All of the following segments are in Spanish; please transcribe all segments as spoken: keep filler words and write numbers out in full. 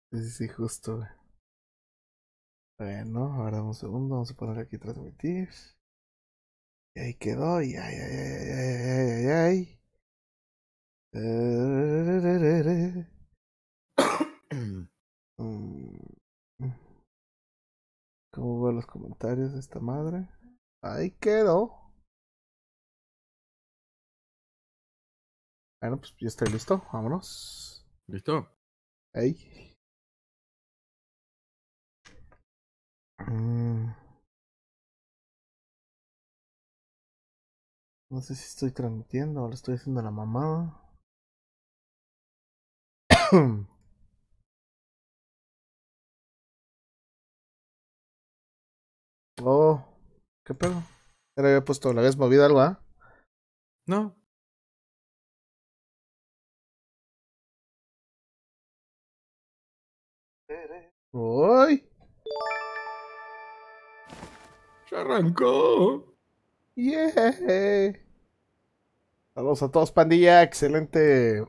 Sí, sí, sí, justo, güey. Bueno, ahora un segundo, vamos a poner aquí transmitir. Y ahí quedó, y ay, ay, ay, ay, ay, ay, ay. Eh, mm, ¿Cómo veo los comentarios de esta madre? Ahí quedó. Bueno, pues ya estoy listo, vámonos. ¿Listo? Ahí. Mm, no sé si estoy transmitiendo o lo estoy haciendo a la mamada. Oh, ¿qué pedo? Era había puesto, ¿le habías movido algo, ah? No. ¡Uy! Ya arrancó. ¡Yeah! Saludos a todos, pandilla. Excelente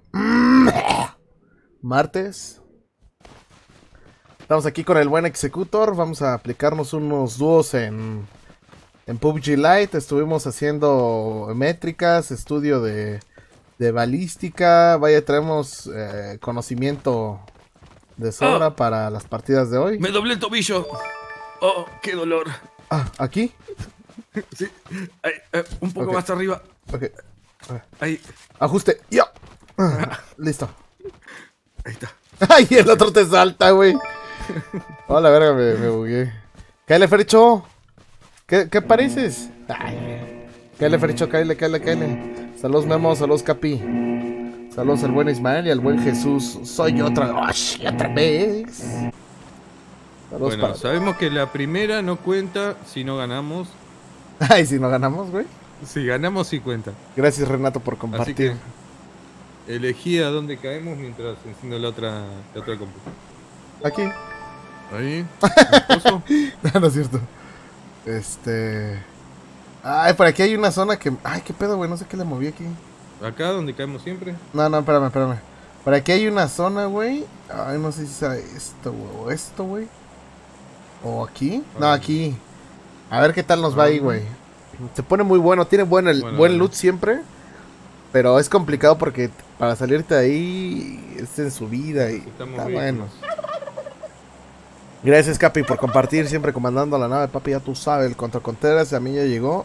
martes. Estamos aquí con el buen Executor. Vamos a aplicarnos unos dúos en, en P U B G Lite. Estuvimos haciendo métricas, estudio de, de balística. Vaya, traemos eh, conocimiento de sobra ¡Ah! para las partidas de hoy. Me doblé el tobillo. ¡Oh, qué dolor! Ah, aquí. Sí. Ay, eh, un poco Ok, más arriba. ok. Ahí. Ajuste. ¡Ya! Ah, Ah, listo. ahí está. ¡Ay, el otro Gracias. te salta, güey! Oh, la verga, me, me bugué. Cáele, Fercho. ¿Qué, ¿Qué pareces? Ay, cáele, Fercho, cáele, cáele, cáele. Saludos, Memo, saludos, Capi. Saludos al buen Ismael y al buen Jesús. Soy otra. ¡Osh! ¡Otra vez! Saludos Bueno, para. sabemos que la primera no cuenta si no ganamos. Ay, si no ganamos, güey. Si ganamos, sí cuenta. Gracias, Renato, por Así compartir. que elegí a dónde caemos mientras enciendo la otra, la otra compu. Aquí. Ahí. ¿En el pozo? No, no es cierto. Este. Ay, por aquí hay una zona que. Ay, qué pedo, güey. No sé qué le moví aquí. ¿Acá donde caemos siempre? No, no, espérame, espérame. Por aquí hay una zona, güey. Ay, no sé si sea esto, güey. O esto, güey. O aquí. No, Ay, aquí. A ver qué tal nos ¿a va ahí, dónde? güey. Se pone muy bueno. Tiene buen, el, Bueno, buen dale. loot siempre. Pero es complicado porque para salirte de ahí es en subida y Necesitamos está bueno. vehículos. Gracias, Capi, por compartir. Siempre comandando la nave, papi. Ya tú sabes, el Contra Contreras a mí ya llegó.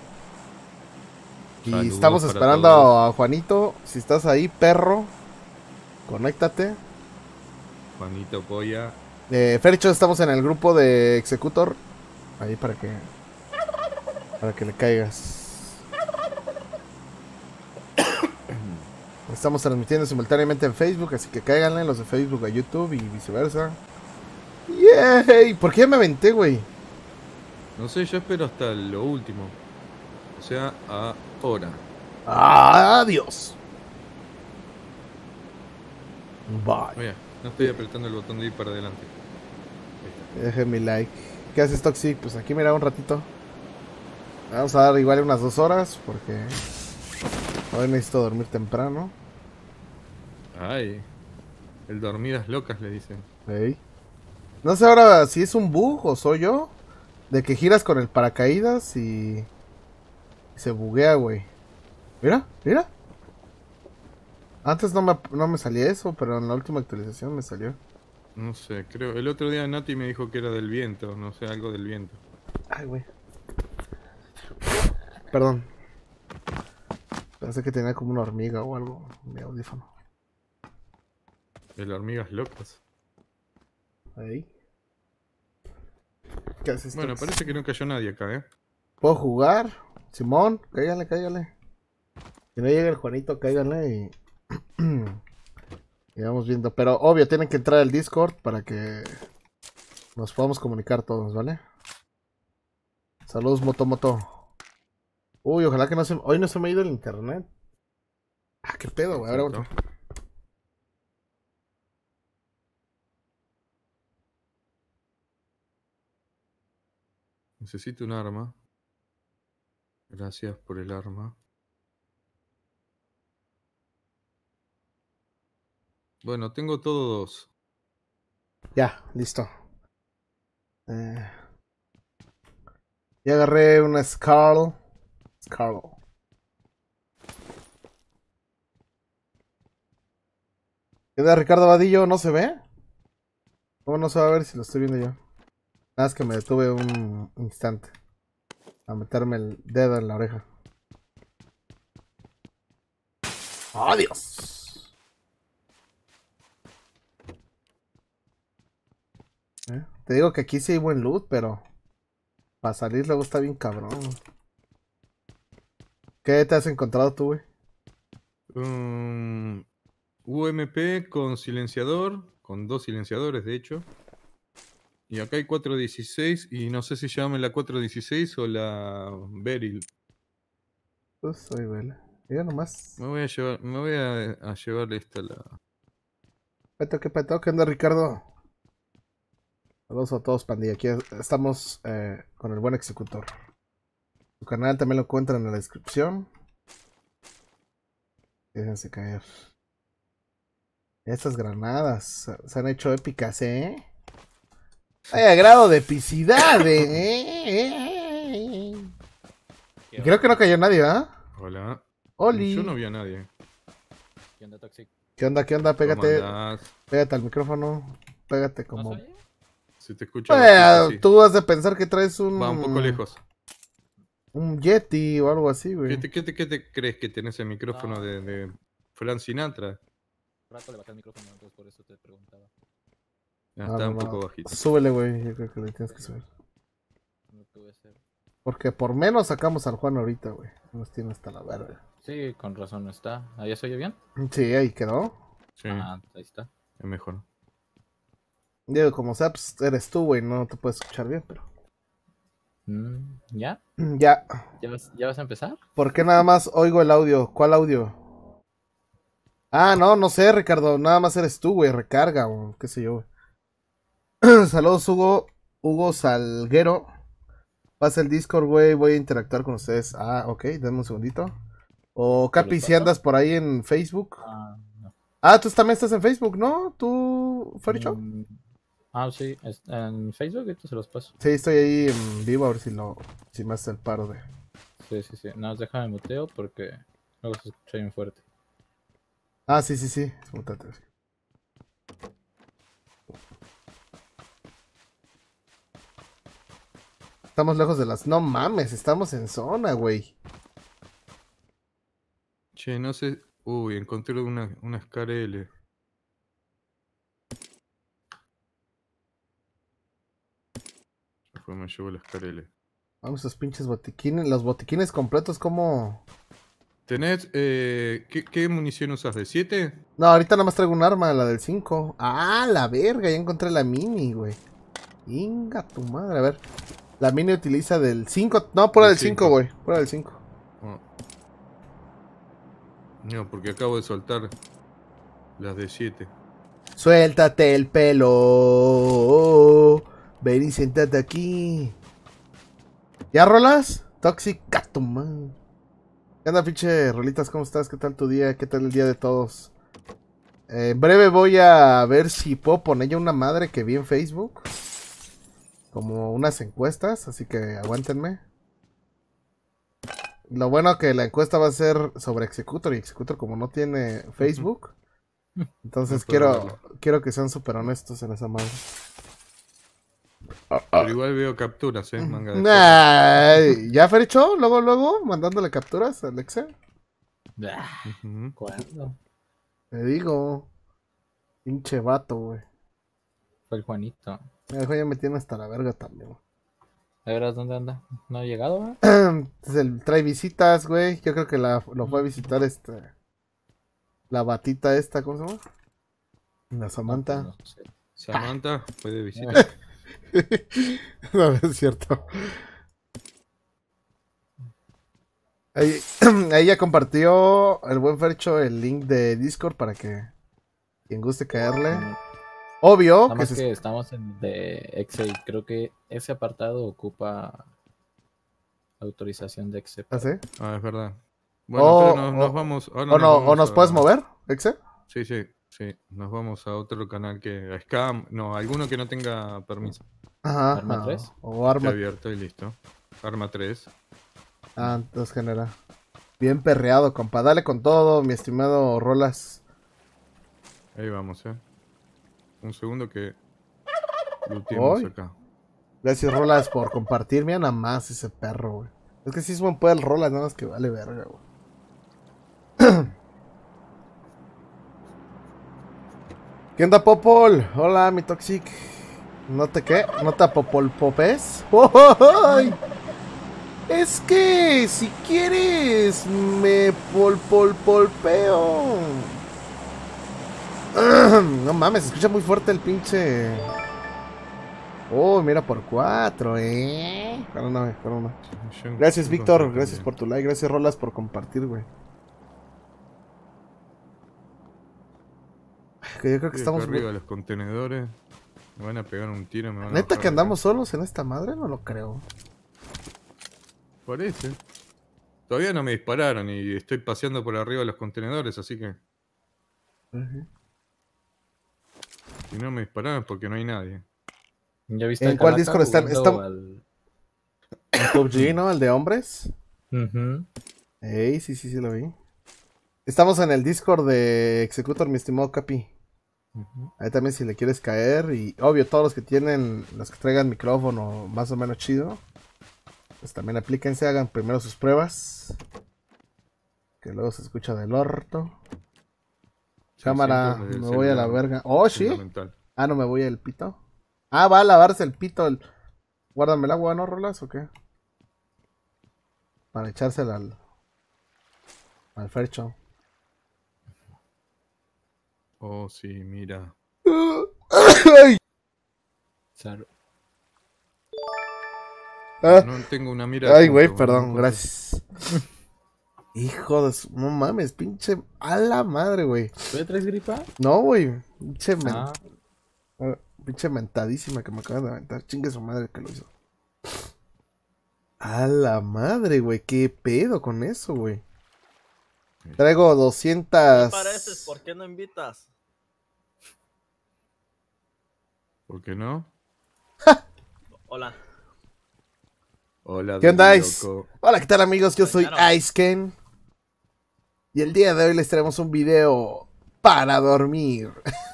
Y Saludos estamos para esperando todos. a Juanito. Si estás ahí, perro, conéctate. Juanito Polla. Eh, Fercho, estamos en el grupo de Executor. Ahí para que para que le caigas. Estamos transmitiendo simultáneamente en Facebook, así que cáiganle los de Facebook a YouTube y viceversa. ¡Yay! ¿Por qué ya me aventé, güey? No sé, yo espero hasta lo último. O sea, ahora. ¡Adiós! Bye. Oye, no estoy apretando el botón de ir para adelante. Ahí Dejen mi like. ¿Qué haces, Toxic? Pues aquí mira un ratito. Vamos a dar igual unas dos horas porque hoy necesito dormir temprano. está. Ay, el dormidas locas le dicen. Ey. No sé ahora si es un bug o soy yo. De que giras con el paracaídas y se buguea, güey. Mira, mira. Antes no me, no me salía eso, pero en la última actualización me salió. No sé, creo. El otro día Nati me dijo que era del viento. No sé, algo del viento. Ay, güey. Perdón. Pensé que tenía como una hormiga o algo en mi audífono. El hormigas locas. Ahí. ¿Qué haces, Bueno, Tox? parece que no cayó nadie acá, ¿eh? ¿Puedo jugar? Simón, cáigale, cáigale. Si no llega el Juanito, cáigale y... y vamos viendo. Pero obvio, tienen que entrar al Discord para que nos podamos comunicar todos, ¿vale? Saludos, Moto Moto. Uy, ojalá que no se... Hoy no se me ha ido el internet. Ah, qué pedo, güey. Ahora Perfecto. aguanta. Necesito un arma. Gracias por el arma. Bueno, tengo todo dos. Ya, listo. Eh, ya agarré una Scarl. Scarl. ¿Qué da Ricardo Vadillo? ¿No se ve? ¿Cómo no se va a ver si lo estoy viendo yo? Nada, es que me detuve un instante a meterme el dedo en la oreja. ¡Adiós! ¿Eh? Te digo que aquí sí hay buen loot, pero para salir luego está bien cabrón. ¿Qué te has encontrado tú, güey? Um, U M P con silenciador, con dos silenciadores de hecho. Y acá hay cuatro dieciséis y no sé si llaman la cuatro dieciséis o la Beryl. Pues soy vela. Mira nomás. Me voy a llevar, me voy a, a llevar esta la. Peto, ¿qué peto? ¿Qué onda, Ricardo? Saludos a todos, pandilla. Aquí estamos eh, con el buen ejecutor. Su canal también lo encuentran en la descripción. Déjense caer. Estas granadas se, se han hecho épicas, ¿eh? Hay grado de epicidad, ¿eh? Y creo que no cayó nadie, ¿ah? ¿eh? Hola. Oli. Yo no vi a nadie. ¿Qué onda, Toxic? ¿Qué onda? ¿Qué onda? Pégate. ¿Cómo andás? Pégate al micrófono. Pégate como. ¿No se oye? Se te escucha. Bueno, bajito, sí. tú has de pensar que traes un. Va un poco lejos. Un Yeti o algo así, ¿Qué güey. te, qué te- qué te crees que tenés el micrófono No. de, de Frank Sinatra? Un rato le bajé el micrófono, entonces por eso te preguntaba. Ah, No, está no, un no. poco bajito. Súbele, güey. Yo creo que le tienes que subir. No tuve ese- Porque por menos sacamos al Juan ahorita, güey. Nos tiene hasta la verga. Sí, con razón no está. ¿Ahí se oye bien? Sí, ahí quedó. Sí, Ah, ahí está. es mejor. Digo, como sea, pues eres tú, güey. No te puedes escuchar bien, pero. Mm, ¿Ya? Ya. ¿Ya vas, ¿Ya vas a empezar? ¿Por qué nada más oigo el audio? ¿Cuál audio? Ah, no, no sé, Ricardo. Nada más eres tú, güey. Recarga o qué sé yo, güey. Saludos, Hugo. Hugo Salguero. Pasa el Discord, güey. Voy a interactuar con ustedes. Ah, ok. Denme un segundito. O Capi, si paso? andas por ahí en Facebook. Ah, no. Ah, tú también estás en Facebook, ¿no? ¿Tú, Fericho? Mm, ah, sí, es- en Facebook ahorita se los paso. Sí, estoy ahí en vivo a ver si lo, si me hace el paro de. Sí, sí, sí. No, déjame muteo porque luego se escucha bien fuerte. Ah, sí, sí, sí. Mutate. Estamos lejos de las. No mames, estamos en zona, güey. Che, no sé. Uy, encontré una, una Scarl. Ya fue, me llevo la Scarl. Vamos, esos pinches botiquines. Los botiquines completos, ¿cómo? ¿Tenés. Eh, ¿qué, ¿Qué munición usas? ¿De siete? No, ahorita nada más traigo un arma, la del cinco. Ah, la verga, ya encontré la mini, güey. Inga tu madre, a ver. La mini utiliza del cinco. No, pura Del del cinco, cinco. güey. Pura del cinco. Oh. No, porque acabo de soltar las de siete. Suéltate el pelo. Ven y siéntate aquí. ¿Ya rolas? Toxic Catman. ¿Qué onda, pinche Rolitas? ¿Cómo estás? ¿Qué tal tu día? ¿Qué tal el día de todos? Eh, en breve voy a ver si puedo poner ya una madre que vi en Facebook. Como unas encuestas, así que aguántenme. Lo bueno que la encuesta va a ser sobre Executor y Executor como no tiene Facebook. Entonces No puedo quiero, verlo. quiero que sean súper honestos en esa madre. Pero igual veo capturas, ¿eh? Manga de Ay, ¿ya Fericho? Luego, luego, mandándole capturas al Excel. Ah, Ujú. ¿cuándo? Te digo. Pinche vato, güey. Fue el Juanito. El juego ya me tiene hasta la verga también, güey. ¿A ver dónde anda? ¿No ha llegado, güey? Entonces, él trae visitas, güey. Yo creo que la, lo fue a visitar este. La batita esta, ¿cómo se llama? La Samantha. No, pues no sé. Samantha fue de visita. No, no es cierto. Ahí, ahí ya compartió el buen Fercho el link de Discord para que quien guste caerle. Obvio Nada que más se... que estamos en de Excel. Creo que ese apartado ocupa autorización de Excel. ¿Ah, sí? Ah, es verdad. Bueno, O- pero nos, nos o- vamos. Ahora ¿O, no, vamos ¿O nos a- puedes mover, Exe? Sí, sí. Sí, nos vamos a otro canal que... A Scam, no, alguno que no tenga permiso. Ajá. ¿Arma ajá. tres? O Esté arma. abierto y listo. Arma tres. Ah, entonces genera. Bien perreado, compa. Dale con todo, mi estimado Rolas. Ahí vamos, eh. Un segundo que looteemos Hoy. acá. Gracias, Rolas, por compartir. Mira nada más ese perro, güey. Es que sí es buen puede el Rolas, nada más que vale verga, güey. ¿Qué onda, Popol? Hola, mi Toxic. ¿No te qué? ¿No te popol popes? ¡Ay! Es que si quieres me pol pol polpeo. No mames, se escucha muy fuerte el pinche. Oh, mira por cuatro, eh. Perdóname, perdóname. Yo Gracias, Víctor. encontré Gracias también. por tu like. Gracias, Rolas, por compartir, güey. Que yo creo que Estoy acá estamos. arriba de los contenedores. Me van a pegar un tiro, me van a Neta bajar que de acá. andamos solos en esta madre, no lo creo. Parece. Todavía no me dispararon y estoy paseando por arriba de los contenedores, así que Ujú. si no me dispararon es porque no hay nadie. ¿Ya viste ¿En el cuál Calaca Discord están? jugando Están- al- En P U B G, ¿no? El de hombres. Ujú. Ey, sí, sí, sí lo vi. Estamos en el Discord de Executor, mi estimado Capi. Ujú. Ahí también si le quieres caer. Y obvio, todos los que tienen, los que traigan micrófono más o menos chido, pues también aplíquense, hagan primero sus pruebas. Que luego se escucha del orto. Sí, Cámara, siempre desde me el voy a la celular, verga. Oh, sí. fundamental. Ah, no me voy al pito. Ah, va a lavarse el pito. El... Guárdame el agua, ¿no, Rolas? ¿O qué? Para echársela al. Al Fercho. Oh, sí, mira. Sar- Ah, No tengo una mira. ay, de güey, punto, no perdón, encuentro. gracias. Hijo de su... No mames, pinche... A la madre, güey. ¿Tú ya traes gripa? No, güey. Pinche, men- Ah, ah, pinche mentadísima que me acaban de aventar. Chingue su madre que lo hizo. A la madre, güey. ¿Qué pedo con eso, güey? Traigo doscientas... ¿Qué pareces? ¿Por qué no invitas? ¿Por qué no? Hola. Hola, ¿Qué onda, Dodi Ice? loco. Hola, ¿qué tal, amigos? Yo soy Extrañaron. Iceken. Y el día de hoy les traemos un video para dormir.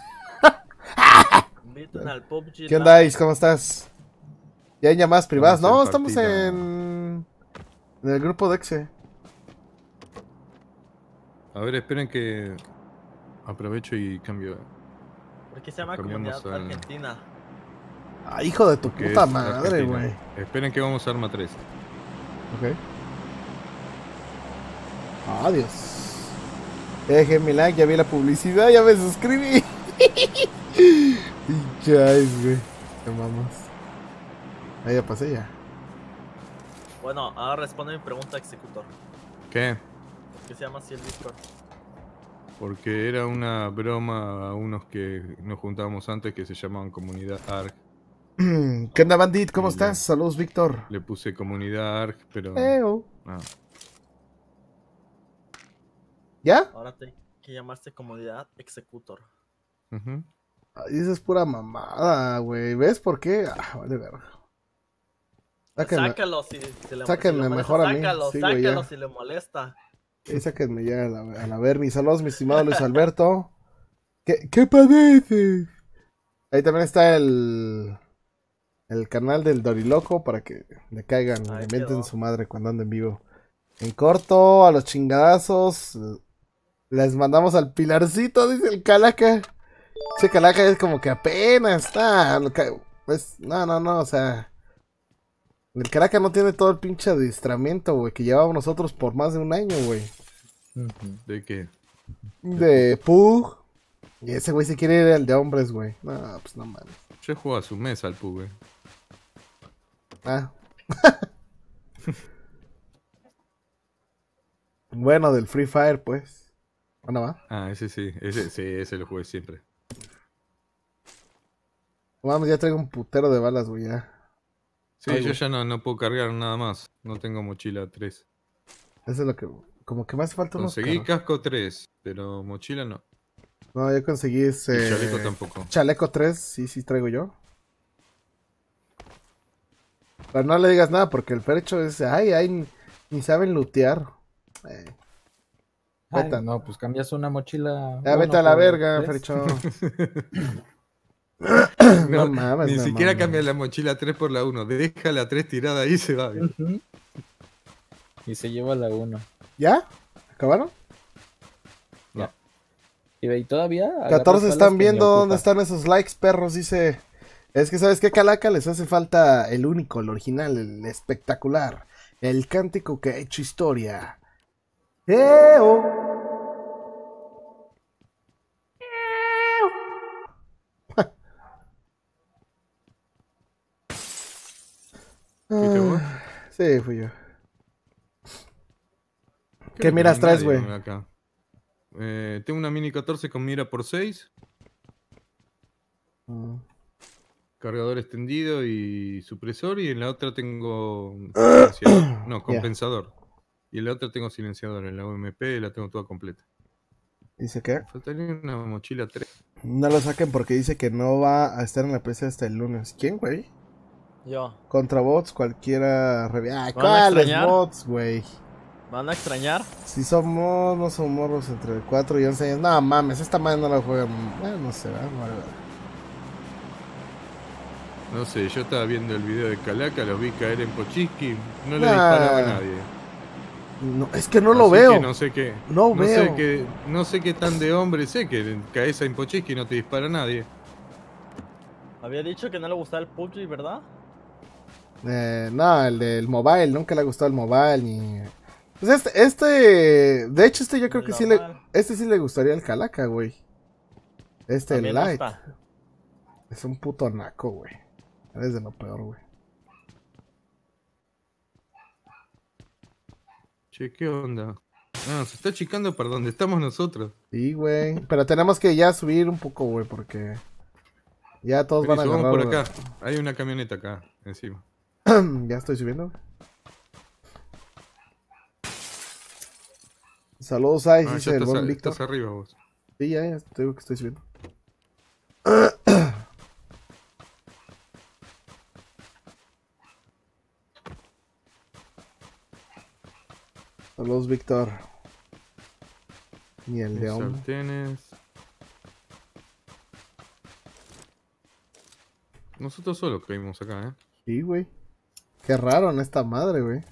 Inviten al P U B G. ¿Qué onda, Live. Ice? ¿Cómo estás? ¿Ya hay llamadas privadas? Vamos No, al estamos partido. en... En el grupo de Exe. A ver, esperen que aprovecho y cambio. ¿Por qué se llama Cambiamos Comunidad al- Argentina? Ah, hijo de tu que puta es madre, Argentina. güey. Esperen que vamos a arma tres. Ok. Adiós. Dejen mi like, ya vi la publicidad, ya me suscribí. Y ya es, güey. Te mamas. Ahí ya pasé ya. Bueno, ahora responde mi pregunta, Executor. ¿Qué? ¿Por qué se llama así el Discord? Porque era una broma a unos que nos juntábamos antes que se llamaban Comunidad Arg. ¿Qué onda, Bandit? ¿Cómo Y estás? le- Saludos, Víctor. Le puse Comunidad Arg, pero. Eo. ah, ¿Ya? Ahora te que llamarse Comunidad Executor. ujú. Ay, esa es pura mamada, güey. ¿Ves por qué? Ah, vale, verga. Sáquenme, Sácalo si, si le sáquenme si le molesta, mejor a mí. Sácalo, Sí, güey, sácalo ya. si le molesta. eh, sáquenme ya a la, a la Bernie. Saludos, mi estimado Luis Alberto. ¿Qué, qué padeces? Ahí también está el... El canal del Doriloco para que le caigan, Ahí le meten quedó. su madre cuando ande en vivo. En corto, a los chingadazos. Les mandamos al pilarcito, dice el Calaca. Che, Calaca es como que apenas está. No, no, no, o sea. El Calaca no tiene todo el pinche adiestramiento, güey, que llevábamos nosotros por más de un año, güey. ujú. ¿De qué? De Pug. Y ese güey se quiere ir al de hombres, güey. No, pues no mames. Yo juego a su mesa al P U B G. Ah. Bueno, del Free Fire, pues. Bueno, va. Ah, ese sí, ese sí, ese lo jugué siempre. Vamos, ya traigo un putero de balas, güey, ya. Sí, Ay, yo güey. ya no, no puedo cargar nada más. No tengo mochila tres. Eso es lo que... Como que me hace falta unos Conseguí carros. casco tres, pero mochila no. No, yo conseguí ese... El chaleco tampoco. Chaleco tres, sí, sí traigo yo. Pero no le digas nada porque el Fercho es... Ay, ay, ni, ni saben lootear. Eh, Ay, vete, no, pues cambias una mochila. ya vete uno a la por verga, tres. Fercho. No, No mames, ni no siquiera mames. cambia la mochila tres por la uno. Deja la tres tirada ahí y se va. ¿viste? Ujú. Y se lleva la uno. ¿Ya? ¿Acabaron? Y, y todavía. agarras catorce balas están que ni viendo dónde ocupas. están esos likes, perros. Dice: es que, ¿sabes qué, Calaca? Les hace falta el único, el original, el espectacular. El cántico que ha hecho historia. ¡Eo! ¿Fuiste vos? Ah, sí, fui yo. Creo ¿Qué que miras no hay traes, nadie güey? acá. Eh, tengo una mini catorce con mira por seis, Mm. cargador extendido y supresor. Y en la otra tengo silenciador. No, Ya. compensador. Y en la otra tengo silenciador. En la U M P la tengo toda completa. Dice que Me faltaría una mochila tres. no lo saquen porque dice que no va a estar en la P C hasta el lunes. ¿Quién, güey? Yo. Contra bots, cualquiera. revi- Ay, ¿Van a ¿cuáles extrañar? bots, güey? ¿Me van a extrañar? Si somos, no somos morros entre cuatro y once años. No mames, esta madre no la juegan. Bueno, no sé, ¿verdad? No, ¿verdad? No sé, yo estaba viendo el video de Calaca, los vi caer en Pochiski. No le Nah. disparaba a nadie. No, es que no lo Así veo. que no sé qué. No no veo. Sé qué, no sé qué tan de hombre sé que caes en Pochiski y no te dispara nadie. Había dicho que no le gustaba el P U B G, ¿verdad? Eh, no, el del mobile, nunca le ha gustado el mobile ni. Pues este, este, de hecho este yo creo El que sí le, normal. este sí le gustaría el Calaca, güey. Este, A el mí no Light. está. Es un puto naco, güey. Eres de lo peor, güey. Che, ¿qué onda? Ah, se está achicando para donde estamos nosotros. Sí, güey. Pero tenemos que ya subir un poco, güey, porque ya todos van a Vení, agarrar. vamos por acá. Hay una camioneta acá, encima. Ya estoy subiendo. Saludos, Ice, Ah, dice ya el estás, buen a- Víctor. estás arriba vos. Sí, ya, ya te digo que estoy subiendo. Saludos, Víctor. Ni el Mis león. sartenes. Nosotros solo caímos acá, ¿eh? Sí, güey. Qué raro en esta madre, güey.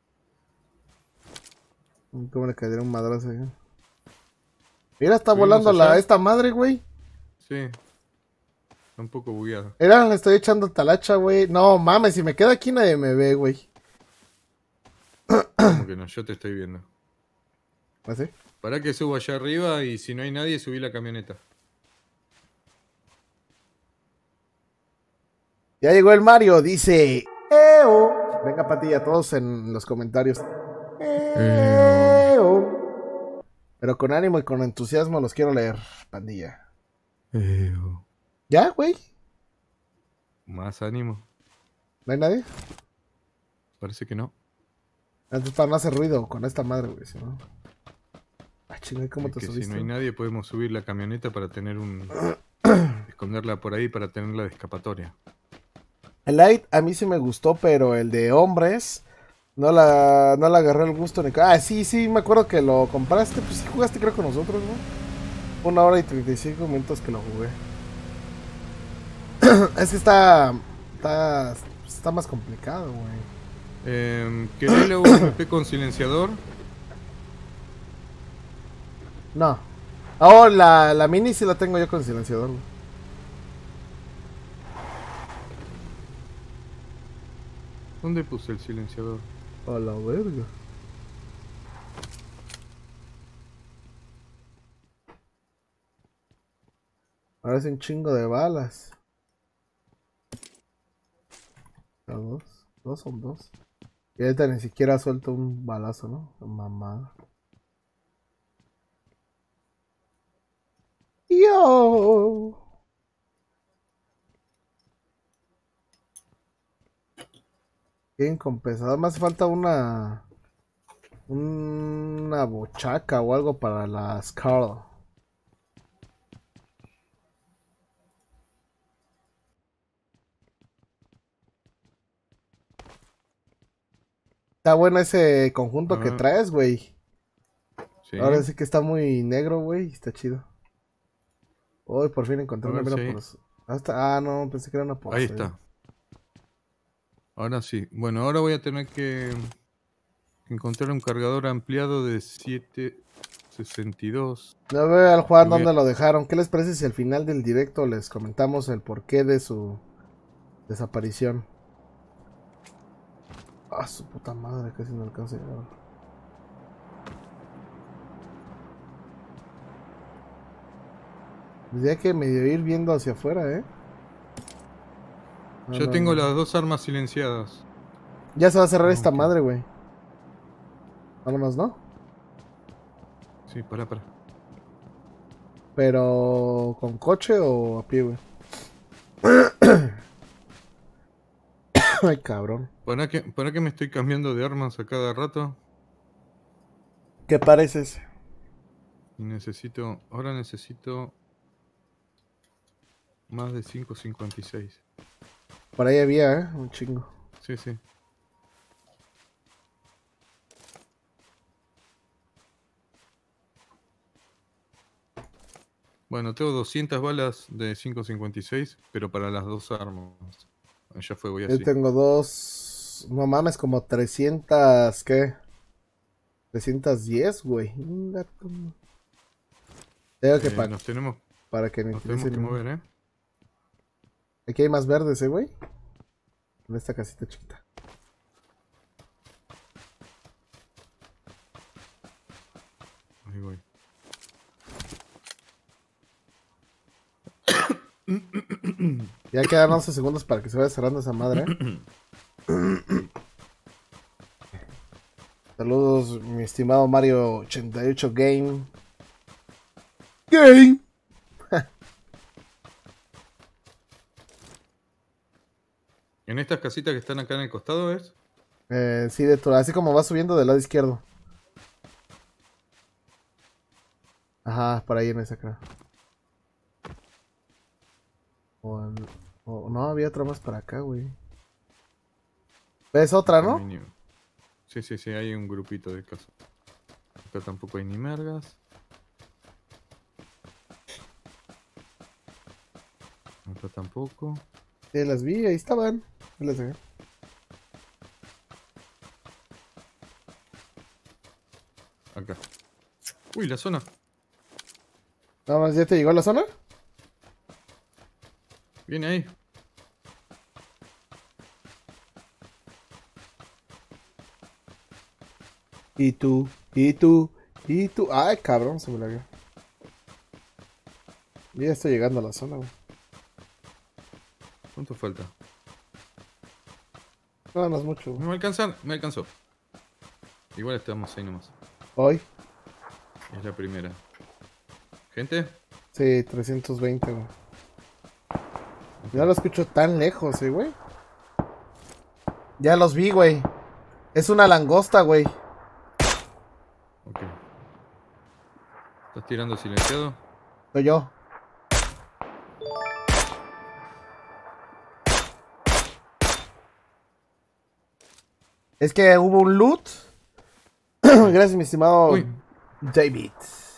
¿Cómo le caería un madrazo ahí? Mira, está ¿Subimos volando la, allá? esta madre, güey. Sí. Está un poco bugueado. Mira, le estoy echando talacha, güey. No mames, si me quedo aquí nadie me ve, güey. ¿Cómo que no? Yo te estoy viendo. ¿Así? Para que subo allá arriba y si no hay nadie, subí la camioneta. Ya llegó el Mario, dice. Eo. Venga, Patilla, todos en los comentarios. Eo. Pero con ánimo y con entusiasmo los quiero leer, pandilla. ¿Ya, güey? Más ánimo. ¿No hay nadie? Parece que no. Antes para no hacer ruido con esta madre, güey. Si no. Ah, chingada, ¿cómo Es te que subiste? si no hay nadie, podemos subir la camioneta para tener un. Esconderla por ahí para tenerla de escapatoria. El Light a mí sí me gustó, pero el de hombres no la, no la agarré el gusto ni. Ah, sí, sí, me acuerdo que lo compraste. Pues sí, jugaste creo con nosotros, ¿no? Una hora y treinta y cinco minutos que lo jugué. Es que está. Está, está más complicado, güey. Eh, ¿Querés la U M P con silenciador? No. Oh, la, la mini sí la tengo yo con silenciador, güey. ¿Dónde puse el silenciador? A la verga. Ahora es un chingo de balas. ¿A dos? Dos son dos. Y ahorita ni siquiera suelto un balazo, ¿no? Mamada. Yo. Bien compensado. Me hace falta una. Una bochaca o algo para la Scarl. Está bueno ese conjunto que Ah. traes, güey. Sí. Ahora sí que está muy negro, güey. Está chido. Hoy por fin encontré A una ver mira si- por los- Hasta... Ah, no, pensé que era una por Ahí está. Ahora sí. Bueno, ahora voy a tener que encontrar un cargador ampliado de setecientos sesenta y dos. Ya ve al Juan Voy a- dónde lo dejaron. ¿Qué les parece si al final del directo les comentamos el porqué de su desaparición? Ah, su puta madre, casi no alcanza a llegar. Tendría que medio ir viendo hacia afuera, ¿eh? No, Ya no, tengo no. las dos armas silenciadas. Ya se va a cerrar esta Ok. madre, güey. Vámonos, ¿no? Sí, pará, pará. Pero... ¿con coche o a pie, güey? Ay, cabrón. ¿Para qué, ¿Para qué me estoy cambiando de armas a cada rato? ¿Qué pareces? Y necesito... Ahora necesito... Más de cinco cincuenta y seis. Por ahí había, ¿eh? Un chingo. Sí, sí. Bueno, tengo doscientas balas de cinco cincuenta y seis, pero para las dos armas. Ah, ya fue, voy Yo así. tengo dos... No mames, como trescientas... ¿Qué? trescientos diez, güey. Inga tu- Tengo que Eh, pa- nos tenemos, para que nos tenemos que utilicen- mover, ¿eh? Aquí hay más verdes, ¿eh, güey? En esta casita chiquita. Ahí voy. Ya quedan once segundos para que se vaya cerrando esa madre, ¿eh? Saludos, mi estimado Mario ochenta y ocho Game. Game. En estas casitas que están acá en el costado, ¿ves? Eh, sí, de todo. Así como va subiendo del lado izquierdo. Ajá, por ahí en esa cara. O, en- o- no, había otra más para acá, güey. ¿Ves otra, No no? hay ni- Sí, sí, sí, hay un grupito de casas. Acá tampoco hay ni mergas. Acá tampoco. Sí, las vi, ahí estaban. Ahí las dejé. Acá. Uy, la zona. Nada más, ¿ya te llegó a la zona? Viene ahí. Y tú, y tú, y tú. Ay, cabrón, se me la vio. Ya estoy llegando a la zona, güey. ¿Cuánto falta? No, no es mucho, ¿Me güey. va a alcanzar? Me alcanzó. Igual estamos ahí nomás. Hoy, Es la primera. ¿Gente? sí, trescientos veinte, güey. No lo escucho tan lejos, eh, güey. Ya los vi, güey. Es una langosta, güey. Ok. ¿Estás tirando silenciado? Soy yo. Es que hubo un loot. Gracias, mi estimado Uy. David.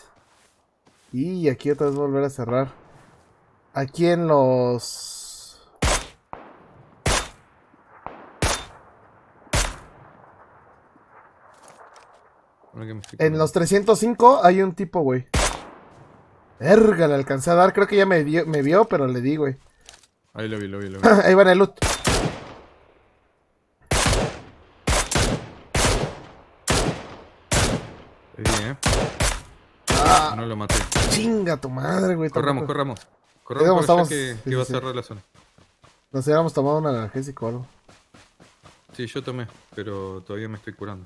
Y aquí otra vez volver a cerrar. Aquí en los... Ahora que me estoy En acordando. los trescientos cinco hay un tipo, güey. Verga, le alcancé a dar. Creo que ya me vio, me vio, pero le di, güey. Ahí lo vi, lo vi, lo vi. Ahí va en el loot. Ahí vi, ¿eh? Ah, No lo maté. chinga tu madre, güey. Corramos, tampoco- corramos. Estamos- Corramos por estamos- allá que, sí, que sí, va a sí. cerrar la zona. Nos hubiéramos tomado un analgésico o algo. Sí, yo tomé, pero todavía me estoy curando.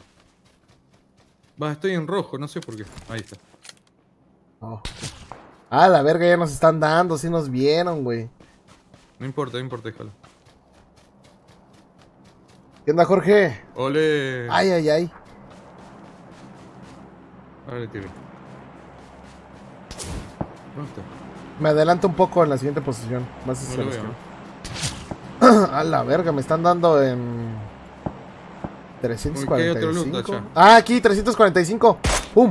Va, estoy en rojo, no sé por qué. Ahí está. Oh. Ah, la verga, ya nos están dando. Sí nos vieron, güey. No importa, no importa, déjalo. ¿Qué onda, Jorge? ¡Ole! Ay, ay, ay. Ahora le tiré. ¿Dónde está? Me adelanto un poco en la siguiente posición. Más hacia No lo la veo. izquierda. A la verga, me están dando en... trescientos Uy, que hay cuarenta otro y loot cinco. allá. Ah, aquí, trescientos cuarenta y cinco. ¡Pum!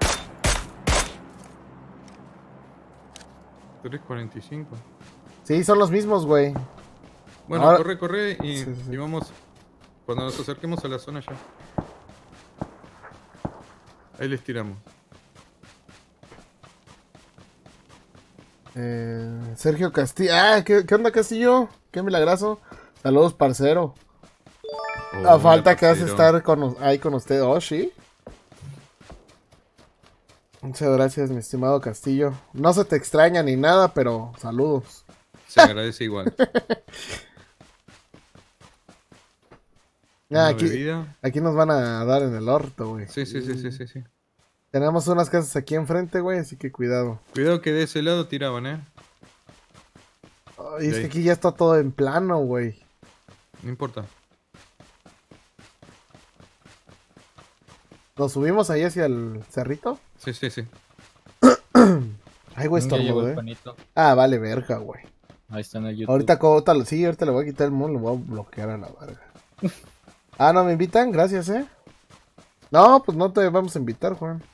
trescientos cuarenta y cinco. Sí, son los mismos, güey. Bueno, Ahora- corre, corre y, Sí, sí, sí. y vamos. Cuando nos acerquemos a la zona ya. Ahí les tiramos. Eh, Sergio Castillo. Ah, ¿qué, ¿qué onda, Castillo? Qué milagroso. Saludos, parcero. A Hola, falta que hace parcero. estar con, ahí con usted. Oh, sí. Muchas gracias, mi estimado Castillo. No se te extraña ni nada, pero saludos. Se agradece igual. Ah, Una aquí, bebida. aquí nos van a dar en el orto, güey. Sí, sí, sí, sí, sí, sí. Tenemos unas casas aquí enfrente, güey, así que cuidado. Cuidado que de ese lado tiraban, eh. Ay, es De que ahí. aquí ya está todo en plano, güey. No importa. ¿Nos subimos ahí hacia el cerrito? Sí, sí, sí. Ay, güey, Ya llegó estornudo, el eh. Juanito. Ah, vale, verga, güey. Ahí está en el YouTube. Ahorita, ahorita, sí, ahorita le voy a quitar el mono, lo voy a bloquear a la verga. Ah, ¿no me invitan? Gracias, eh. No, pues no te vamos a invitar, Juan.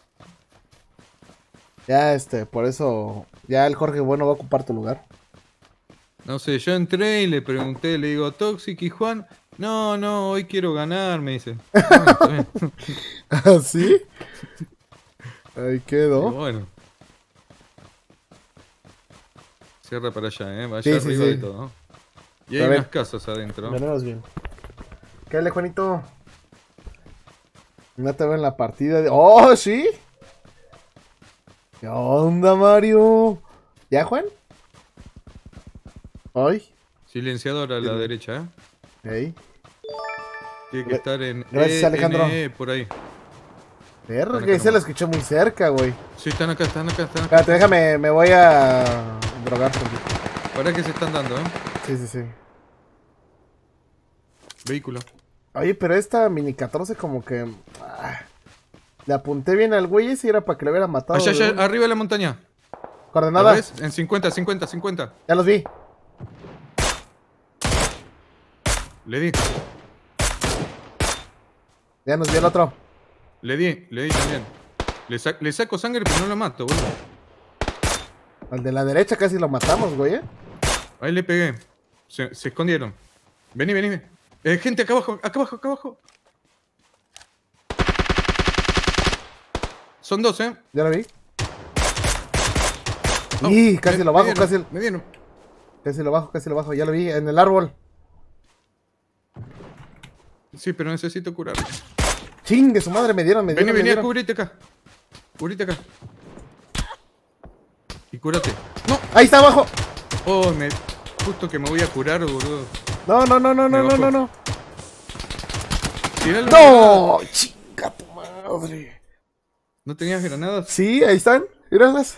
Ya, este, por eso, ya el Jorge Bueno va a ocupar tu lugar. No sé, yo entré y le pregunté, le digo, Toxic y Juan. No, no, hoy quiero ganar, me dice. Bueno, está bien. ¿Ah, sí? Ahí Digo, quedó. bueno. Cierra para allá, eh. Vaya Sí, sí, arriba sí. de todo. ¿No? Y A hay ver. unas casas adentro. Venimos bien. ¿Qué dale, Juanito? No te veo en la partida de... ¡Oh, sí! ¿Qué onda, Mario? ¿Ya, Juan? ¿Hoy? Silenciador a la Sí. derecha, eh. Ey. Tiene que Gra- estar en gracias, E, Alejandro. N, E, por ahí. Verga, acá que se nomás. lo escuché muy cerca, güey. Sí, están acá, están acá, están acá. Espérate, déjame, me voy a drogar tantito. Para que se están dando, eh. Sí, sí, sí. Vehículo. Oye, pero esta mini catorce como que... ah, le apunté bien al güey ese y era para que le hubiera matado. Allá, de allá, una. arriba de la montaña. ¿Lo Coordenada. ves? En cincuenta, cincuenta, cincuenta. Ya los vi. Le di, Ya nos vio el otro. le di, le di también. Le, sa- le saco sangre, pero no lo mato, boludo. Al de la derecha casi lo matamos, güey, ¿eh? Ahí le pegué. Se, se escondieron. Vení, vení, vení. Eh, gente, acá abajo, acá abajo, acá abajo. Son dos, ¿eh? Ya lo vi. Oh, Y casi me- lo me bajo, dieron, casi, Me dieron. casi lo bajo, casi lo bajo. Ya lo vi en el árbol. Sí, pero necesito curar. Chingue, su madre, me dieron, me Vení, dieron, me vení, a dieron. cubrirte acá. Cubrirte acá. Y curate. ¡No! Ahí está abajo. Oh, me... Justo que me voy a curar, boludo. No, no, no, no, Me no, no, bajó. no, no. Tiralo. ¡No! ¡Chinga tu madre! ¿No tenías granadas? Sí, ahí están. Míralas.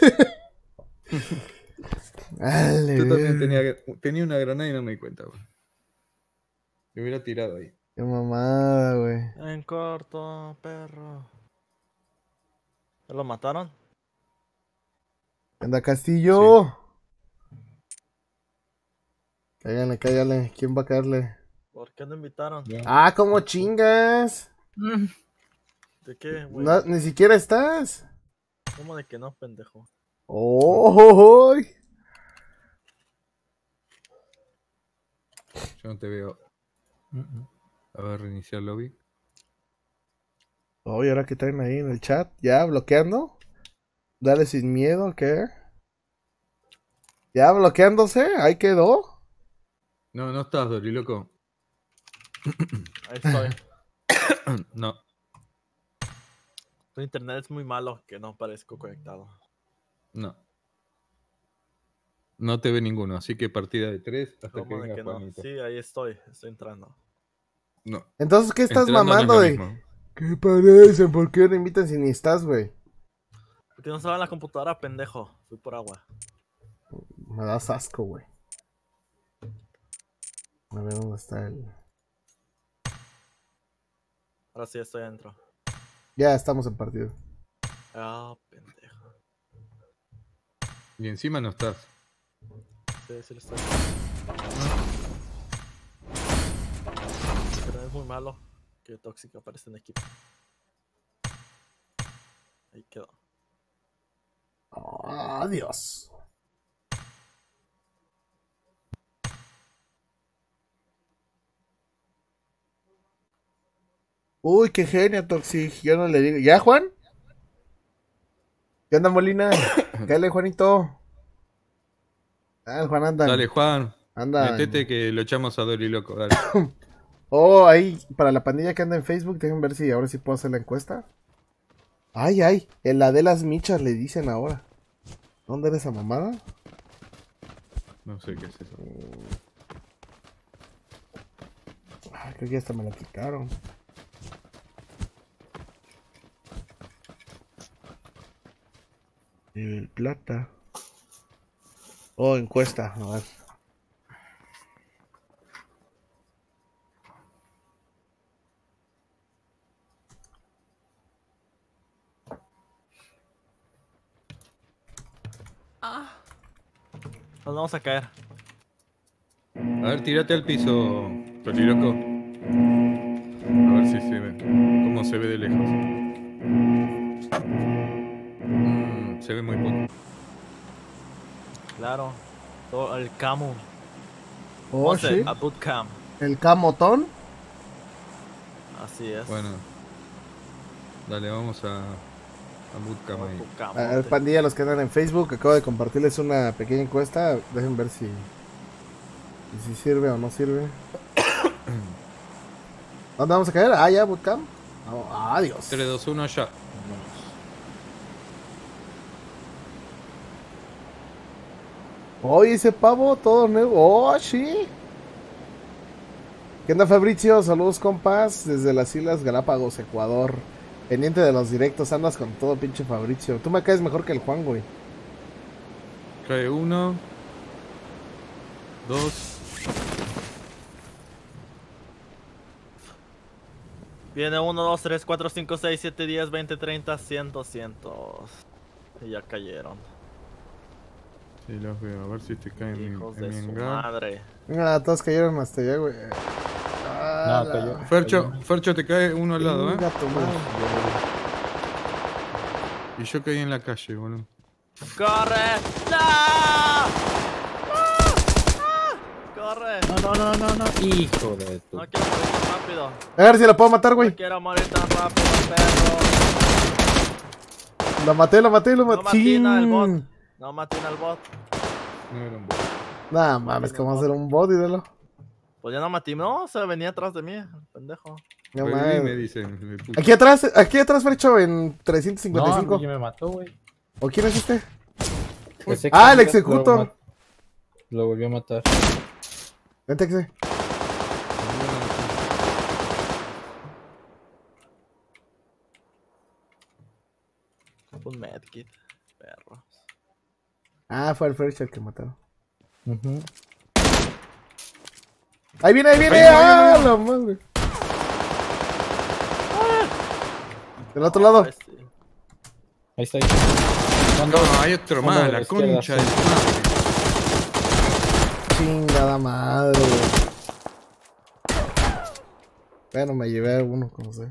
Dale. Yo también tenía, tenía una granada y no me di cuenta, boludo. Me hubiera tirado ahí. Qué mamada, güey. En corto, perro. ¿Ya lo mataron? Anda, Castillo. Cállale, cállale. ¿Quién va a caerle? ¿Por qué no invitaron? Ah, ¿cómo chingas? ¿De qué, güey? No, ni siquiera estás. ¿Cómo de que no, pendejo? ¡Oh! Yo no te veo. A ver, reiniciar lobby. Oye, ahora que traen ahí en el chat, ya bloqueando. Dale sin miedo, ¿qué? Ya bloqueándose, ahí quedó. No, no estás, Dori, loco. Ahí estoy. No. Tu internet es muy malo que no parezco conectado. No. No te ve ninguno, así que partida de tres hasta que ¿Cómo de venga que no? Juanito. Sí, ahí estoy. Estoy entrando. No. Entonces, ¿qué estás Entrando no es mamando lo de? mismo. ¿Qué parecen? ¿Por qué no invitan si ni estás, güey? Porque no estaba en la computadora, pendejo. Fui por agua. Me das asco, güey. A ver dónde está el... Ahora sí estoy adentro. Ya estamos en partido. Ah, pendejo. Y encima no estás. Sí, sí lo estoy. Internet es muy malo. Que tóxico aparece en equipo. Ahí quedó. Oh, adiós. Uy, qué genio, Toxic. Yo no le digo. ¿Ya, Juan? ¿Qué onda, Molina? Dale, Juanito. Ah, el Juan anda. Dale, Juan. Anda. Metete que lo echamos a Dori Loco, dale. Oh, ahí, para la pandilla que anda en Facebook, déjenme ver si ahora sí puedo hacer la encuesta. Ay, ay, en la de las michas le dicen ahora. ¿Dónde era esa mamada? No sé qué es eso. Ay, creo que ya hasta me la quitaron. Nivel plata. Oh, encuesta, a ver. Nos vamos a caer. A ver, tírate al piso, Dori Loco. A ver si se ve. Cómo se ve de lejos. Mm, se ve muy poco. Claro. Todo el camo. Oh, Vamos sí. a bootcamp. El camotón. Así es. Bueno. Dale, vamos a... a Bootcamp Vamos ahí. tu A ver, camote. pandilla, los que andan en Facebook, acabo de compartirles una pequeña encuesta. Dejen ver si, si sirve o no sirve. ¿Dónde vamos a caer? Ah, ya, bootcamp. Oh, adiós. tres, dos, uno, ya. Oye, ese pavo todo nuevo. Oh, sí. ¿Qué onda, Fabricio? Saludos, compas, desde las Islas Galápagos, Ecuador. Pendiente de los directos, andas con todo, pinche Fabricio. Tú me caes mejor que el Juan, güey. Cae uno. Dos. Viene uno, dos, tres, cuatro, cinco, seis, siete, diez, veinte, treinta, cien, doscientos. Y ya cayeron. Sí, los veo. A ver si te caen en mi, Hijos en de mi su hangar. madre. Ah, todos cayeron hasta allá, güey. Ah, No, la- cayó. Fercho, Fercho te cae uno al lado, Chinga ¿eh? tu madre. Y yo caí en la calle, boludo. ¡Corre! ¡No! ¡Ah! ¡Ah! ¡Corre! No, no, no, no, no. Hijo de tu. No quiero morir tan rápido. A ver si lo puedo matar, güey. No quiero morir tan rápido, perro. Lo maté, lo maté, lo No maté. matina el bot. Chin. No maten al bot. No era un bot. Nah, mames, ¿cómo va a ser un bot, ídolo? Pues ya no maté. No, o sea, venía atrás de mí, el pendejo. No, Reviví, mames. me dicen. me puto. Aquí atrás, aquí atrás, Fercho, en trescientos cincuenta y No, cinco. ya me mató, güey. ¿O quién es este? Ese Ah, el que- Executor. Lo, ma- lo volvió a matar. Vente, Exe. Un medkit, perro. Ah, fue el Fercho el que mataron. Ujú. Ahí viene, ahí viene. Ahí viene, ¡Ah, ahí viene. la madre! Del otro lado. Ay, sí. Ahí está. Ahí. No, hay otro Uno más, de la la izquierda, concha sí. de su madre. Chingada madre. Bueno, me llevé a uno, como sé.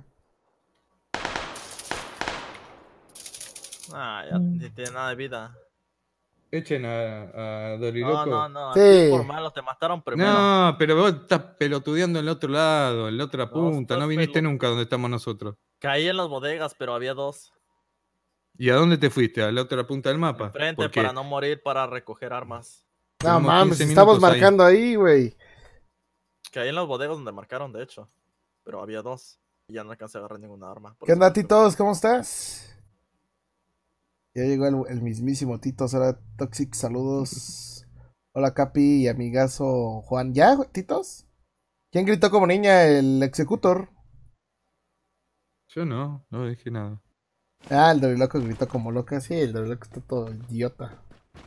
Ah, ya ni tiene nada de vida. Echen a, a No, Doriloco. no, no. Sí. a ti por malo te mataron primero. No, pero vos estás pelotudeando en el otro lado, en la otra punta. estás No viniste pelo- nunca donde estamos nosotros. Caí en las bodegas, pero había dos. ¿Y a dónde te fuiste? ¿A la otra punta del mapa? Enfrente Porque para no morir, para recoger armas. No Tenemos mames, quince estamos minutos ahí. marcando ahí, güey. Caí en las bodegas donde marcaron, de hecho. Pero había dos. Y ya no alcancé a agarrar ninguna arma. Por ¿Qué eso onda, me fui. Titos? ¿Cómo estás? Ya llegó el, el mismísimo Titos. Ahora, Toxic, saludos. Hola, Capi y amigazo Juan. ¿Ya, Titos? ¿Quién gritó como niña? El Executor. yo no, no dije nada. Ah, el Doriloco gritó como loca. Sí, el Doriloco está todo idiota.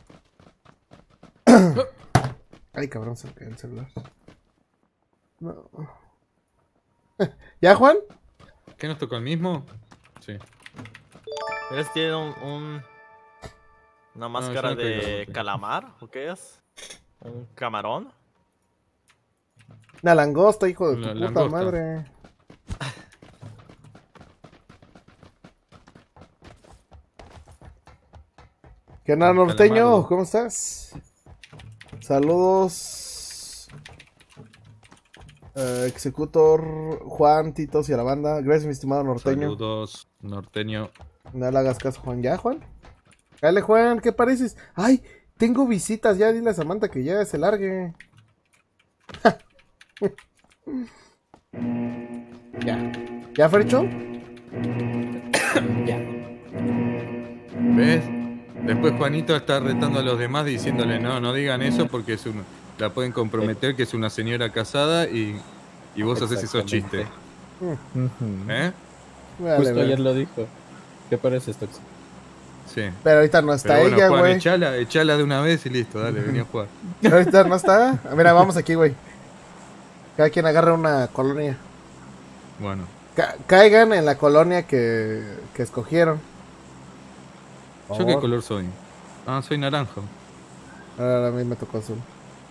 Ay, cabrón, se me cayó el celular. No. ¿Ya, Juan? ¿Qué nos tocó el mismo? Sí. ¿Eres tiene un, un- una máscara yo no tengo, de no tengo. calamar? ¿O qué es? ¿Un camarón? Una langosta, hijo de tu La puta langosta. madre. ¿Qué onda, Con norteño? Calamardo. ¿Cómo estás? Saludos. Eh, Executor, Juan, Titos y a la banda. Gracias, mi estimado norteño. Saludos, norteño. No le hagas caso, Juan. ¿Ya, Juan? Dale, Juan, ¿qué pareces? ¡Ay! Tengo visitas, ya dile a Samantha que ya se largue. Ya. ¿Ya, Fercho? Ya. ¿Ves? Después Juanito está retando a los demás diciéndole, no, no digan eso porque es un, la pueden comprometer que es una señora casada y, y vos haces esos chistes. Ujú. ¿Eh? Vale, Justo vale. ayer lo dijo. ¿Qué pareces, Toxi? Sí. Pero ahorita no está Pero bueno, ella, Juan, güey. echala, echala de una vez y listo, dale, vení a jugar. Ahorita no está. Mira, vamos aquí, güey. Cada quien agarra una colonia. Bueno, Ca- caigan en la colonia que, que escogieron. ¿yo qué Favor. color soy? Ah, soy naranjo. Ahora a mí me tocó azul.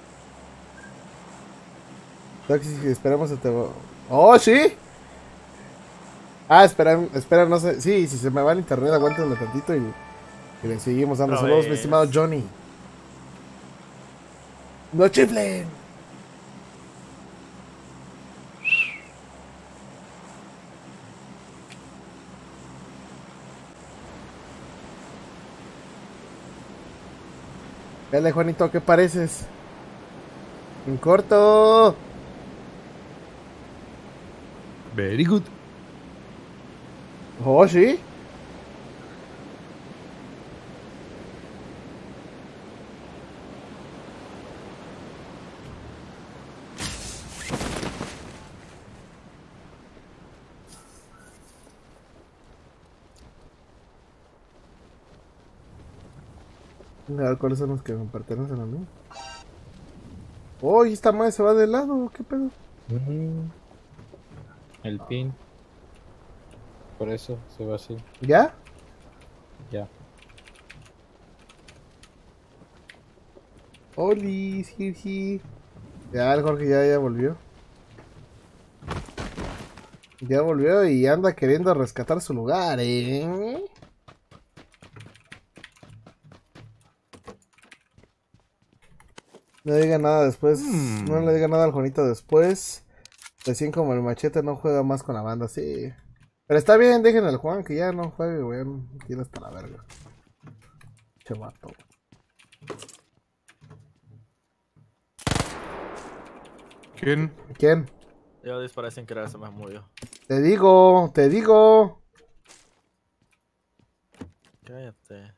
Toxic, esperamos a te... ¡Oh, sí! Ah, espera, espera, no sé. Sí, si se me va el internet, aguántenme tantito y, y le seguimos dando Otra saludos, mi vez. estimado Johnny. ¡No chiflen! Dale, Juanito, ¿qué pareces? En corto. Very good. Oh, sí. A ver cuáles son los que me pertenecen a mí. Oh, y esta madre se va de lado, ¿qué pedo? Mm. El pin. Por eso se va así. ¿Ya? Ya. Oli, Sirji. Ya, el Jorge ya, ya volvió. Ya volvió y anda queriendo rescatar su lugar, ¿eh? No diga nada después. Mm. No le diga nada al Juanito después. Recién como el machete no juega más con la banda, sí. Pero está bien, dejen al Juan que ya no juegue, güey. No tiene hasta la verga. Che vato. ¿Quién? ¿Quién? Yo disparé sin querer, se me murió. Te digo, te digo. Cállate.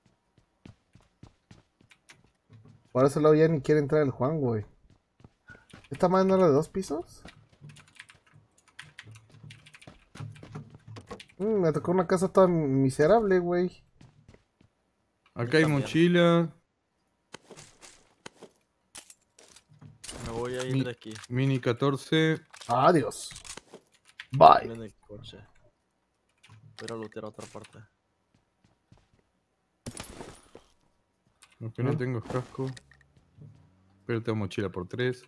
Por eso luego ya ni quiere entrar el Juan, güey. ¿Esta madre no era de dos pisos? Mm, me tocó una casa toda miserable, güey. Acá hay también. mochila, Me voy a ir Mi- de aquí. mini catorce. Adiós. Bye. En el coche. Voy a lootear a otra parte. Aunque no tengo casco. Pero tengo mochila por tres.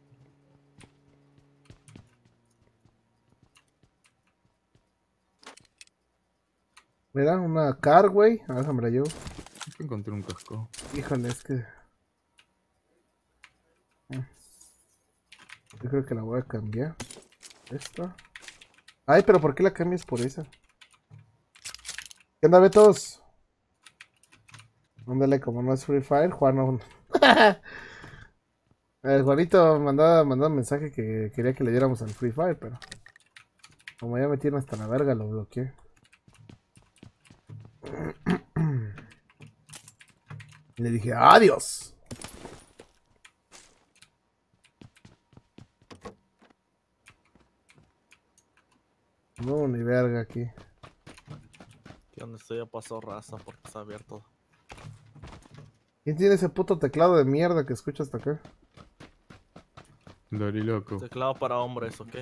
Mira, una car, güey. A ver, déjame la llevo. Encontré un casco. Híjole, es que... Yo creo que la voy a cambiar. Esta. Ay, pero ¿por qué la cambias por esa? ¿Qué onda, Betos? Ándale, como no es Free Fire, Juan no... El Juanito mandaba, mandaba un mensaje que quería que le diéramos al Free Fire, pero... Como ya me tiene hasta la verga, lo bloqueé. Le dije, adiós. No, ni verga aquí. Aquí donde estoy ya pasó raza porque está abierto. ¿Quién tiene ese puto teclado de mierda que escucha hasta acá? Doriloco. Teclado para hombres, ¿ok?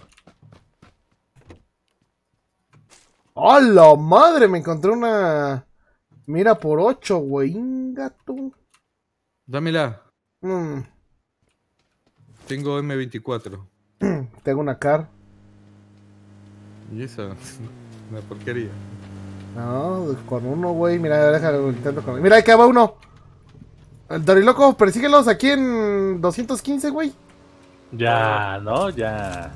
¡A la madre! Me encontré una... Mira por ocho, güey. Gato. Dámela. Mm, Tengo eme veinticuatro. tengo una car. Y esa, una porquería. No, con uno, güey. Mira, déjalo, intento con. Mira, acá va uno. El Doriloco, persíguelos aquí en doscientos quince, güey. Ya, ¿no? Ya.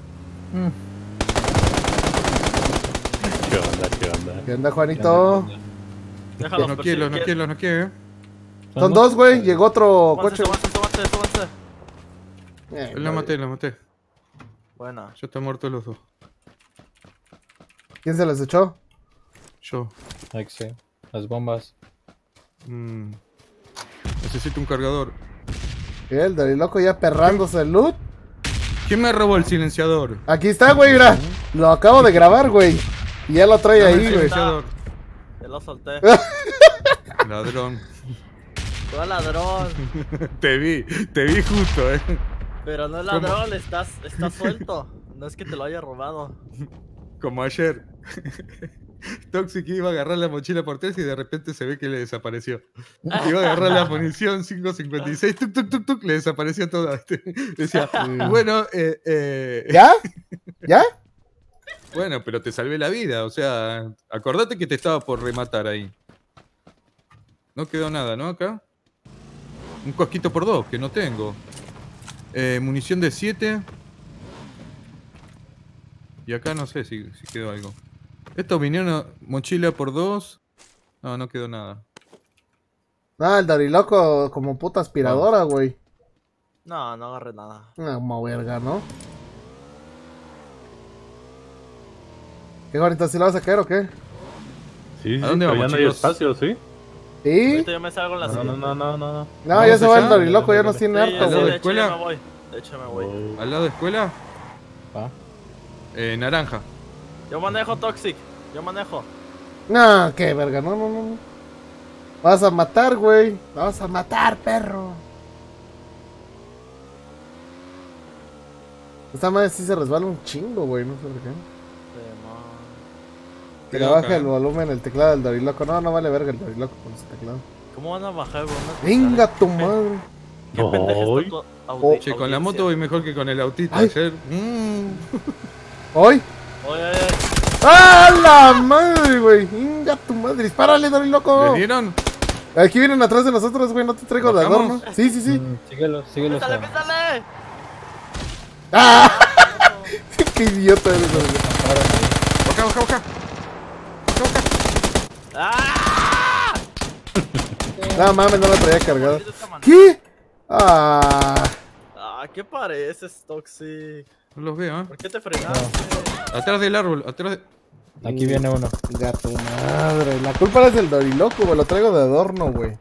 ¿Qué onda? ¿Qué onda? ¿Qué onda, Juanito? Déjalos No quiero, no perseguir. quiero, no quiero. Son dos, güey. Llegó otro Súbanse, coche. súbanse, súbanse, súbanse. Eh, La maté, la maté. Buena. Ya están muertos los dos. ¿Quién se los echó? Yo. Exe. Las bombas. Mm. Necesito un cargador. ¿Qué? El Doriloco ya perrándose el loot. ¿Quién me robó el silenciador? Aquí está, güey, mira. Lo acabo de grabar, güey. Y ya lo trae Dame el ahí, güey. silenciador. Ya lo solté. Ladrón. Fue ladrón. Te vi, te vi justo, eh. Pero no es ¿Cómo? ladrón, estás, estás suelto. No es que te lo haya robado. Como ayer. Toxic iba a agarrar la mochila por tres y de repente se ve que le desapareció. Iba a agarrar la munición cinco cincuenta y seis, tuk, tuk, tuk, tuk, le desapareció toda. Decía, bueno, eh, eh, ¿Ya? ¿Ya? bueno, pero te salvé la vida. O sea, acordate que te estaba por rematar ahí. No quedó nada, ¿no? Acá. Un cosquito por dos, que no tengo. Eh, munición de siete. Y acá no sé si, si quedó algo. Esto vinieron mochila por dos. No, no quedó nada. No, el Doriloco como puta aspiradora, güey. No, no agarré nada. Una como verga, ¿no? ¿Qué, Juanito? ¿Sí lo vas a caer o qué? Sí, sí, ¿A dónde pero ya vamos, no hay chicos? espacio, ¿sí? ¿Sí? Ahorita yo me salgo en la No, no, siguiente. no, no, no, no. No, ¿Vamos ya se va el allá? Doriloco, ya nos tiene Sí, harto, sí, ¿de güey. de hecho ya escuela? me voy. De hecho me voy. Oh. ¿Al lado de escuela? Va. Eh, naranja. Yo manejo Toxic. Yo manejo. No, qué verga, no, no, no. Vas a matar, güey. Vas a matar, perro. Esta madre sí se resbala un chingo, güey. No sé por qué. Demon. Que le Cuidado baja acá, el eh. volumen el teclado del Doriloco. No, no vale verga el Doriloco con ese teclado. ¿Cómo van a bajar, bro? No, Venga tu madre. ¿Qué pendeja Ay. está tu audi- Oh. Che, con la moto voy mejor que con el autito Ay. ayer. Mm. ¿Hoy? Oye, oye, oye. ¡Ah, la madre, güey! ¡Venga tu madre! ¡Dispárale, Doriloco! ¿Les dieron? Aquí vienen atrás de nosotros, güey. No te traigo de ¿Bajamos? adorno. Sí, sí, sí. Mm, síguelo, síguelo. ¡Písale, Sam. písale! ¡Ah! ¡Qué idiota eres, Doriloco! Baja, baja, baja. ¡Ah! No mames, no la traía cargada. De esta manera. ¿Qué? Ah. Ah, ¿qué pareces, Toxic? No los veo, ¿eh? ¿Por qué te frenaste? Atrás del árbol, atrás de... Aquí viene uno. Gato madre. La culpa es del Doriloco, güey. Lo traigo de adorno, güey.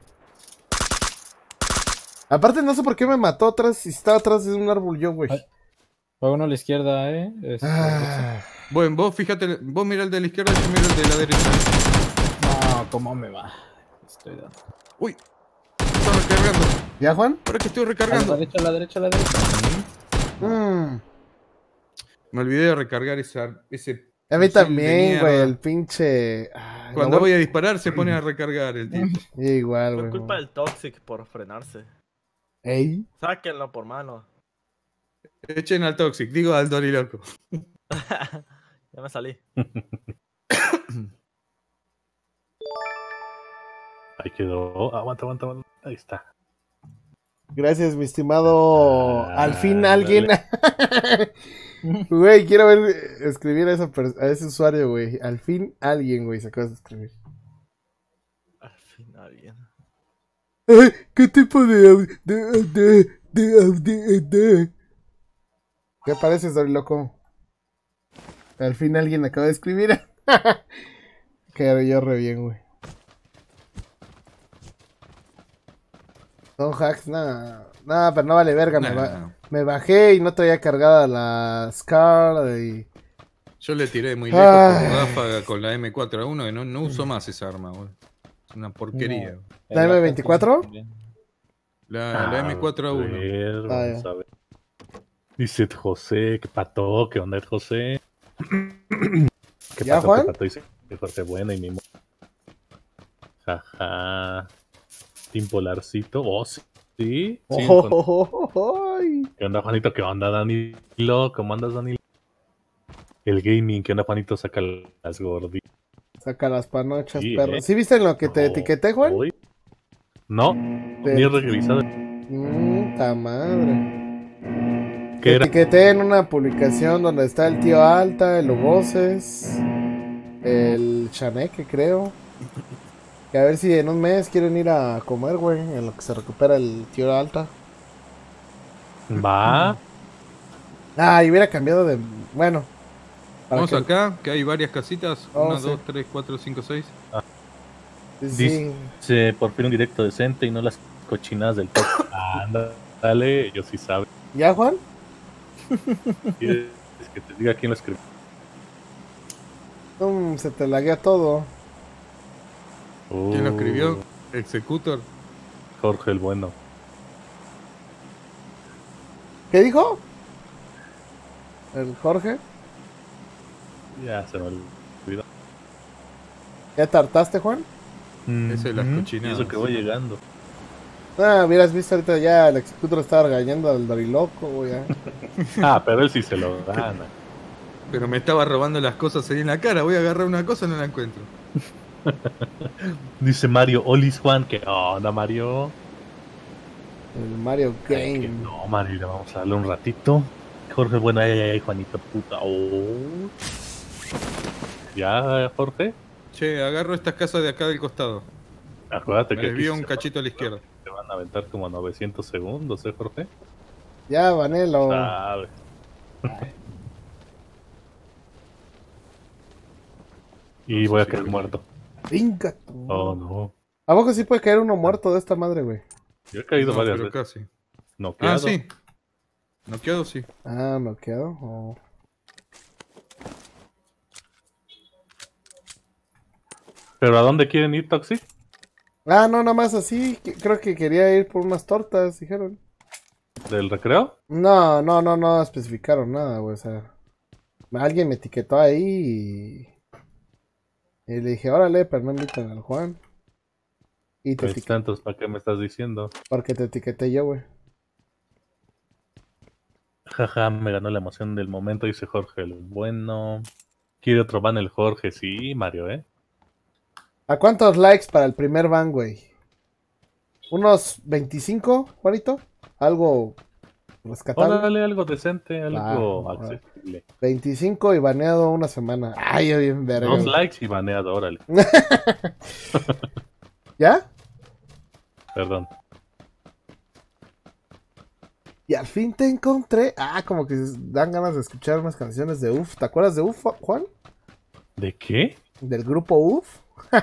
Aparte, no sé por qué me mató atrás. Si estaba atrás de un árbol yo, güey. Ay. Va uno a la izquierda, eh. Este, Ah. Bueno, vos fíjate, vos mira el de la izquierda y yo miro el de la derecha. No, ¿cómo me va? Estoy dando. Uy, estoy recargando. ¿Ya, Juan? Ahora que estoy A la recargando. derecha, a la derecha, a la derecha. Mm. Me olvidé de recargar esa, ese... A mí fusil de también, mierda. güey. El pinche. Ah, Cuando la voy a disparar se pone a recargar el tipo. Igual, Fue güey. culpa del Toxic por frenarse. Ey. Sáquenlo por mano. Echen al Toxic, digo al Doriloco. Ya me salí. Ahí quedó. Aguanta, aguanta, aguanta. Ahí está. Gracias, mi estimado. Ah, Al fin alguien. Güey, quiero ver eh, escribir a, esa per- a ese usuario, güey. Al fin alguien, güey, se acaba de escribir. Al fin alguien. Ay, ¿qué tipo de au- de de de de, de? ¿Qué pareces, Doriloco? Al fin alguien acaba de escribir. Quedó yo re bien, güey. Son hacks, nada. Nada, pero no vale verga. Me, Nah. ba- me bajé y no traía cargada la Scar y... Yo le tiré muy lejos Ay. con ráfaga con la M cuatro A uno y no, no uso más esa arma, güey. Es una porquería. No. ¿La eme veinticuatro? La, la M cuatro A A uno. ver, Ah, vamos ya. a ver. Dice José, ¿qué pato? ¿Qué onda, José? ¿Qué ¿Ya, pato, Juan? qué pato? Dice, qué fuerte buena y mi mo- Jaja. Team Polarcito. Oh, sí. Sí. sí, Oh, con- oh, oh, oh, ay. ¿Qué onda, Juanito? ¿Qué onda, Danilo? ¿Cómo andas, Danilo? El gaming, ¿qué onda, Juanito? Saca las gorditas. Saca las panochas, Sí, perro. ¿eh? ¿Sí viste lo que te No, etiqueté, Juan? uy. No, Te- ni he revisado. Mm, ta madre. Te ¿Qué era? etiqueté en una publicación donde está el tío Alta, el Lugoces, el Chaneque, creo. Que a ver si en un mes quieren ir a comer, güey, en lo que se recupera el tío Alta. Va. Ah, y hubiera cambiado de... Bueno. para Vamos que- acá, que hay varias casitas. Oh, Una, sí. dos, tres, cuatro, cinco, seis. Sí, sí. Dice por fin un directo decente y no las cochinadas del top. Anda, dale, ellos sí saben. ¿Ya, Juan? ¿Quieres que te diga quién lo escribió? Mm, se te laguea todo. ¿Quién lo escribió? Uh, Executor. Jorge el Bueno. ¿Qué dijo? ¿El Jorge? Ya se me olvidó. ¿Ya tartaste, Juan? Ese de las Ujú, cochinadas. Y eso que voy llegando. Ah, hubieras visto ahorita ya el Executor estaba regañando al Doriloco, güey. ya. Ah, pero él sí se lo gana. Pero me estaba robando las cosas ahí en la cara. Voy a agarrar una cosa y no la encuentro. Dice Mario, Olis Juan, que onda Mario. El Mario Ay, que Game. no, Mario, le vamos a darle un ratito. Jorge, bueno, ay, ay, ay, Juanito, puta. Oh. ¿Ya, Jorge? Che, agarro estas casas de acá del costado. Acuérdate Me que aquí desvío sí un se cachito a la izquierda. van- te van a aventar como novecientos segundos, ¿eh, Jorge? Ya, Vanelo. Sabes. Y voy a caer muerto. Venga, tú. Oh, no. ¿A poco sí puede caer uno muerto de esta madre, güey? Yo he caído No, varias pero veces. casi. Noqueado. Ah, sí. Noqueado, sí. Ah, noqueado. Oh. ¿Pero a dónde quieren ir, Toxic? Ah, no, nada más así. que- Creo que quería ir por unas tortas, dijeron. ¿Del recreo? No, no, no, no especificaron nada, güey. O sea, alguien me etiquetó ahí y... y le dije, órale, pero no invitan al Juan. Y te Pues etiqueté, tantos, ¿para qué me estás diciendo? porque te etiqueté yo, güey. Jaja, me ganó la emoción del momento, dice Jorge el Bueno. ¿Quiere otro ban el Jorge? Sí, Mario, ¿eh? ¿A cuántos likes para el primer ban, güey? ¿Unos veinticinco, Juanito? Algo rescatable. Órale, algo decente, algo Va, va. accesible. veinticinco y baneado una semana. Ay, yo bien verga. Dos güey. likes y baneado, órale. ¿Ya? Perdón. Y al fin te encontré. Ah, como que dan ganas de escuchar unas canciones de U F. ¿Te acuerdas de U F, Juan? ¿De qué? Del grupo U F.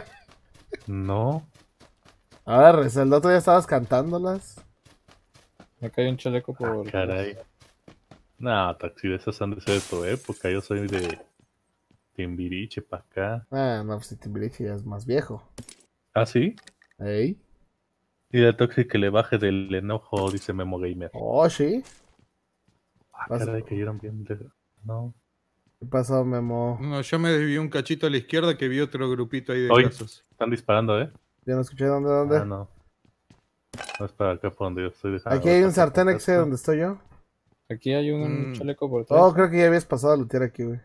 No. Ahora, Reza, el otro día estabas cantándolas. Acá hay un chaleco por... Ah, caray. No, Taxi, de esas han de ser de tu época. Yo soy de Timbiriche para acá. Ah, no, pues si Timbiriche ya es más viejo. ¿Ah, sí? ¿Ey? Y de Toxic que le baje del enojo, dice Memo Gamer. Oh, sí. Ah, Vas- caray, cayeron bien. de- No. ¿Qué pasó, Memo? No, yo me desvié un cachito a la izquierda que vi otro grupito ahí de Oye. casas. Están disparando, ¿eh? Ya no escuché dónde, dónde. Ah, no. No es para acá por donde yo estoy dejando. Aquí hay un sartén X donde estoy yo. Aquí hay un Mm. chaleco por tres. Oh, creo que ya habías pasado a lutear aquí, güey.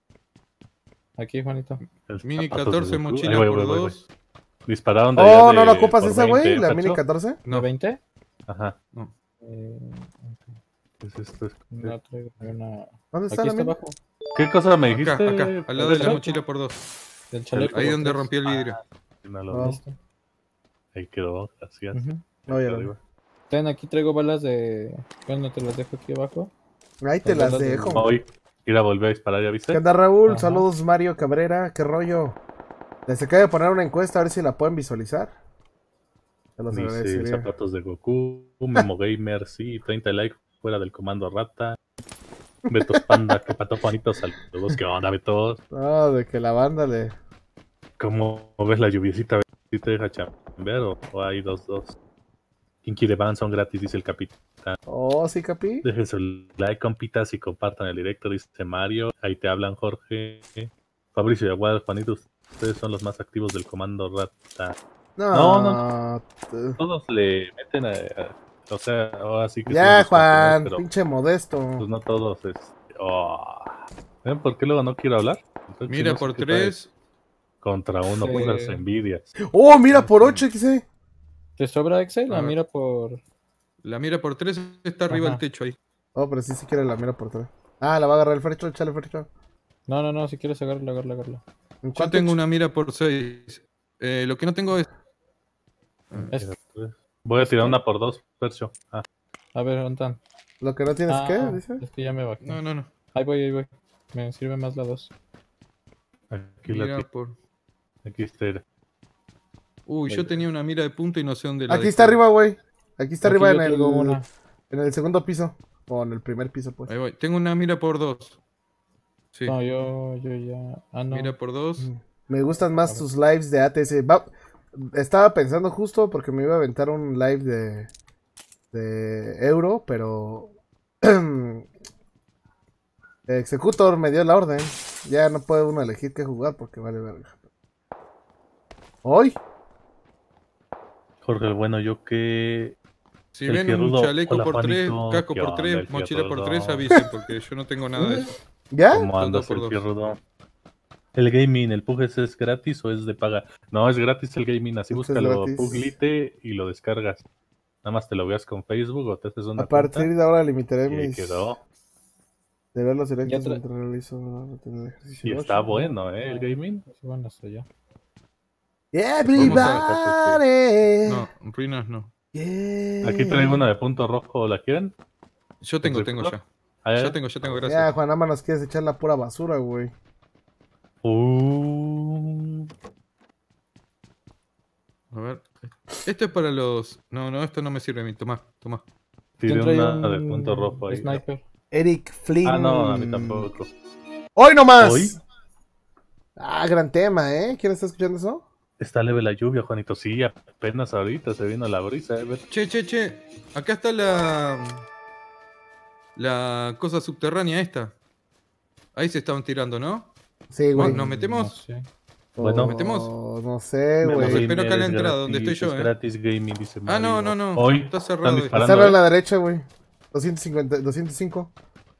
Aquí, Juanito. El Mini zapatos catorce de Goku. mochila Ahí voy, por voy, voy, voy. dos. Dispararon de allá Oh, de ¿no la ocupas por esa, güey? veinte, ¿La Pacho. Mini catorce? ¿De No, veinte? Ajá. no. Eh, ¿Qué es esto? no traigo una... ¿Dónde está Aquí la está Mini? abajo. ¿Qué cosa me dijiste? Acá, acá, al lado de la Pedro? mochila por dos. Del chaleco Ahí por donde tres. rompí el vidrio. No lo Oh. vi. Listo. Ahí quedó, gracias. Ujú. No, ya Ahí no. arriba. Ten, aquí traigo balas de... Bueno, te las dejo aquí abajo. Ahí te las dejo. Hoy ir a volver a disparar, ¿ya viste? ¿Qué onda, Raúl? Ajá. Saludos, Mario Cabrera. ¿Qué rollo? Les acabo de poner una encuesta a ver si la pueden visualizar. Se los Dice agradecería. zapatos de Goku, Memo Gamer, sí, treinta likes fuera del comando rata. Betos Panda, que pato Juanito, saludos, ¿qué onda, Betos? No, de que la banda le... ¿Cómo ves la lluviecita? ¿Si te deja chambear o, o hay dos, dos? ¿Quién quiere van? Son gratis, dice el capitán. Oh, sí, capi. Dejen su like, compitas, y compartan el directo, dice Mario. Ahí te hablan, Jorge. Fabricio y Aguad, Juanito, ustedes son los más activos del comando rata. No, No, no. Todos le meten a... a- o sea, ahora sí que... Ya, son Juan, pero pinche modesto. pues no todos es... Oh. ¿Ven por qué luego no quiero hablar? Entonces, Mira no sé por qué tres. Contra uno, Sí. puras envidias. ¡Oh, mira, por ocho X E! ¿Te sobra Excel? A La ver. mira por... La mira por tres está arriba Ajá. del techo ahí. Oh, pero sí, sí quiere la mira por atrás. Ah, la va a agarrar el Fercho, échale Fercho. No, no, no, si quieres agarrarla, agarrarla, agarrarla. ¿En Yo cuánto tengo ch- una mira por seis. Eh, lo que no tengo es. Es- Mira, pues. Voy a tirar una por dos, Percio. Ah, A ver, ¿dónde están? ¿Lo que no tienes Ah, qué? Dice. es que ya me bajé. No, no, no. Ahí voy, ahí voy. Me sirve más la dos. aquí la Mira ti- por. Aquí está. Uy, yo tenía una mira de punta y no sé dónde la Aquí dejé. está arriba, güey. Aquí está Aquí arriba yo en el, tengo una. en el segundo piso. O en el primer piso, pues. Ahí voy. Tengo una mira por dos. Sí, No, yo, yo ya... Ah, no. mira por dos. Mm. Me gustan más A ver. tus lives de A T S. Va- Estaba pensando justo porque me iba a aventar un live de, de Euro, pero Executor me dio la orden. Ya no puede uno elegir qué jugar porque vale verga. ¿Hoy? Jorge, el bueno, yo que. Si El ven fierrudo. un chaleco Hola, por tres, Juanito. casco ¿Qué por onda, tres, el mochila por fierrudo? tres, avisen porque yo no tengo nada de eso. ¿Ya? ¿Cómo andas, por el dos. fierrudo? ¿El gaming, el Pug es gratis o es de paga? No, es gratis el gaming, así Este es búscalo gratis. Puglite y lo descargas. Nada más te lo veas con Facebook o te haces una A partir cuenta de ahora limitaré y ahí mis quedó. de ver los directos Ya tra- mientras realizo una rutina de ejercicio. Y está bueno, ¿eh? El gaming. Sí, bueno, hasta allá. Everybody. No, ruinas no. Yeah. Aquí traigo una de punto rojo, ¿la quieren? Yo tengo, tengo ya. Ah, Ya ¿ya? tengo, ya tengo, Ya, gracias. Juan, nada más nos quieres echar la pura basura, güey. Uh, A ver. Esto es para los. No, no, esto no me sirve a mí. Tomá, tomá. tiré ¿Quién trae una de un punto rojo ahí. Sniper. Eric Flynn. Ah, no, a mí tampoco. ¡Hoy nomás! ¿Hoy? Ah, gran tema, ¿eh? ¿Quién está escuchando eso? Está leve la lluvia, Juanito. Sí, apenas ahorita se vino la brisa. ¿eh? Che, che, che. Acá está la. La cosa subterránea esta. Ahí se estaban tirando, ¿no? Sí, güey. ¿Nos metemos? No sé. Bueno. Oh, ¿Metemos? No sé, Menos güey. Gamer. espero acá en la es entrada, donde gratis, estoy yo, es ¿eh? gratis gaming, dice Ah, no, Mario. no, no. Hoy Está cerrado están esto. Está disparando, a ¿eh? la derecha, güey. doscientos cincuenta, doscientos cinco.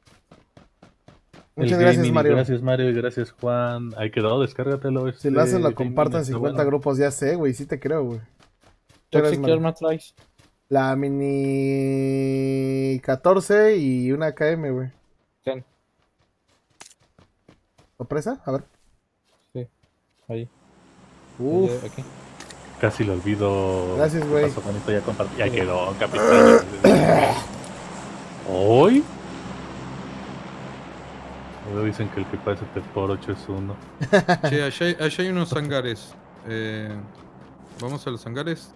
El Muchas gracias, gaming, Mario. Gracias, Mario, y gracias, Juan. Ahí quedó, descárgatelo. Si este lo haces, lo gaming, compartan en está cincuenta bueno. grupos, ya sé, güey. Sí te creo, güey. Muchas Toxic, gracias, ¿qué Mario. arma traes? La mini catorce y una K M, güey. Ten. ¿Lo presa? A ver. Sí, ahí. Uf. Eh, Aquí. Casi lo olvido. Gracias, ¿Qué güey. pasó, Juanito? Ya compartí. Ya quedó, capitán. ¿Hoy? Luego dicen que el que parece T por ocho es uno. Che, allá hay, allá hay unos hangares. Eh, ¿Vamos a los hangares?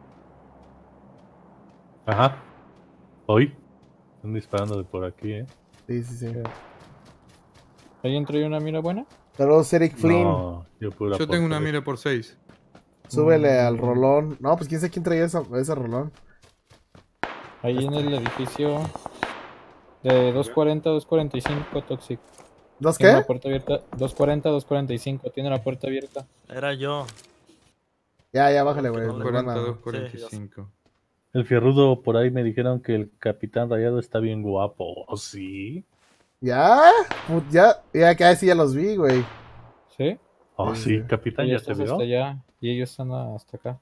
Ajá. ¿Hoy? Están disparando de por aquí, ¿eh? Sí, sí, sí. ¿Alguien trae una mira buena? Saludos, Eric Flynn. No, yo pura Yo tengo una porquería. mira por seis. Súbele al rolón. No, pues quién sabe quién traía esa, ese rolón. Ahí en el edificio de doscientos cuarenta, doscientos cuarenta y cinco Toxic. ¿Dos Tiene la qué? puerta abierta. doscientos cuarenta, doscientos cuarenta y cinco. Tiene la puerta abierta. Era yo. Ya, ya, bájale, güey. No, nos van a- cuarenta y dos, cuarenta y cinco. El fierrudo por ahí me dijeron que el capitán rayado está bien guapo. ¿Oh, sí? ¿Ya? Put- ya, ya, que ahí sí ya los vi, güey. ¿Sí? Oh, Sí, sí, sí. capitán, Y ya estos te veo. hasta allá. Y ellos están hasta acá.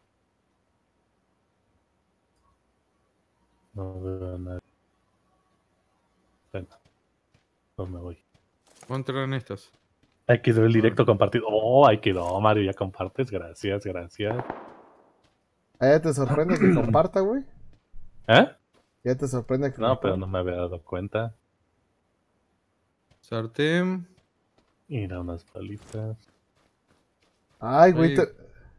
No veo a nadie. Bueno, no me voy. Voy a entrar en estas. Ahí quedó el directo compartido. Oh, ahí quedó, Mario, ya compartes. Gracias, gracias. Ah, ¿ya te sorprende que comparta, güey? ¿Eh? ¿Ya te sorprende que No, pero comparta? no me había dado cuenta. Sartén. Mira, unas palitas. Ay, güey. Ahí. te-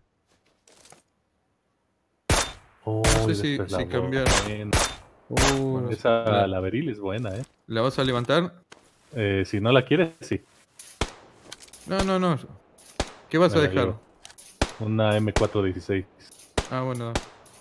Oh, No sé y si- después si la cambiar. buena. Uh, Bueno, Esa, la- la beril es buena, ¿eh? ¿La vas a levantar? Eh, Si no la quieres, sí. No, no, no. ¿Qué vas Me a la dejar? llevo. Una M cuatro dieciséis. Ah, bueno.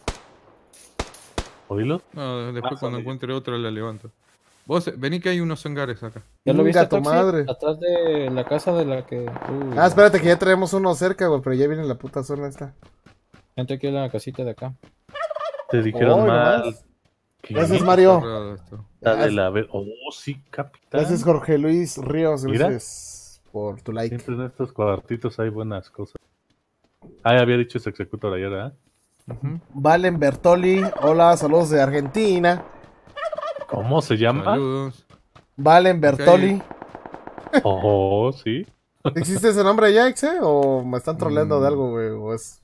¿Oílo? No, después Ah, cuando son encuentre otro la levanto. Vos, vení que hay unos hangares acá. ¿Ya lo Chinga viste, tu Toxic? madre. Atrás de la casa de la que... Uy, Ah, espérate que ya traemos uno cerca, güey, pero ya viene la puta zona esta. Gente aquí en la casita de acá. Te dijeron Hoy mal. nomás. que Gracias, Mario. Cerrado esto. está de la ver- Oh, sí, capitán. Gracias, Jorge Luis Ríos. Mira. Gracias. por tu like. Siempre en estos cuartitos hay buenas cosas. Ah, ya había dicho ese executor ayer, ¿eh? Ujú. Valen Bertoli, hola, saludos de Argentina. ¿Cómo se llama? Saludos. Valen Bertoli. Oh, sí. ¿Existe ese nombre ya, Exe? ¿O me están troleando Mm. de algo, güey? ¿O es...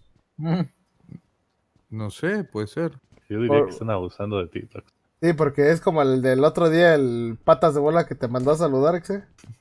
No sé, puede ser. Yo diría Por- que están abusando de ti. Tox. Sí, porque es como el del otro día, el patas de bola que te mandó a saludar, Exe.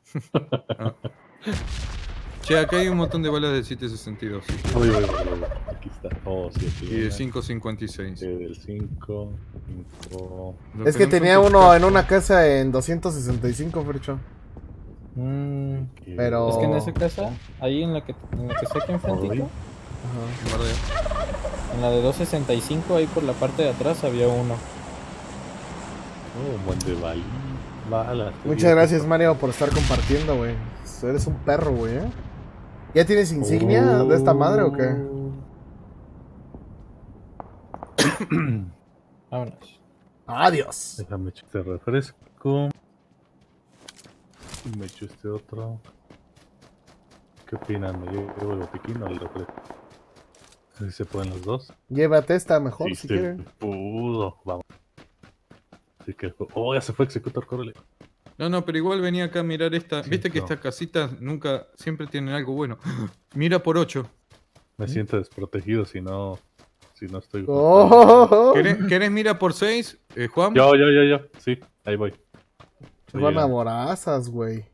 Che, acá hay un montón de balas de siete sesenta y dos. sí. Uy, uy, uy, uy, Aquí está. Oh, sí, aquí. Y de una. cinco cincuenta y seis. Eh, del cinco. cinco. Lo Es que no tenía encuentro uno es en una casa en doscientos sesenta y cinco, Fricho. Mm, Pero- es que en esa casa, ahí en la que, en la que está aquí enfrente, Uy. Ajá. un bardeo. en la de doscientos sesenta y cinco, ahí por la parte de atrás había uno. Oh, un buen de bal- balas. Muchas gracias, Mario, por estar compartiendo, güey. Eres un perro, güey, ¿eh? ¿Ya tienes insignia de esta madre o qué? Vámonos. Adiós. Déjame echar este refresco. Y me echo este otro. ¿Qué opinan? ¿Me llevo el botiquín o el refresco? Si se pueden los dos. Llévate esta mejor Sí, si se quieren. pudo. Vamos. Así que, oh, ya se fue Executor, córrele. No, no, pero igual venía acá a mirar esta. Viste que Cinco. estas casitas nunca, siempre tienen algo bueno. Mira por ocho. Me siento desprotegido si no, si no estoy. Oh, ¿Querés, querés mira por seis, eh, Juan? Yo, yo, yo, yo. Sí, ahí voy. se van a morazas, güey.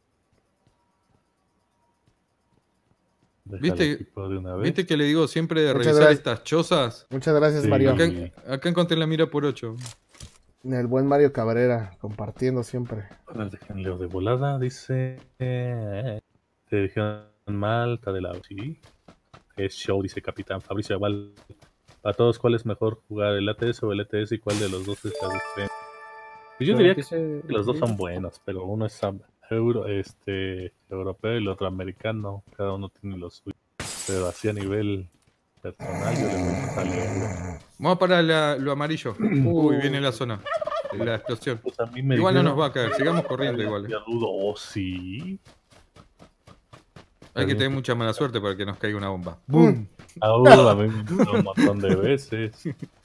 Deja ¿Viste? el equipo de una vez. ¿Viste que le digo siempre de Muchas revisar gracias. estas chozas? Muchas gracias, Sí. Mario. Acá, acá encontré la mira por ocho. El buen Mario Cabrera, compartiendo siempre. A ver, déjenlo de volada. Dice. Eh, te dijeron mal, está de lado. Sí. Es show, dice Capitán Fabricio Agual. A todos, ¿cuál es mejor jugar? ¿El A T S o el E T S? ¿Y cuál de los dos está diferente? Pues yo diría que Empiece- los dos son buenos, pero uno es am- euro, este, europeo y el otro americano. Cada uno tiene lo suyo. Pero así a nivel personal, yo le voy a salir. Vamos para la- lo amarillo. Uy, viene la zona. La explosión. Pues a mí me Igual no dijeron- nos va a caer, sigamos corriendo igual. Ya dudo, oh, sí. Hay que tener mucha mala suerte para que nos caiga una bomba. ¡Bum! Ahora a mí me dijeron un montón de veces.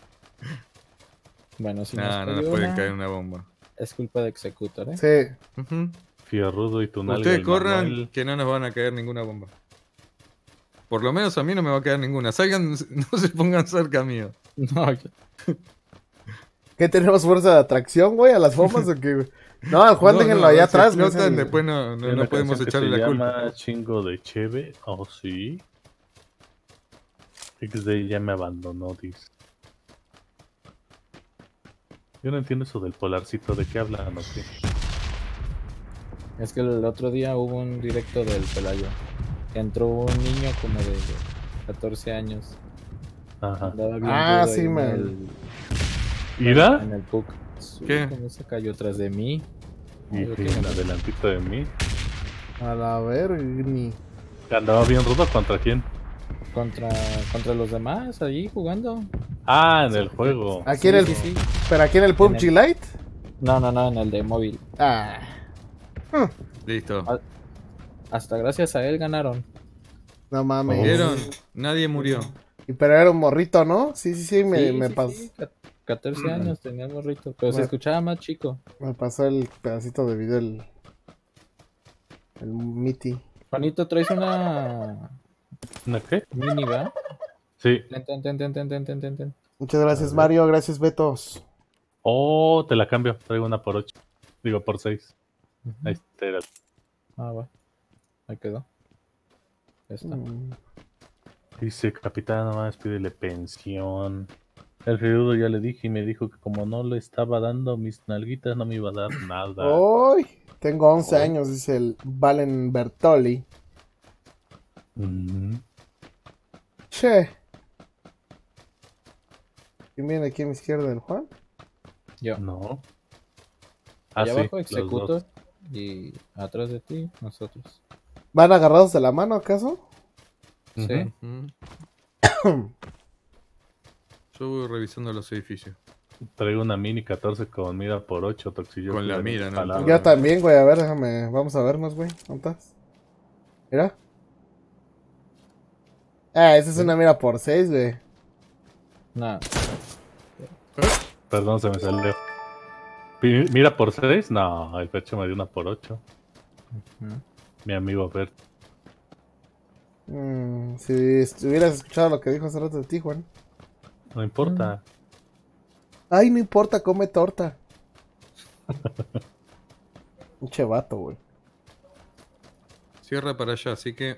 Bueno, si No, nos no nos cayó pueden una, caer una bomba. es culpa de Executor, ¿eh? Sí. Ujú. Fierrudo y tu nalga, Ustedes el corran Manuel. que no nos van a caer ninguna bomba. Por lo menos a mí no me va a caer ninguna. Salgan, no se pongan cerca mío. No, yo- ¿Qué tenemos fuerza de atracción, güey, a las bombas o qué? No, al Juan No, déjenlo no, allá si atrás, güey. explotan, es el- después no, Hay no, una no podemos canción que echarle se la culpa. llama Chingo de Cheve. Oh, sí. X D ya me abandonó, dice. Yo no entiendo eso del polarcito. ¿De qué hablan o qué? Es que el otro día hubo un directo del Pelayo. Que entró un niño como de catorce años. Ajá. Andaba bien Ah, rudo sí, ahí en man. el- ¿Ira? En el P U C. ¿Qué? ¿Cómo se cayó tras de mí? Y Ay, yo en que- adelantito de mí. A la verga, ni. Andaba bien rudo. ¿Contra quién? Contra, contra los demás, ahí jugando. Ah, en el juego. Aquí en Sí, el. sí, sí. ¿Pero aquí en el P U B G Lite? No, no, no, en el de móvil. Ah. Listo. Ah, Hasta gracias a él ganaron. No mames. ¿Vieron? Nadie murió. Y pero era un morrito, ¿no? Sí, sí, sí, me, Sí, me, sí, pas- sí, ca- catorce años tenía el morrito, pero se Bueno. escuchaba más chico. me pasó el pedacito de video el. El Miti. Juanito, traes una ¿Una qué? mini, ¿va? Sí. Ten, ten, ten, ten, ten, ten, ten, ten, ten. Muchas gracias, Mario. Gracias, Betos. Oh, te la cambio. Traigo una por ocho. Digo, por seis. Ujú. Ahí está. era- Ah, va. Ahí quedó. Ya está. Mm. Dice, capitán, nomás pídele pensión. El feudo ya le dije y me dijo que como no le estaba dando mis nalguitas, no me iba a dar nada. Hoy tengo once Oh. años, dice el Valen Bertoli. Mm. Che. ¿Quién viene aquí a mi izquierda, el Juan? Yo. No. Ah, Allá sí, abajo, los Executor. dos. Y atrás de ti, nosotros. ¿Van agarrados de la mano acaso? Sí. Ujú. Yo voy revisando los edificios. Traigo una mini catorce con mira por ocho, Toxillo. Con la mira, ¿no? Yo también, güey. A ver, déjame. Vamos a vernos, güey. ¿Dónde estás? Mira. Ah, esa es una mira por seis, güey. No. Perdón, se me salió. Pi- Mira por seis, no, el pecho me dio una por ocho. Ujú. Mi amigo Fer. Mm, si hubieras escuchado lo que dijo hace rato de ti, Juan. No importa. Ay, no importa, come torta. Pinche vato, güey. Cierra para allá, así que.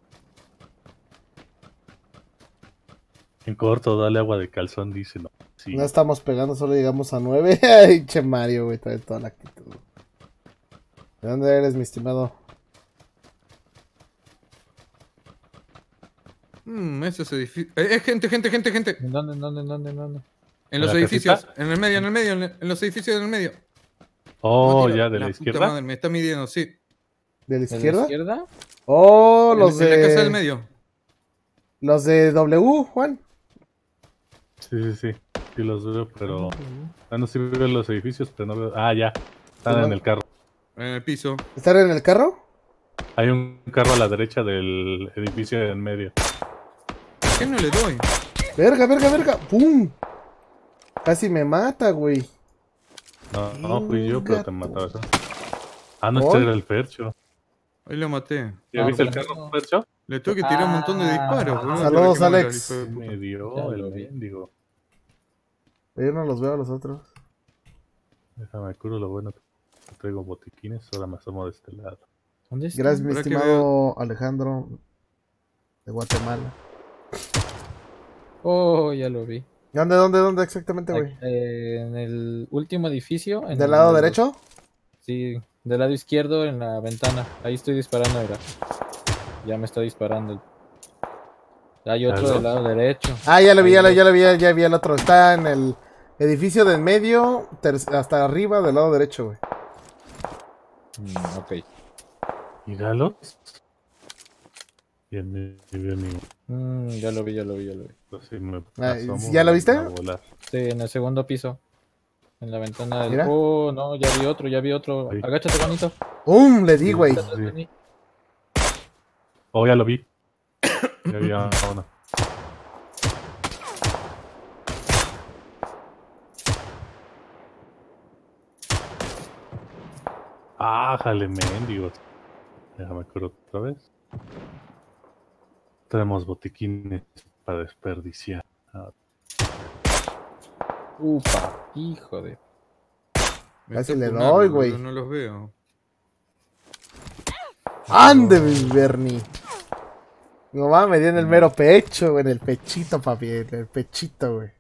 En corto, dale agua de calzón, dice. No, sí. No estamos pegando, solo llegamos a nueve. Ay, che Mario, güey, trae toda la actitud. Güey. ¿De dónde eres, mi estimado? Mmm, esos edificios. Eh, eh, gente, gente, gente, gente. ¿En dónde, en dónde, en dónde, en dónde? En los ¿En la edificios. casita? En el medio, en el medio, en, el- en los edificios en el medio. Oh, No, tiro. ya, de la, puta izquierda. madre, me está midiendo, sí. ¿De la ¿De la izquierda? izquierda? Oh, En, los en la casa del de. medio. Los de W, Juan. Sí, sí, sí. Sí los veo, pero. Ah, no, sí veo los edificios, pero no veo. Ah, ya. Están en el carro. En el piso. ¿Están en el carro? Hay un carro a la derecha del edificio en medio. ¿Por qué no le doy? Verga, verga, verga. ¡Pum! Casi me mata, güey. No, no fui yo, pero te Gato. mataba. ¿No? Ah, no, ¿Por? este era el Fercho. Ahí lo maté. ¿Ya Ah, viste el bueno. carro, Fercho? Le tuve que tirar un montón de Ah. disparos, boludo. Saludos, para que muera el Alex. hijo de puta. Me dio Ya el lo vi. mendigo. Yo no los veo a los otros. Déjame curo lo bueno que traigo botiquines. Ahora me asomo de este lado. ¿Dónde está? Gracias, mi Habrá que estimado Alejandro de Guatemala. Oh, ya lo vi. ¿Dónde, dónde, dónde exactamente, güey? Eh, en el último edificio. En ¿Del el- lado derecho? Sí, del lado izquierdo en la ventana. Ahí estoy disparando, mira. Ya me está disparando. Hay otro ¿Aló? del lado derecho. Ah, ya lo vi, Ahí ya lo, lo- ya lo vi, ya vi el otro. Está en el edificio del medio, ter- hasta arriba del lado derecho, güey. Mm, ok. Míralos. Bien, mi bien, mi. Mm, ya lo vi, ya lo vi, ya lo vi. Pues sí, me Ah, asomo, ¿ya lo me viste? van a volar. Sí, en el segundo piso. En la ventana del... Mira. Oh, no, ya vi otro, ya vi otro. Sí. Agáchate, Juanito. ¡Pum! Le di, güey. Sí. Atrás de mí. Oh, ya lo vi. Ya vi a uno. Ah, jale, mendigos. Déjame curo otra vez. Tenemos botiquines para desperdiciar. Ah, Upa, hijo de... Me Casi está le un doy, árbol, güey. boludo, No los veo. ¡Ande, mi Bernie! No mames, me dio en el mero pecho, güey, en el pechito, papi, en el pechito, güey.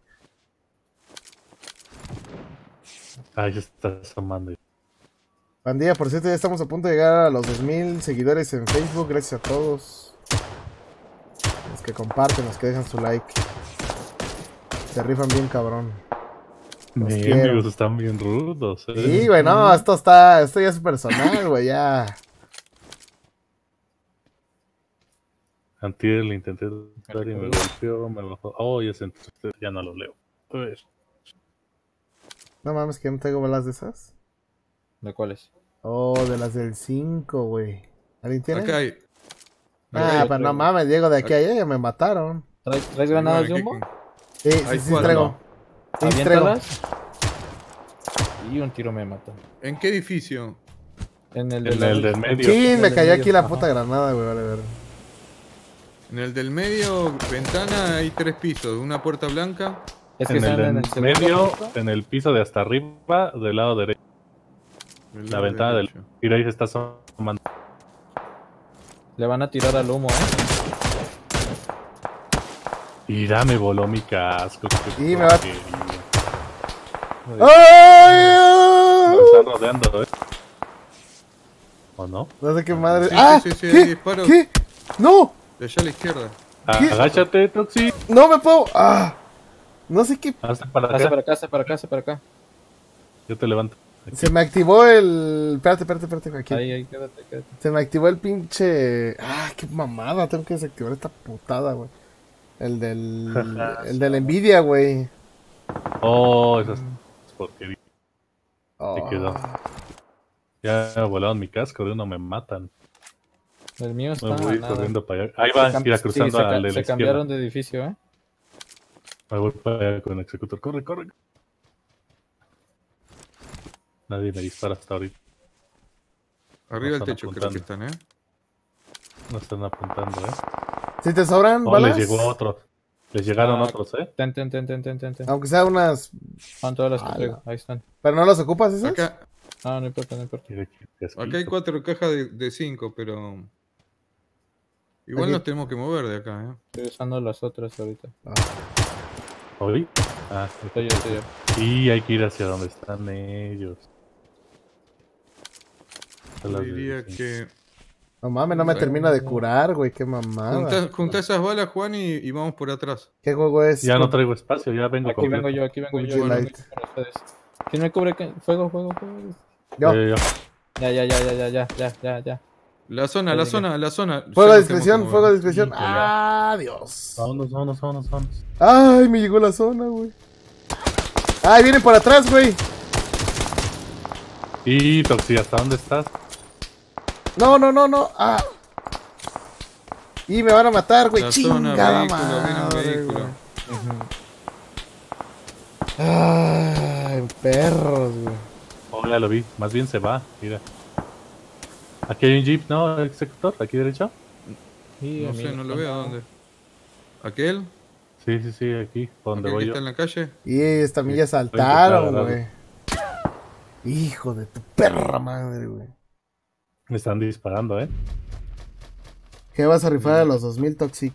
Ahí se está asomando. Pandilla, por cierto, ya estamos a punto de llegar a los dos mil seguidores en Facebook. Gracias a todos los que comparten, los que dejan su like. Se rifan bien, cabrón. Los quiero. Mendigos están bien rudos. ¿eh? Sí, güey, no, esto está, esto ya es personal, güey, ya. Antier le intenté dar y me golpeó, me bajó. Oh, ya se entró, ya no lo leo. A ver. No mames, que no traigo balas de esas. ¿De cuáles? Oh, de las del cinco, güey. ¿Alguien tiene? Acá hay. Ah, yo pero no traigo. mames, Diego, de aquí a allá ya me mataron. ¿Traes, ¿traes granadas de Bueno, humo? ¿qué- Sí, sí, Hay sí, cuatro. traigo. Sí, traigo. Aviéntalas. Y un tiro me mata. ¿En qué edificio? En el, En el del medio. Sí, En me el cayó medio, aquí la ajá. puta granada, güey, vale, ver. En el del medio, ventana, hay tres pisos. Una puerta blanca. Es que En el están en del el segundo medio, piso. en el piso de hasta arriba, del lado derecho. del La lado ventana del. derecho. Mira, ahí se está asomando. Le van a tirar al humo, ¿eh? Mira, me voló mi casco. qué Y me va- porquería. ¡Ay! Me están rodeando, ¿eh? ¿O no? No sé qué madre. Sí, ¡Ah! sí, sí, sí, ¿Qué? hay disparos. ¿Qué? ¡No! De allá a la izquierda. ¿Qué? Agáchate, Toxi. ¡No me puedo! ¡Ah! No sé qué. Hazte para Pasa acá. para acá, pasa para acá, pasa para acá. Yo te levanto. Aquí. Se me activó el. Espérate, espérate, espérate. Aquí. Ahí, ahí, quédate, quédate. Se me activó el pinche. ¡Ah! ¡Qué mamada! Tengo que desactivar esta putada, güey. El del. El de la Nvidia, güey. Oh, esas porquerías. Oh. quedó. Ya me volaron mi casco, de uno me matan. El mío está Me voy a nada. corriendo para allá. Ahí va, Se cam- mira, sí, cruzando se, al ca- de la se izquierda. cambiaron de edificio, ¿eh? Me voy para allá con el Executor. Corre, corre. Nadie me dispara hasta ahorita. Arriba del están techo creo que apuntando. están, ¿eh? No están apuntando, ¿eh? Si te sobran Oh, balas, les llegó otro. Les llegaron Ah. otros, ¿eh? Ten, ten, ten, ten, ten, ten, ten. aunque sea unas... Son todas las que Ala. traigo. Ahí están. ¿Pero no las ocupas esas? Acá, No, no importa, no importa. Mira qué casquito. acá hay cuatro cajas de, de cinco, pero... Igual Aquí. nos tenemos que mover de acá, ¿eh? Estoy usando las otras ahorita. ¿Oí? Ah, sí. Estoy yo, estoy yo. Y hay que ir hacia donde están ellos. A Yo las diría de- que... No mames, no me termina de curar, güey, qué mamada. Junta, junta esas balas, Juan, y, y vamos por atrás. ¿Qué juego es? Ya no traigo espacio, ya vengo Aquí completo. vengo yo, aquí vengo yo. Uji vengo Light. yo con ustedes. ¿Quién me cubre? qué? Fuego, fuego, fuego. Yo. Eh, yo. Ya, ya, ya, ya, ya, ya, ya, ya, ya. La zona, Ya la llegué. zona, la zona. Fuego Ya de nos discreción, tenemos que fuego de mover. discreción. Híjole. ¡Ah, Dios! Vámonos, vámonos, vámonos, vámonos. ¡Ay, me llegó la zona, güey! ¡Ay, vienen por atrás, güey! Y Toxi, ¿hasta dónde estás? No, no, no, no. ¡Ah! Y me van a matar, güey. La zona, Chingada vehículo, viene un madre, vehículo. güey. Ay, perros, güey. Oh, ya lo vi. Más bien se va, mira. Aquí hay un jeep, ¿no? Executor, aquí derecho. Y No a sé, mí no lo me veo. está- ¿Dónde? ¿Aquel? Sí, sí, sí, aquí, por donde ¿Aquel voy que yo. está en la calle? Y esta Sí, milla voy a saltaron, intentar güey. Hijo de tu perra madre, güey. Me están disparando, ¿eh? ¿Qué vas a rifar a los dos mil Toxic?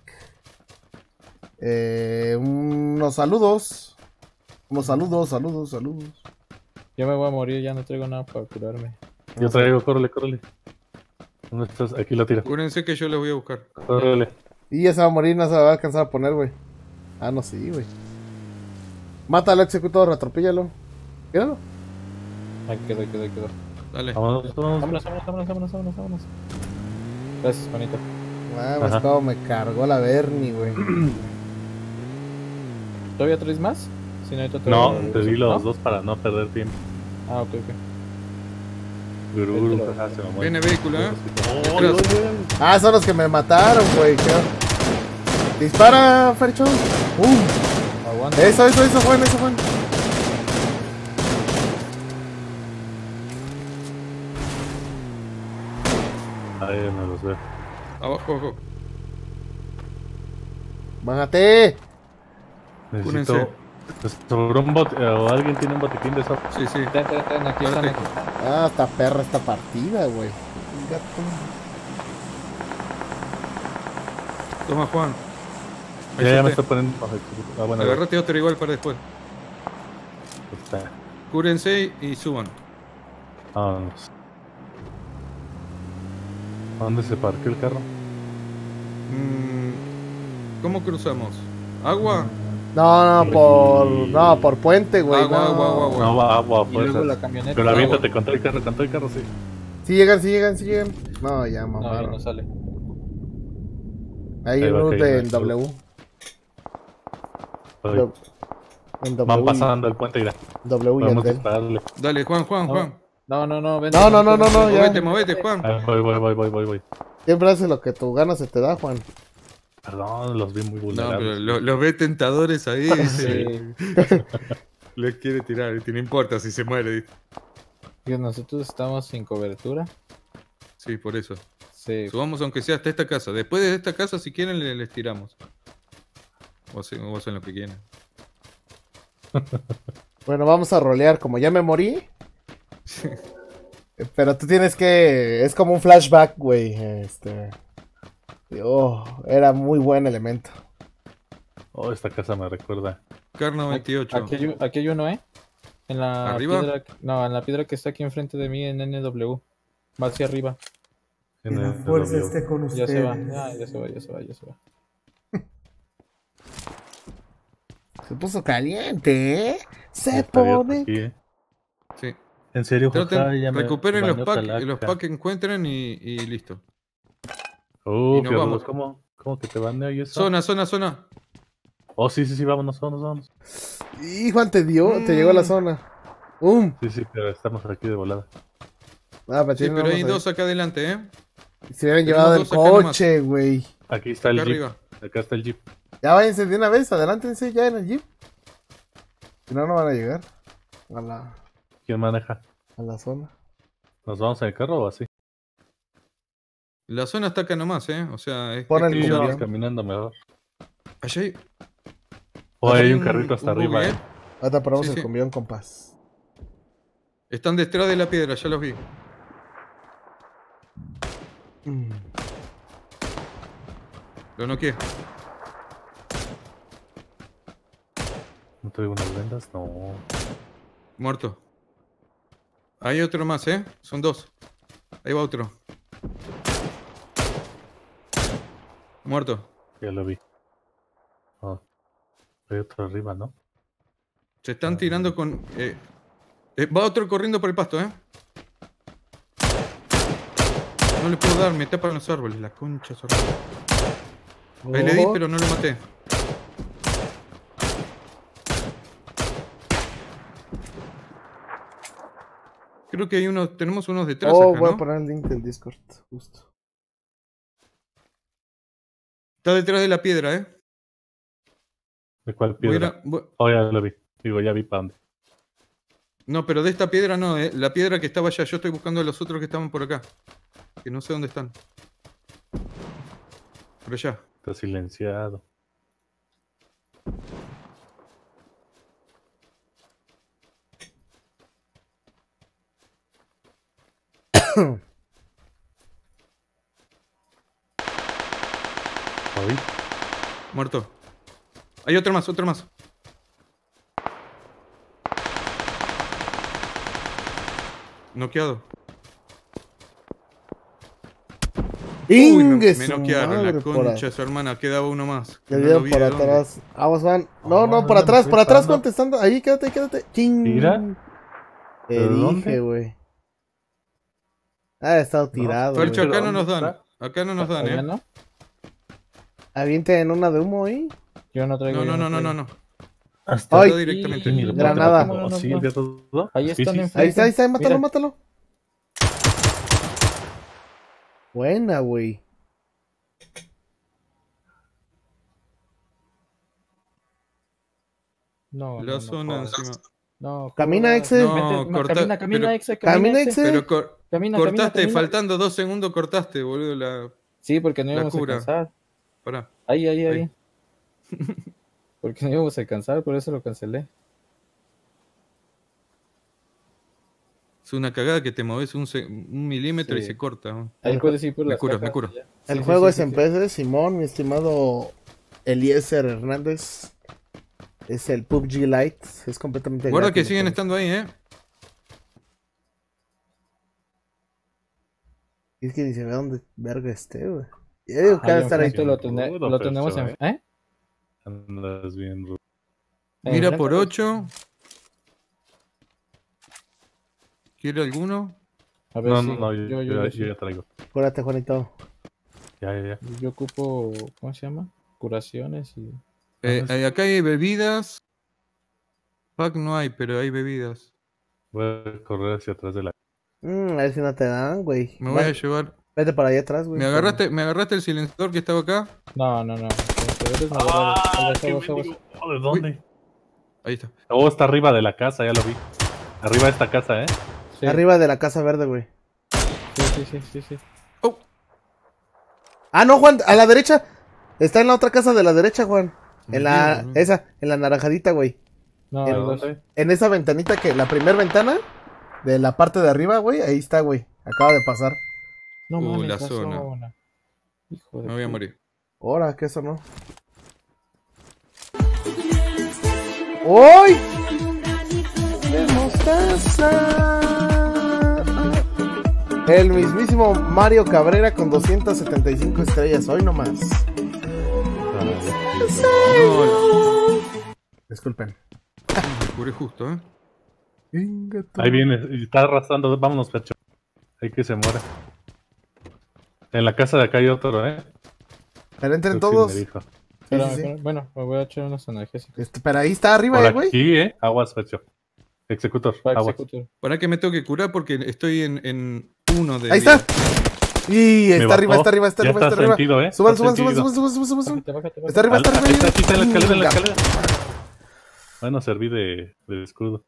Eh, unos saludos. Unos saludos, saludos, saludos. Yo me voy a morir, ya no traigo nada para curarme. Yo traigo, córrele, córrele. ¿Dónde estás? Aquí lo tiro. Acuérdense que yo les voy a buscar. Córrele. Y ya se va a morir, no se va a alcanzar a poner, güey. Ah, no, sí, güey. Mátalo, Executor, atropéllalo. Míralo. Ahí quedó, ahí quedó, ahí quedó. Dale. Vámonos, vámonos. Vámonos, vámonos, vámonos, vámonos, vámonos, vámonos. Gracias, Juanito. Mames, Ajá. cómo me cargó la Bernie, güey. ¿Todavía traes más? Si no, ahorita te No, voy a- te di los ¿No? dos para no perder tiempo. Ah, ok, ok. Guru, Ahí te guru, lo- ajá, se me muere. Viene vehículo, ¿eh? Oh, Atrás. Ah, son los que me mataron, güey. ¿Qué? Dispara, Fercho. Uh, Aguanta. eso, eso, eso, Juan, eso, Juan. Ahí me los veo. Abajo, abajo. Bájate. Necesito. Cúrense. ¿Nos sobró un bote, o alguien tiene un botiquín de eso? Sí, sí. Ten, ten, ten, aquí están, Párate. aquí. Ah, esta perra, esta partida, güey. Gato. Toma, Juan. Ahí Ya, ya está. me está poniendo. Ah, bueno, ya Agarrate otro igual para después. está. Cúrense y suban. Vámonos. ¿A dónde se parqueó el carro? Mm, ¿Cómo cruzamos? ¿Agua? No, no, por. No, por puente, güey. Agua, no. agua, agua, agua. No, va agua a Y luego fuerza. la camioneta. Pero Ah, aviéntate con todo el carro, con todo el carro, sí. Sí llegan, sí llegan, sí llegan. No, ya, No, ahí mamá. no sale. Hay Ahí va, uno ahí de va, en W. Ahí. Do- En W. Van y- pasando el puente y ya. W y Podemos Andel. dispararle. Dale, Juan, Juan, No. Juan. No, no, no, vente. No, no, no, no, no, ya. Movete, movete, Juan. Ah, voy, voy, voy, voy, voy, voy. Siempre haces lo que tu gana se te da, Juan. Perdón, los vi muy No, vulnerables. pero lo- los ve tentadores ahí. Sí. Les quiere tirar, y no importa si se muere. dice. Que nosotros estamos sin cobertura. Sí, por eso. Sí. Subamos aunque sea hasta esta casa. Después de esta casa, si quieren, le- les tiramos. O hacen, o hacen lo que quieran. Bueno, vamos a rolear. Como ya me morí. Pero tú tienes que. Es como un flashback, güey. Este. Oh, era muy buen elemento. Oh, esta casa me recuerda. Carno veintiocho. Aquí hay, aquí hay uno, ¿eh? En la ¿Arriba? piedra. No, en la piedra que está aquí enfrente de mí en N W. Va hacia arriba. En Que la el- fuerza el- esté con Ya se va. ustedes. Ya, ya se va, ya se va, ya se va. Se puso caliente, ¿eh? Se está abierto pone. aquí, ¿eh? Sí. En serio, Traten- jaja, ya me recuperen los baneó packs Talaca. los pack que encuentren y, y listo. Uh, y nos qué vamos. rudo, ¿cómo, ¿Cómo que te baneo y eso? Zona, zona, zona. Oh, sí, sí, sí, vámonos, vámonos, vámonos. Y Juan te dio, te llegó a la zona. Um. Sí, sí, pero estamos aquí de volada. Ah, pero Sí, tiene pero hay nomás ahí. dos acá adelante, ¿eh? Se hubieran Tenemos llevado el dos acá nomás. coche, güey. Aquí está el Acá jeep. arriba. Acá está el jeep. Ya váyanse de una vez, adelántense ya en el jeep. Si no, no van a llegar a la, ¿Quién maneja? a la zona. ¿Nos vamos en el carro o así? La zona está acá nomás, ¿eh? O sea, es, Pon es el Sí, que- cumbión. vamos caminando mejor. allá hay, O allá hay un carrito hasta un arriba, buggy, ¿eh? ¿eh? Ahorita ponemos Sí, el sí. cumbión, compás. Están detrás de la piedra, ya los vi. Mm. Lo noqueé. ¿No traigo unas vendas? No. Muerto. Hay otro más, ¿eh? Son dos. Ahí va otro. Muerto. Ya lo vi. Oh. Hay otro arriba, ¿no? Se están tirando con... eh, eh, va otro corriendo por el pasto, ¿eh? No le puedo dar, me tapan los árboles. La concha sorda. Ahí le di, Oh, pero no lo maté. Creo que hay unos... Tenemos unos detrás oh, acá, voy a ¿no? poner el link del Discord, justo. Está detrás de la piedra, ¿eh? ¿De cuál Voy a ir piedra? a- voy- Oh, ya lo vi. Digo, ya vi para dónde. No, pero de esta piedra no, ¿eh? La piedra que estaba allá. Yo estoy buscando a los otros que estaban por acá. Que no sé dónde están. Por allá. Está silenciado. ¿Lo vi? Muerto. Hay otro más, otro más. Noqueado. Uy, me, Ingue me su noquearon madre, la por concha ahí. de su hermana. Quedaba uno más. que Le no dieron lo vi por de dónde. atrás. Aguas van. No, Oh, no, por ¿dónde atrás, me por estoy atrás disparando? contestando. Ahí, quédate, quédate. Ching. Mira. Te ¿Pero dije, dónde? güey. Ah, he estado tirado, güey. Fercho, acá no nos ¿Dónde dan. Acá no nos dan, ¿Allá eh. no? Avienten una de humo ahí. Yo no traigo. No, yo no, no, no, no, traigo. no. Hasta Ay, Está directamente. ni lo Granada. puedo matar. ¿Sí, No, no, no. ya todo? Ahí Sí, están sí. en- Ahí está, ahí está, mátalo, Mira. mátalo. Buena, güey. No, La no, no, zona jodas. encima. No, Camina, jodas. Exe. No, Vete, ma- corta- camina, camina, pero- Exe, camina, Camina, Exe. Exe. Pero cor- Camina, cortaste, camina, camina. faltando dos segundos cortaste, boludo. La... Sí, porque no la íbamos a cura. alcanzar. Pará. Ahí, ahí, ahí. Ahí. Porque no íbamos a alcanzar, por eso lo cancelé. Es una cagada que te moves un, se- un milímetro y Sí. se corta. ¿no? Ahí El puedes ir por me las curo, cajas me curo. y ya. El Sí, juego sí, es sí, en sí. P C, Simón, mi estimado Eliezer Hernández. Es el P U B G Lite. Es completamente Guarda que gratis, siguen ¿no? estando ahí, eh. Es que ni se ve dónde verga esté, güey. Ya digo que Ahí va a estar ahí. enfrente lo, tene- Rudo, lo tenemos Fercho, en... ¿Eh? Andas bien rudo. Mira Enfrente por lo- ocho. ¿Quiere alguno? A ver No, si no, no, yo, yo, yo, yo, yo ya traigo. Acuérdate, Juanito. Ya, ya, ya. yo ocupo, ¿cómo se llama? Curaciones y... Eh, Ajá. eh, acá hay bebidas. Pack no hay, pero hay bebidas. Voy a correr hacia atrás de la... Mm, a ver si no te dan, güey. Me voy Va- a llevar. Vete para allá atrás, güey. ¿Me agarraste, ¿Me agarraste el silenciador que estaba acá? No, no, no. Este, eres moderado. Aguas, qué aguas, aguas. mendigo. Oh, ¿de dónde? Ahí está. Oh, está arriba de la casa, ya lo vi. Arriba de esta casa, ¿eh? Sí, Arriba de la casa verde, güey. sí, sí, sí, sí, sí. Oh, Ah, no, Juan, a la derecha. Está en la otra casa de la derecha, Juan. En la, Bien, esa, en la naranjadita, güey. No, ¿En hay dos. ¿Dónde? En esa ventanita que, la primera ventana de la parte de arriba, güey, ahí está, güey. Acaba de pasar. No Uh, mames, la la zona. zona. Hijo de me voy a puta. morir. Ahora, que eso no. ¡Uy! De mostaza. El mismísimo Mario Cabrera con doscientas setenta y cinco estrellas. Hoy nomás. Ah, No, Disculpen. me curé justo, eh. ahí viene, y está arrastrando. Vámonos, Pecho. Hay que se muera. En la casa de acá hay otro, ¿eh? Pero entren Creo que todos. me dijo. Sí, Espérame, sí, sí. espérame. Bueno, me voy a echar unos analgésicos. Este, pero ahí está arriba, Por eh, güey. aquí, ¿eh? Aguas, Pecho. Executor, Para aguas. Executor. Para que me tengo que curar porque estoy en, en uno de. Ahí vida. está. Y Me está arriba, bajó. está arriba, está Ya arriba, está está arriba. sentido, ¿eh? Suban, Está suban, suban, sentido. suban, suban, suban, suban. Bájate, bájate, bájate. Está arriba, Ah, está arriba. ahí está, aquí está en la escalera, en la Venga. escalera. Bueno, serví de, de escudo.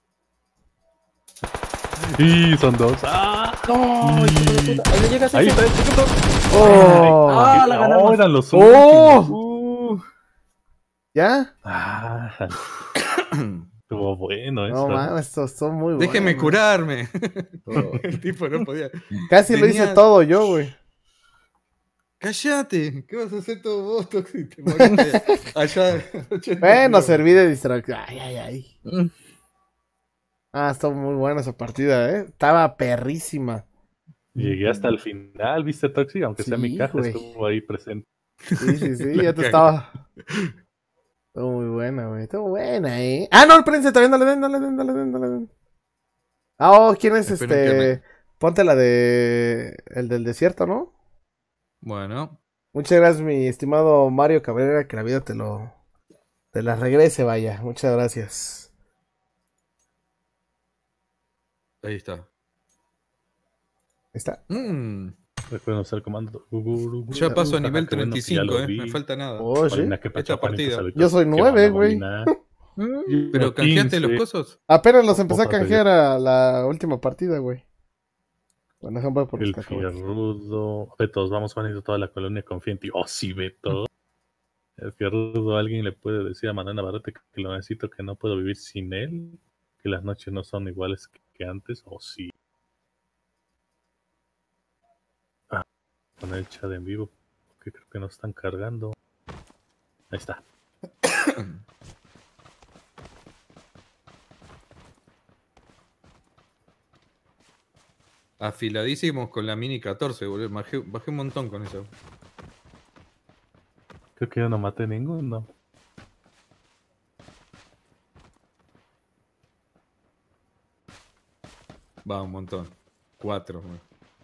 Y son dos. ¡Ah! No, hijo de puta. Ahí le llegas, Ahí ese. está, el chico. Oh. Ah, la ganamos. No, eran los Oh. últimos. Uh. ¿Ya? Ah, estuvo bueno eso. No mames, estos son muy buenos. Déjeme curarme. Oh. El tipo no podía. Casi lo hice Tenías- todo yo, güey. Cállate. ¿Qué vas a hacer todo vos, Toxi? Te moriste allá. Bueno, serví de distracción. Ay, ay, ay. Mm. Ah, estuvo muy buena esa partida, ¿eh? Estaba perrísima. Llegué hasta el final, ¿viste, Toxi? Aunque sea Sí, mi caja, güey. estuvo ahí presente. Sí, sí, sí, La ya te cagué. estaba. Estuvo muy buena, güey. Estuvo buena, ¿eh? Ah, no, espérense, todavía no le den, no le den, no le den, no le den. Ah, oh, ¿quién es Esperen que este? Ponte la de... El del desierto, ¿no? Bueno, Muchas gracias, mi estimado Mario Cabrera, que la vida te lo... Te la regrese, vaya. Muchas gracias. ahí está. Ahí está. Mm, Recuerden usar el comando. ya paso a Ajá, nivel qué bueno treinta y que ya cinco, lo eh. vi. Me falta nada. Oh, sí. Marina, qué Esta pacha, partida. Juanito, Yo soy qué nueve, bueno, güey. Marina. Mm. Pero Yo canjeaste los quince. cosos. Apenas los empecé a Ojo, canjear a la última partida, güey. Bueno, ejemplo por El los que acabo. Fierrudo. Betos, vamos, Juanito, toda la colonia confía en ti. Oh, sí, Beto. El Fierrudo, alguien le puede decir a Manuel Navarrete que lo necesito, que no puedo vivir sin él. Que las noches no son iguales que, que antes. Oh, sí. Ah, poner el chat en vivo. Que creo que no están cargando. Ahí está. Afiladísimos con la Mini catorce, boludo. Bajé, bajé un montón con eso. Creo que yo no maté ninguno. Va, un montón. Cuatro. güey.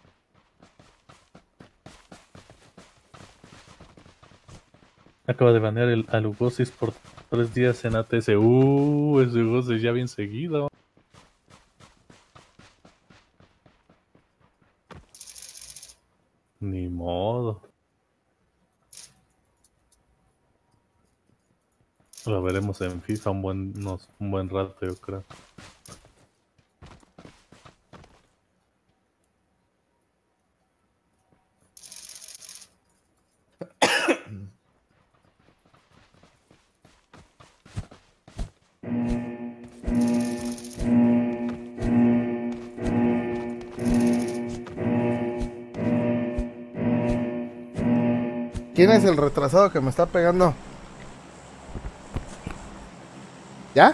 Acaba de banear el, al Ugosis por tres días en A T S. Uh, ese Ugosis ya bien seguido. Ni modo. Lo veremos en FIFA un buen, unos- un buen rato, yo creo. ¿Quién es el retrasado que me está pegando? ¿Ya?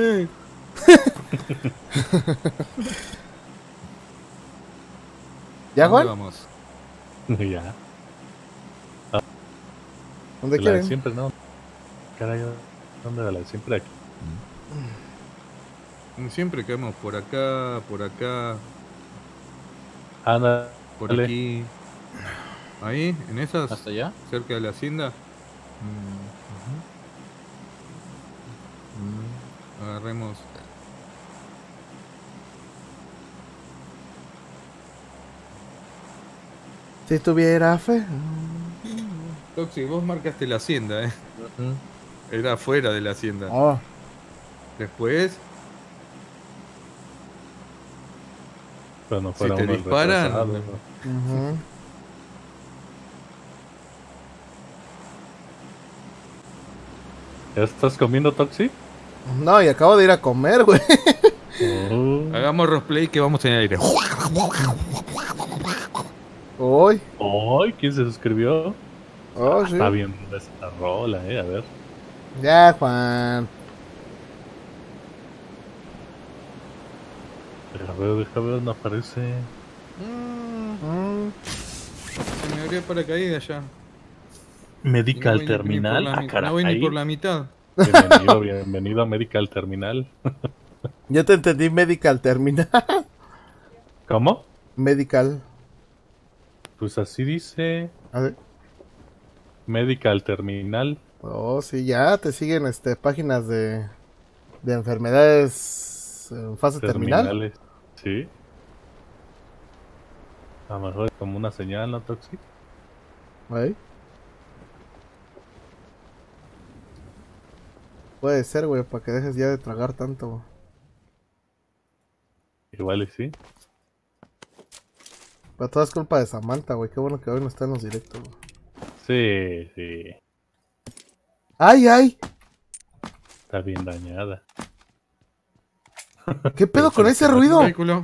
¿Ya, ¿Dónde Juan? vamos? Ya. ¿Dónde La de quieren? siempre, ¿no? Caray, ¿dónde va la de siempre? Aquí. Siempre caemos por acá, por acá, Anda, por Dale. aquí. Ahí, en esas, ¿Hasta allá? cerca de la hacienda. Agarremos. Si tuviera fe. Toxi, vos marcaste la hacienda, eh. Ujú. Era afuera de la hacienda. Oh, Después, pero no Si fuera te uno el disparan, retrasado, no. ¿no? ujú. ¿Ya estás comiendo, Toxi? No, y acabo de ir a comer, güey. Oh. hagamos roleplay que vamos en el aire. Uy. Ay, ¿quién se suscribió? Oh, sí. Está bien esta rola, eh, a ver. Ya, Juan. Deja ver, deja ver, no aparece. Mm, Mm. se me abrió paracaídas ya. Y Medical no voy ni- ni por Terminal. la Ah, mi- no voy ni caray. por la mitad. Bienvenido, bienvenido a Medical Terminal. Yo te entendí medical terminal. ¿Cómo? Medical. Pues así dice. A ver. Medical Terminal. Oh, sí, ya te siguen este páginas de, de enfermedades en fase terminal. Terminales. Sí. A lo mejor es como una señal, ¿no, Toxic? Ahí. Puede ser, güey, para que dejes ya de tragar tanto, güey. Igual y sí. Pero todo es culpa de Samantha, güey. Qué bueno que hoy no está en los directos, güey. Sí, sí. ¡Ay, ay! Está bien dañada. ¿Qué pedo con ese Un ruido? vehículo.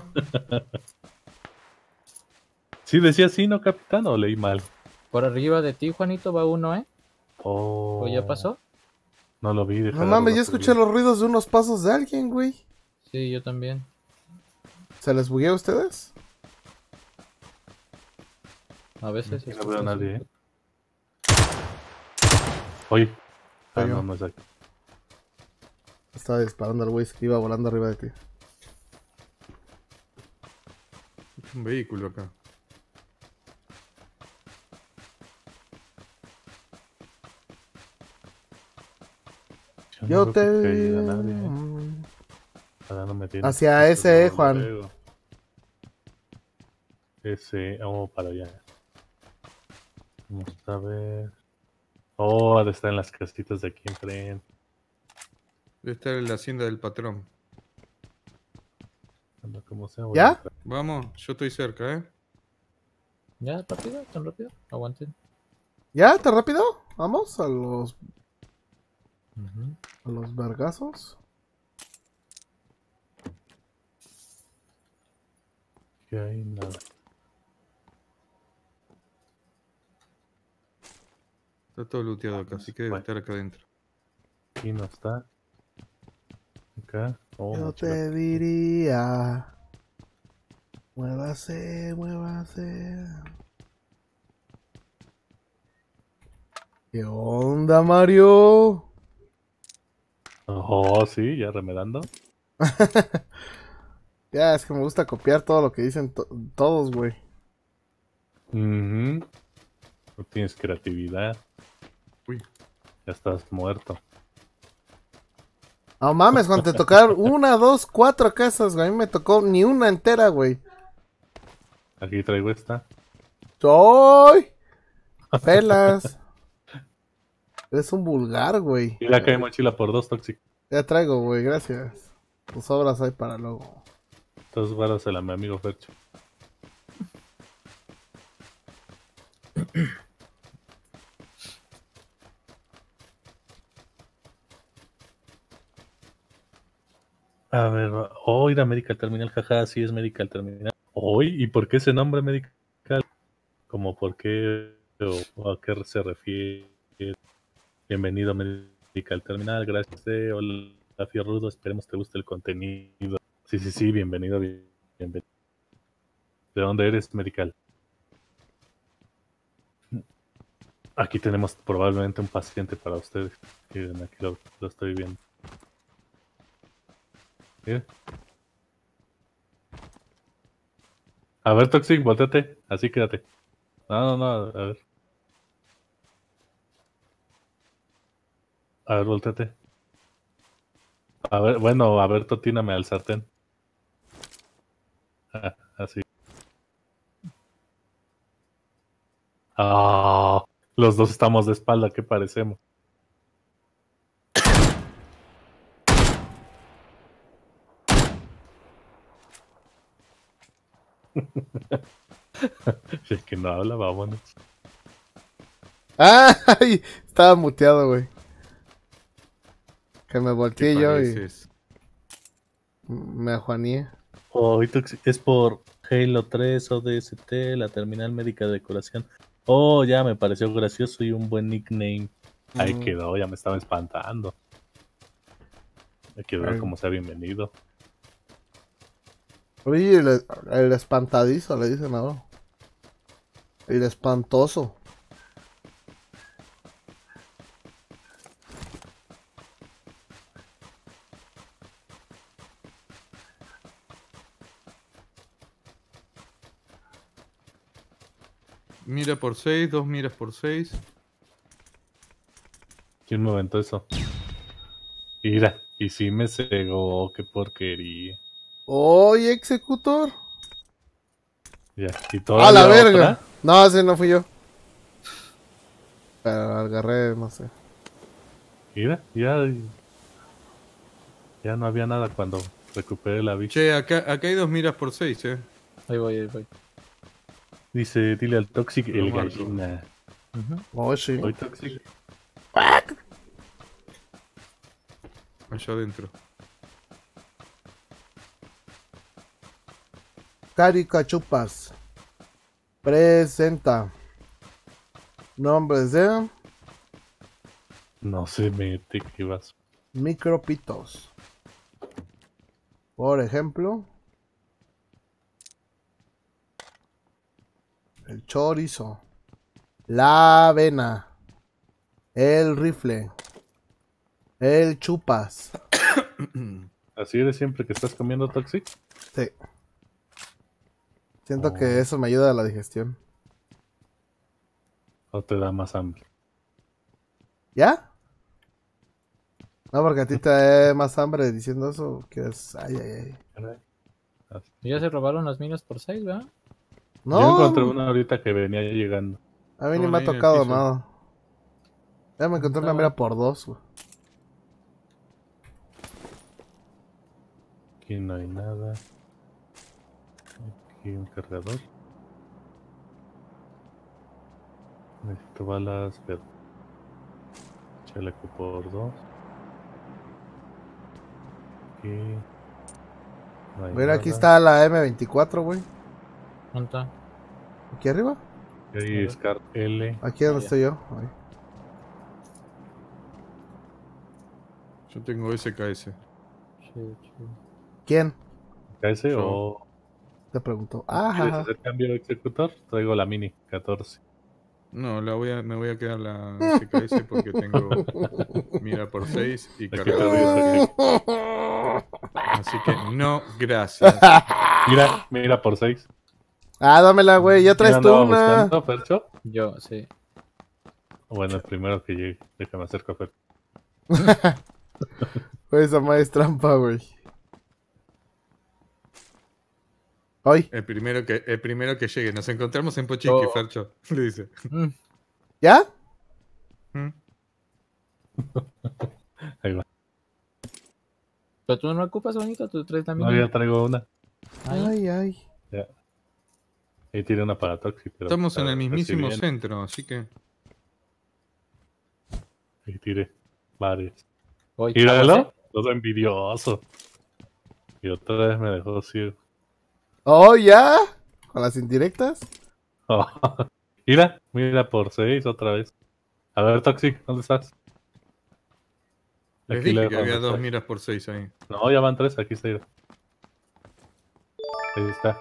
Sí, decía así, ¿no, capitán? ¿O leí mal? Por arriba de ti, Juanito, va uno, ¿eh? Oh. ¿O ya pasó? No lo vi. deja No de mames, verlo ya por escuché bien. los ruidos de unos pasos de alguien, güey. Sí, yo también. ¿Se les buguea a ustedes? A veces. Aquí no escucho veo a así. nadie, ¿eh? Oye. Ah, Soy yo. no, no es aquí. Estaba disparando al güey que iba volando arriba de ti. Es un vehículo acá. no Yo veo te que vi. haya nadie, ¿eh? Ahora no me tiene- Hacia Esto ese, es eh, Juan. luego. Ese, vamos para allá. Vamos a ver. Oh, ha de estar en las casitas de aquí enfrente. Debe estar en la hacienda del patrón. Anda, como sea, voy ¿Ya? a entrar. Vamos, yo estoy cerca, ¿eh? ¿Ya rápido? ¿Tan rápido? Aguanten. ¿Ya? ¿Tan rápido? Vamos a los, Ujú. a los vergazos. Que hay nada. Está todo looteado acá, así que debe Bueno. estar acá adentro. Aquí no está. Acá. Oh, Yo mochila. te diría. Muévase, muévase. ¿Qué onda, Mario? Oh, sí, ya remedando. Ya, es que me gusta copiar todo lo que dicen to- todos, güey. Ujú. No tienes creatividad. Uy, Ya estás muerto. No mames, cuando te tocaron una, dos, cuatro casas, güey. A mí me tocó ni una entera, güey. Aquí traigo esta. ¡Soy! Pelas. Eres un vulgar, güey. Y acá hay mochila por dos Toxic. Ya traigo, güey, gracias. Tus obras hay para luego. Dos varas a mi amigo Fercho. A ver, oh, ir a Medical Terminal, jaja, sí es Medical Terminal. Hoy, ¿y por qué ese nombre Medical? Como por qué o, o a qué se refiere. Bienvenido a Medical Terminal, gracias. eh, Hola, Fierrudo, esperemos te guste el contenido. Sí, sí, sí, bienvenido, bien- bienvenido. ¿De dónde eres, Medical? Aquí tenemos probablemente un paciente para ustedes. Miren, aquí lo, lo estoy viendo. Miren. A ver, Toxic, volteate. Así quédate. No, no, no, a ver. A ver, volteate. A ver, bueno, a ver, totíname al sartén. Ah, así. Ah, los dos estamos de espalda, ¿qué parecemos? Si es que no habla, vámonos. ¡Ay! Estaba muteado, güey. Que me ¿qué volteé yo y pareces? me ajuané. Oh, y Toxic, es por Halo tres, O D S T, la terminal médica de decoración. Oh, ya me pareció gracioso y un buen nickname. Ahí Mm. quedó, ya me estaba espantando. Me quedó Ay. como sea bienvenido. Oye, el, el espantadizo le dicen ahora. El espantoso. Mira por seis, dos miras por seis. ¿Quién me aventó eso? Mira, y sí me cegó, qué porquería. Oye, Executor. Ya. ¿Y ¡A todavía la otra? verga! No, ese no fui yo. Pero agarré, no sé. Mira, ya. Ya no había nada cuando recuperé la vista. Che, acá, acá hay dos miras por seis, eh. Ahí voy, ahí voy. Dice, dile al Toxic Lo el marco. gallina. Ujú. Oh, sí. Hoy Toxic. Allá adentro. Caricachupas. Presenta. Nombres de No se mete, que vas. micropitos. Por ejemplo, el chorizo, la avena, el rifle, el chupas. ¿Así eres siempre que estás comiendo Toxic? Sí. Siento Oh. que eso me ayuda a la digestión. ¿O te da más hambre? ¿Ya? No, porque a ti te da más hambre diciendo eso. Que es... Ay, ay, ay. Caray. Así. Y ya se robaron las minas por seis, ¿verdad? No, Yo encontré una ahorita que venía llegando. a mí ni Estaban me ha ahí en el tocado piso. nada. Ya me encontré una Estaba. mira por dos, güey. Aquí no hay nada. Aquí un cargador. Necesito balas verdes. Chaleco por dos. Aquí. No hay Mira, aquí nada. está la eme veinticuatro, güey. ¿Dónde está? Aquí arriba. Y ahí Scar L. Aquí donde ya. estoy yo. Ahí. Yo tengo S K S. Chido, chido. ¿Quién? ¿K S Yo. o Te pregunto. quieres Ajá. hacer cambio de ejecutor? Traigo la mini catorce. No, la voy a, me voy a quedar la S K S porque tengo mira por seis y Aquí cargador. te Así que no, gracias. Mira, mira por seis. Ah, dámela, güey. Ya traes tú una. buscando, Percho? Yo, sí. Bueno, el primero que llegue. Déjame acerco a Percho. Güey, esa madre es trampa, güey. Hoy. El primero que, el primero que llegue. Nos encontramos en Pochiqui, Oh. Fercho. Le dice. Mm. ¿Ya? ¿Mm? Ahí va. Pero tú no ocupas, bonito, tú traes la No, mina. ya traigo una. Ahí. Ay, ay. Ya. Ahí tiene una para Toxic. Pero Estamos en ah, el mismísimo así bien. centro, así que. Ahí tiré varias. Voy. Míralo. Todo envidioso. Y otra vez me dejó ciego. Oh, ya. Con las indirectas. Oh. Mira, mira por seis otra vez. A ver, Toxic, ¿dónde estás? Les Aquí dije le que dejo había donde dos está. miras por seis ahí. No, ya van tres, aquí está. Mira. Ahí está.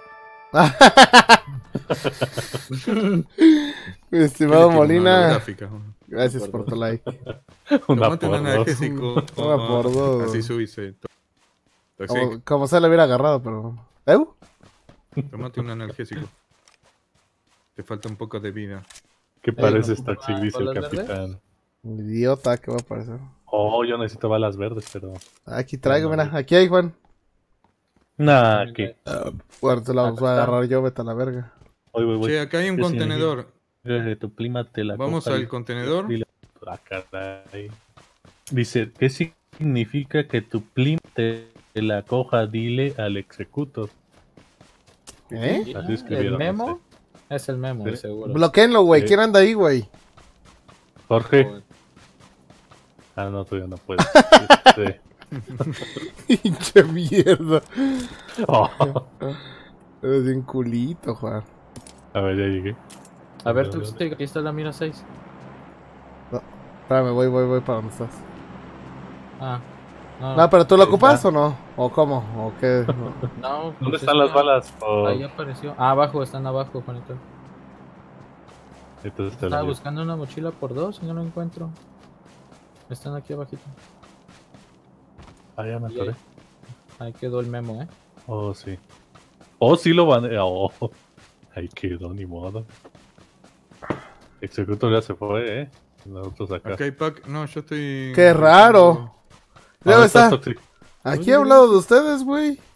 Mi estimado Tiene una Molina. holográfica. Gracias por tu like. Una Tomate un por dos. analgésico. Una por dos. Así subiste. Toxic, Como, como se le hubiera agarrado, pero. ¿Eh? tomate un analgésico. Te falta un poco de vida. ¿Qué pareces, no, Toxic? ah, Dice el ¿balas verdes? capitán. Idiota, ¿qué va a aparecer? Oh, yo necesito balas verdes, pero. Aquí traigo, mira. Aquí hay, Juan. Nah, que. Bueno, te la Acá voy a está. agarrar yo, vete a la verga. Voy, voy, voy. Che, acá hay un Yo sí, contenedor. Eh, tu prima te la Vamos coja al y- contenedor. y la- Ah, caray. Dice, ¿qué significa que tu prima te la coja? Dile al executor. ¿Eh? Así ¿El escribieron, memo? no Es el memo, Sí. seguro. Bloqueenlo, güey. Sí. ¿Quién anda ahí, güey? Jorge. Joder. Ah, no, todavía no puedo. Este, Pinche mierda. oh, Eres bien culito, Juan. A ver, ya llegué. A ver, tú, aquí está la mira seis. Espérame, voy, voy, voy para donde estás. Ah. No, No, pero ¿tú lo ahí ocupas está. o no? ¿O cómo? ¿O qué? No. no, ¿Dónde pues están está- las balas? Oh, Ahí apareció. Ah, abajo, están abajo, Juanito. entonces te Estaba la buscando una mochila por dos y no lo encuentro. Están aquí abajito. Ah, ya me Y atoré. Ahí quedó el memo, ¿eh? Oh, sí. Oh, sí lo van. Oh, ahí quedó, ni modo. Executor ya se fue, eh. Nosotros acá. Acá hay pack. No, yo estoy. ¡Qué raro! Ah, Luego ¿dónde está estás, Toxic? aquí a un lado de ustedes, güey.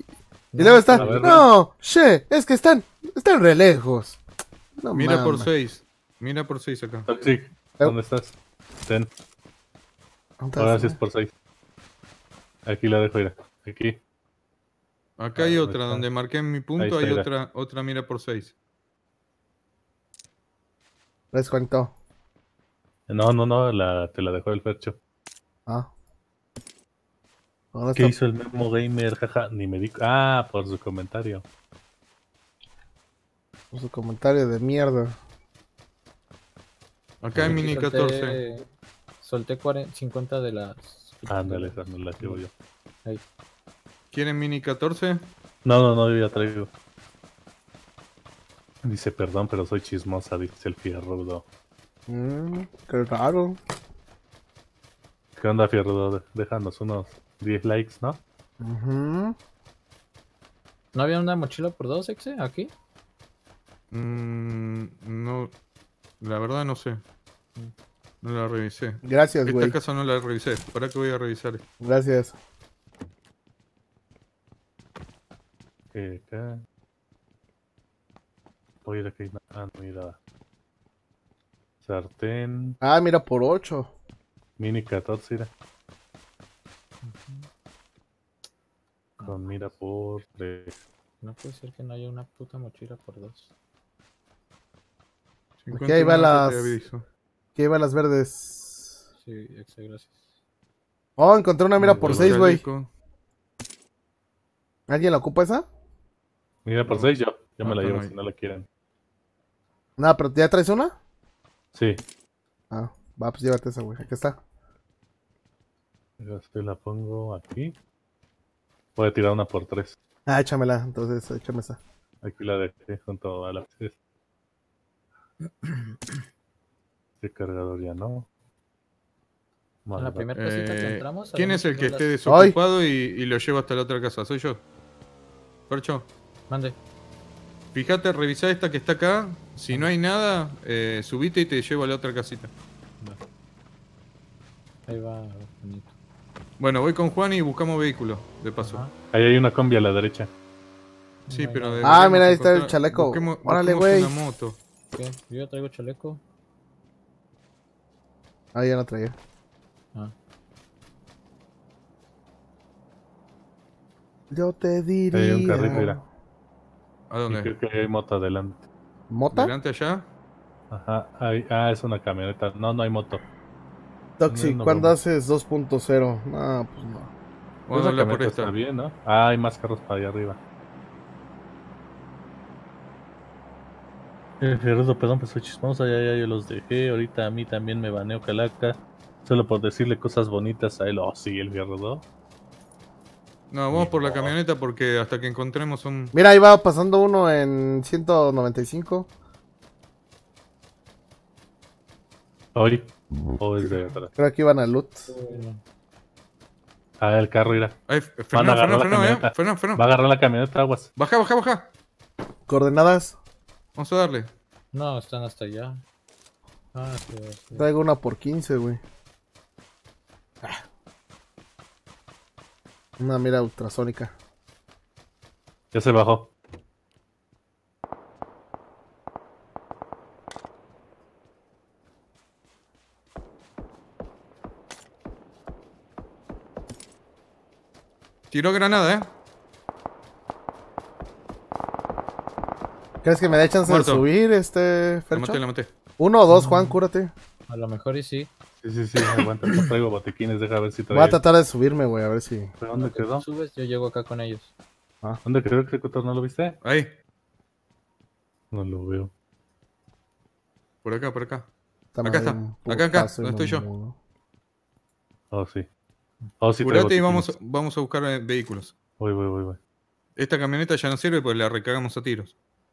Y luego está, a ver, no, che, es que están, están re lejos. No Mira por mames. seis. Mira por seis acá. Toxic, ¿dónde estás? Ten. ¿Dónde Ahora estás? sí es por seis. Aquí la dejo ir. Aquí. Acá hay Ah, otra, está. donde marqué en mi Ahí punto está, hay mira. otra, otra mira por seis. Les cuento. No, no, no, la, te la dejó el Fercho. Ah. ¿Dónde ¿Qué está? hizo el Memo Gamer? Jaja, ni me di. Ah, por su comentario. Por su comentario de mierda. Acá hay mini catorce. Solté, solté cuarenta, cincuenta de las... Ándale, esa no la llevo yo. Ahí. ¿Quieren mini catorce? No, no, no, yo ya traigo. Dice, perdón, pero soy chismosa, dice el Fierrudo. Mm, qué raro. ¿Qué onda, Fierrudo? Déjanos unos diez likes, ¿no? Ujú. ¿No había una mochila por dos, Exe, aquí? Mm, no, la verdad no sé. No la revisé. Gracias, Esta güey. casa no la revisé. ¿Para qué voy a revisar? Gracias. Que acá. Voy a ir aquí. Ah, no, mira. Sartén. Ah, mira, por ocho. Mini catorce, mira. Con mira por tres. No puede ser que no haya una puta mochila por dos. Aquí ahí va cincuenta y nueve las- te aviso. Aquí iban las verdes. Sí, Exe, gracias. Oh, encontré una mira Me por vuelvo seis, güey. chaleco. ¿Alguien la ocupa esa? Mira por No. seis yo. Yo No, me la acá llevo no hay. si no la quieren. Nada, pero ¿ya traes una? Sí. Ah, va, pues llévate esa, güey. Aquí está. Yo sí la pongo aquí. Voy a tirar una por tres. Ah, échamela, entonces, échame esa. Aquí la dejé junto a la P C. Este cargador ya no. En la Vale, primera casita que Eh, entramos... ¿Quién habíamos es el que tenido esté las- desocupado y, y lo llevo hasta la otra casa? Soy yo. Percho, Mande. fíjate, revisá esta que está acá. Si no hay nada, eh, subite y te llevo a la otra casita. Ahí va, bonito. Bueno, voy con Juan y buscamos vehículos, de paso. Ajá. ahí hay una combi a la derecha. Sí, No hay pero nada. deberíamos Ah, mira, ahí está el encontrar- chaleco. busquemos- Órale, busquemos güey. una moto. ¿Qué? Yo ya traigo chaleco. Ah, ya no traía. Ah. Yo te diría. Ahí hay un carrito, mira. ¿A Y dónde? creo que hay moto adelante. ¿Mota? ¿Delante allá? Ajá. Ahí, ah, es una camioneta. No, no hay moto. Toxic, No, no, ¿cuándo no. haces dos punto cero? No, pues no. Vamos Esa a hablar por camioneta esta. está bien, ¿no? Ah, hay más carros para allá arriba. Eh, Gerardo, perdón, pues soy chismosa, ya, ya, yo los dejé. Ahorita a mí también me baneo Calaca. Solo por decirle cosas bonitas a él. Oh, sí, el Gerardo. No, vamos por la No. camioneta porque hasta que encontremos un... Mira, ahí va pasando uno en ciento noventa y cinco. Hoy. O es de atrás. Creo que iban a loot. Ah, el carro irá. Ay, Van a frenó, agarrar frenó, la frenó, eh. camioneta. Frenó, frenó. Va a agarrar la camioneta, aguas. Baja, baja, baja. Coordenadas. Vamos a darle. No, están hasta allá. Ah, sí, sí. Traigo una por quince, güey. Ah. Una mira ultrasónica. Ya se bajó. Tiró granada, eh. ¿Crees que me dé chance Muerto. de subir este La Fercho? maté, la maté. Uno o dos, Juan, cúrate. A lo mejor y sí. Sí, sí, sí, aguanta. No traigo botiquines, deja ver si Voy a trae. tratar de subirme, güey, a ver si. ¿Pero ¿Dónde Cuando quedó? subes, yo llego acá con ellos. ¿Dónde quedó el ejecutor? ¿No lo viste? Ahí. No lo veo. Por acá, por acá. Están Acá ahí está. un Acá, acá, putazo y donde estoy yo. mamudo. Oh, sí. Oh, sí, traigo Curate y botiquines. vamos, vamos a buscar eh, vehículos. Voy, voy, voy, voy. Esta camioneta ya no sirve porque la recagamos a tiros.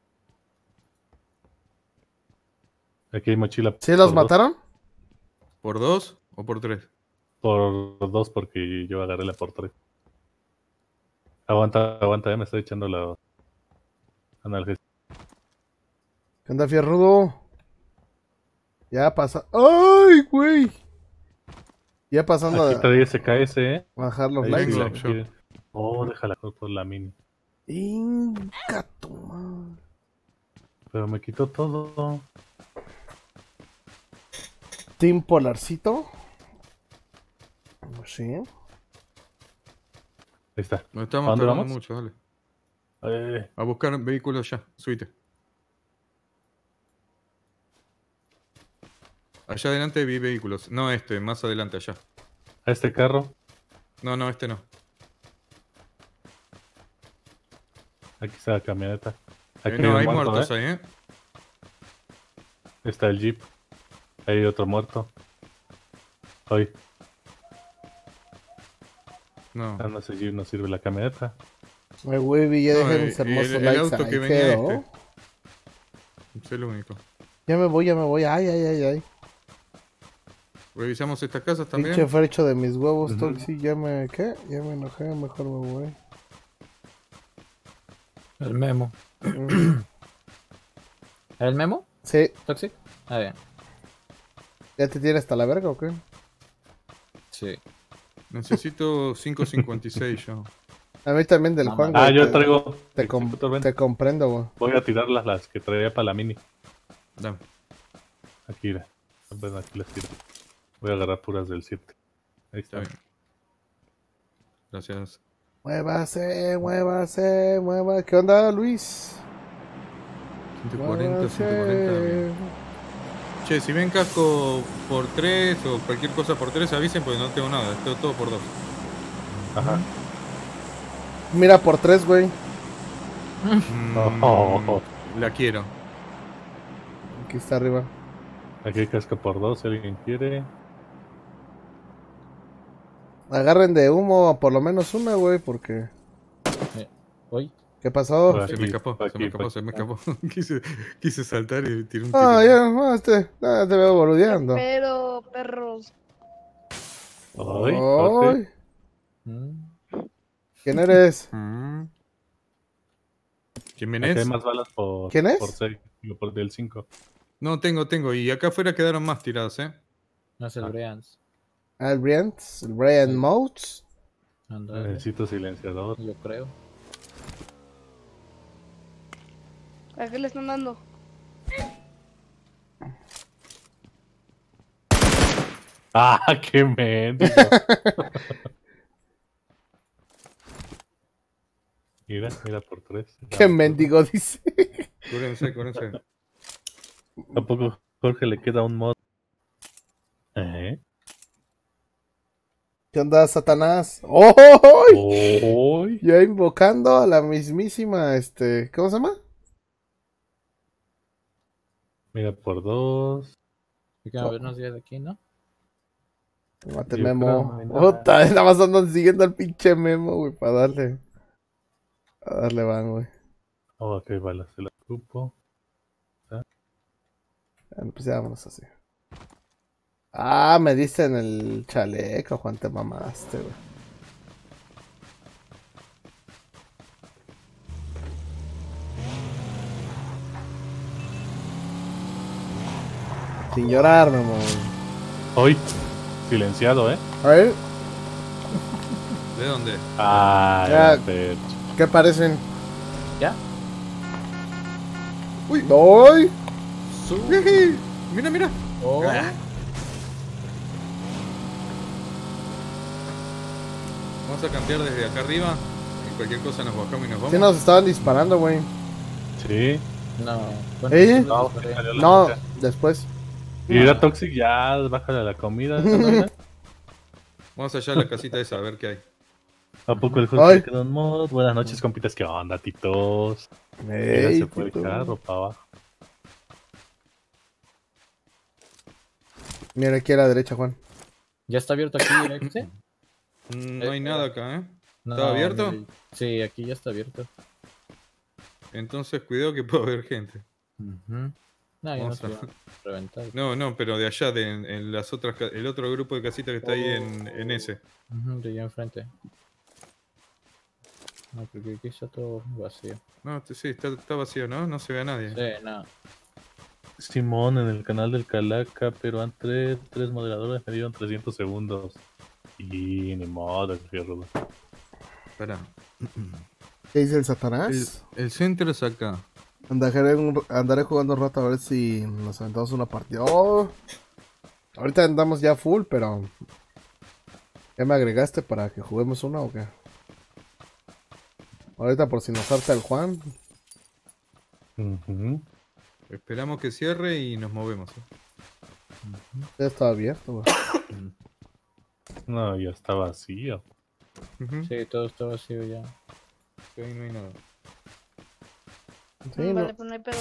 Aquí hay mochila. ¿Sí los por dos. mataron? ¿Por dos o por tres? Por dos, porque yo agarré la por tres. Aguanta, aguanta, eh, me estoy echando la analgésica. ¿Qué onda, fierrudo? Ya pasa. ¡Ay, güey! Ya pasando Aquí a trae ese K S, eh. bajar los Ahí likes. sí la Tengo, güey. yo. quiere. Oh, déjala por la mini. Inca tu madre. Pero me quitó todo. Team Polarcito. Sí. Ahí está. Nos ¿A estamos dónde tardando vamos? mucho, dale. Eh, A buscar vehículos ya, subite. Allá adelante vi vehículos. No este, más adelante allá. a este carro. No, no, este no. Aquí está la camioneta. Aquí Eh, no, hay un muerto, muertos ¿eh? ahí, ¿eh? Está el jeep. Hay otro muerto. Hoy. No. Ah, no sé si no sirve la camioneta. Ay, güey, ya No, dejen y- mis y hermosos el- el likes auto ahí, que venía quedó. este. Es el único. Ya me voy, ya me voy. Ay, ay, ay, ay. Revisamos estas casas también. Pinche frecho de mis huevos, Ujú. Toxi. Ya me. ¿Qué? Ya me enojé, mejor me voy. El memo. Mm. ¿El memo? Sí, ¿Toxic? Ah, bien. ¿ya te tienes hasta la verga o qué? Sí. Necesito cinco cincuenta y seis yo. A mí también del No, Juan, Ah, güey, yo te- traigo. Te, el com- cinco Tormenta. te comprendo, güey. Voy a tirar las, las que traía para la mini. Dame. Aquí, mira. Bueno, aquí las tiro. Voy a agarrar puras del siete. Ahí Está está. bien. Gracias. Muévase, muévase, mueva. ¿Qué onda, Luis? ciento cuarenta, ciento cuarenta. bien. Che, si ven casco por tres o cualquier cosa por tres, avisen porque no tengo nada. Estoy todo por dos. Ajá. Mira, por tres, güey. Mm, Oh. La quiero. Aquí está arriba. Aquí hay casco por dos, si alguien quiere. Agarren de humo por lo menos una, güey, porque... Hoy. ¿Qué pasó? Por Se aquí, me escapó, por se me aquí, escapó, por se me aquí. escapó. quise, quise saltar y tiré un Ah, tiro. ya, no, este, ah, te veo boludeando. Pero, perros. Ay, corte. Ay, Mm. ¿quién eres? Mm. ¿Quién Aquí hay es? más balas por, ¿Quién es? por seis, digo, por del cinco. No, tengo, tengo. Y acá afuera quedaron más tiradas, ¿eh? No es el Ah. Brians. Ah, el Brian, el Brian Sí. Motes. Ándale, Necesito silenciador. yo creo. ¿A qué le están dando? ¡Ah, qué mendigo! Mira, mira por tres. Qué mendigo dice. Cúrense, cúrense. Tampoco Jorge le queda un mod. ¿Eh? ¿Qué onda, Satanás? ¡Oh! ¡Uy! Ya invocando a la mismísima, este, ¿cómo se llama? Mira por dos. Hay que movernos ya de aquí, ¿no? Mate Yo Memo. creo, no. Puta, nada más andan siguiendo al pinche Memo, güey, para darle. A darle van, güey. Oh, ok, balas se la ocupo. Bueno, pues ya vámonos así. Ah, me diste en el chaleco, Juan, te mamaste, güey. Sin llorar, Memo. Hoy, silenciado, ¿eh? A ver, ¿De dónde? Ah, Ya. ya. ¿qué parecen? ¿Ya? ¡Uy! ¡Doy! Uy, mira, mira. Oh. Ah. Vamos a cambiar desde acá arriba. Y cualquier cosa nos bajamos y nos vamos. Sí nos estaban disparando, güey. Sí. No. Bueno, ¿Eh? yo No, les disparé. salió la No, boca. después. Y era Toxic, ya bájale a la comida. ¿no? Vamos allá a la casita esa a ver qué hay. ¿A poco el juego Ay. le quedó un mod? Buenas noches, compitas. ¿Qué onda, titos? Mira, Ey, se fue el Tito. carro para abajo. Mira aquí a la derecha, Juan. ¿Ya está abierto aquí el exit? Mm, No hay nada acá, ¿eh? No, ¿Está abierto? mire, sí, aquí ya está abierto. Entonces cuidado que puede haber gente. Ujú. No, ya no Vamos se a- va a reventar. No, no, pero de allá, de, en, en las otras, ca- el otro grupo de casitas que está ahí en, en ese. Ujú, de allá enfrente. No, porque aquí está todo vacío. No, t- sí, está, está vacío, ¿no? No se ve a nadie. Sí, no. Simón en el canal del Calaca, pero antes tres moderadores me dieron trescientos segundos. Y ni modo, fierro. Pará. ¿Qué dice el El, Satanás? el centro es acá. Andaré, un- andaré jugando un rato a ver si nos aventamos una partida. Oh, ahorita andamos ya full, pero... ¿Ya me agregaste para que juguemos una o qué? Ahorita por si nos salta el Juan. Ujú. Esperamos que cierre y nos movemos. ¿eh? Ya está abierto, güey. No, ya está vacío. Ujú. Sí, todo está vacío ya. Ahí no hay nada. Sí, Mm, no- Vale, pues no hay pedo.